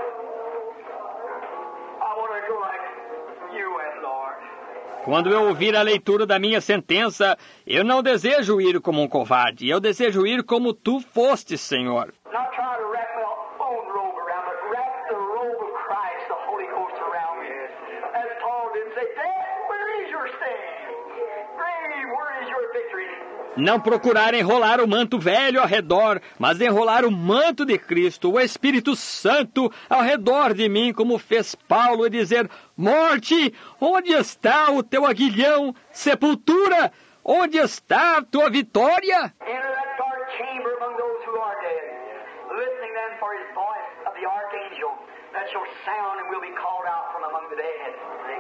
Speaker 2: I want to go like you went, Lord.
Speaker 1: Quando eu ouvir a leitura da minha sentença, eu não desejo ir como um covarde, eu desejo ir como tu foste, Senhor.
Speaker 2: Not trying to wrap my own robe around, but wrap the robe of Christ, the Holy Ghost around me. As Paul did say, Dad, where is your stand? Grave, where is your victory?
Speaker 1: Não procurar enrolar o manto velho ao redor, mas enrolar o manto de Cristo, o Espírito Santo, ao redor de mim, como fez Paulo, e dizer, morte, onde está o teu aguilhão? Sepultura, onde está a tua vitória?
Speaker 2: Enter that dark chamber among those who are dead, listening then for his voice of the archangel that shall sound and will be called out from among the dead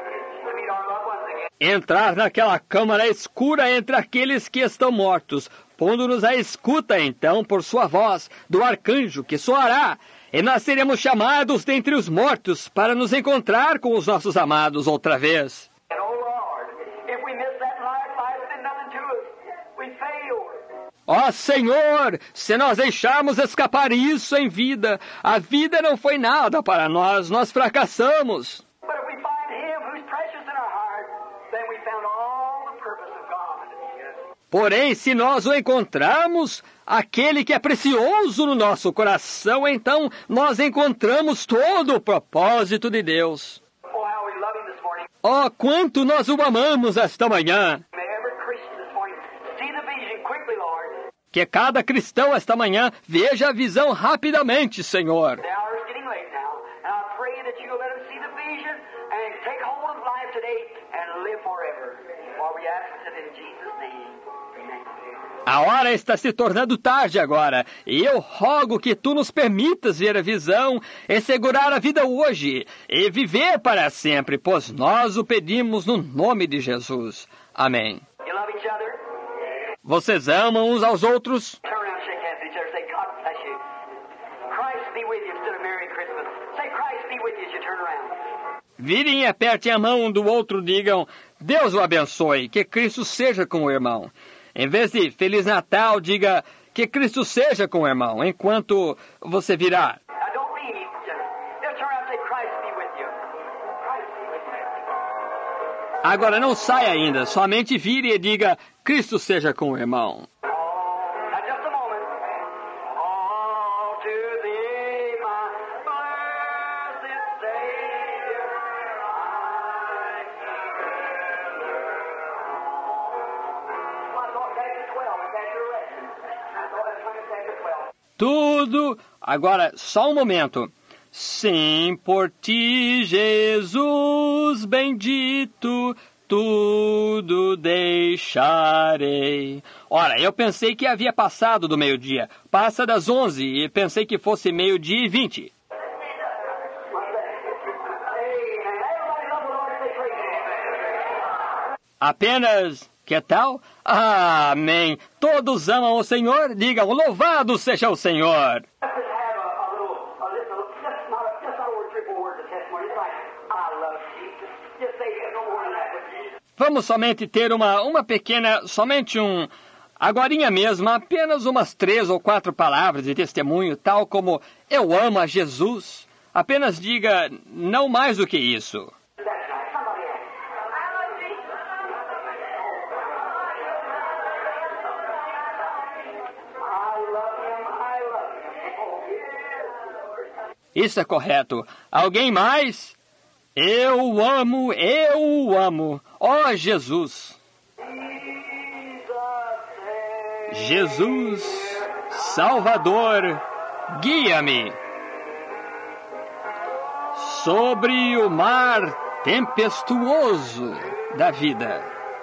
Speaker 2: to meet our loved ones again.
Speaker 1: Entrar naquela câmara escura entre aqueles que estão mortos, pondo-nos à escuta, então, por sua voz, do arcanjo que soará, e nós seremos chamados dentre os mortos para nos encontrar com os nossos amados outra vez.
Speaker 2: And oh Lord, if we miss that life, life's been nothing to us. We failed.
Speaker 1: Ó Senhor, se nós deixarmos escapar isso em vida, a vida não foi nada para nós, nós fracassamos.
Speaker 2: But if we find him who's precious in our heart, then we found all the purpose of God.
Speaker 1: Porém, se nós o encontrarmos, aquele que é precioso no nosso coração, então nós encontramos todo o propósito de Deus.
Speaker 2: Oh, how we love him this morning.
Speaker 1: Ó, quanto nós o amamos esta manhã!
Speaker 2: May every Christian this morning see the vision quickly, Lord.
Speaker 1: Que cada cristão esta manhã veja a visão rapidamente, Senhor.
Speaker 2: The hour is getting late now, and I pray that you'll let them see the vision and take hold of life today and live forever. For we ask it in Jesus' name. Amen.
Speaker 1: A hora está se tornando tarde agora, e eu rogo que tu nos permitas ver a visão e segurar a vida hoje, e viver para sempre, pois nós o pedimos no nome de Jesus. Amém.
Speaker 2: You love each other?
Speaker 1: Vocês amam uns aos outros?
Speaker 2: Turn around and shake hands with each other. Say, God bless you. Christ be with you instead of Merry Christmas. Say, Christ be with you as you turn around.
Speaker 1: Virem e apertem a mão um do outro, digam, Deus o abençoe, que Cristo seja com o irmão. Em vez de Feliz Natal, diga, que Cristo seja com o irmão, enquanto você virar.
Speaker 2: Now don't leave. Just, just turn around and say, Christ be with you. Christ be with you.
Speaker 1: Agora não saia ainda, somente vire e diga, Cristo seja com o irmão.
Speaker 2: Now just a moment. All to thee, my blessed Savior, I surrender. I thought chapter twelve was at your lesson. I thought it was chapter twelve.
Speaker 1: Tudo. Agora, só um momento. Sim, por ti, Jesus bendito, tudo deixarei. Ora, eu pensei que havia passado do meio-dia. Passa das onze e pensei que fosse meio-dia e vinte. Apenas, que tal? Amém. Todos amam o Senhor? Digam, louvado seja o Senhor.
Speaker 2: Let's just have a, a little, a little, just not a, just not a word, three, four words of testimony. It's like, I love Jesus. Just say no more than that with Jesus.
Speaker 1: Vamos somente ter uma, uma pequena, somente um, agorinha mesmo, apenas umas três ou quatro palavras de testemunho, tal como eu amo a Jesus. Apenas diga, não mais do que isso.
Speaker 2: That's right. Somebody else. I love Jesus. I love him. I love him. Oh, yes.
Speaker 1: Isso é correto. Alguém mais? Eu amo, eu amo. Ó Jesus. Jesus, Salvador, guia-me. sobre o mar tempestuoso da vida.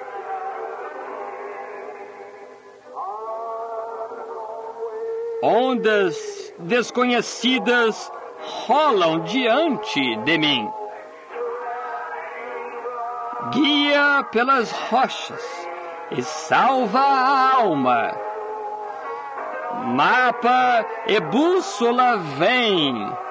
Speaker 1: Ondas desconhecidas rolam diante de mim. Guia pelas rochas e salva a alma. Mapa e bússola vêm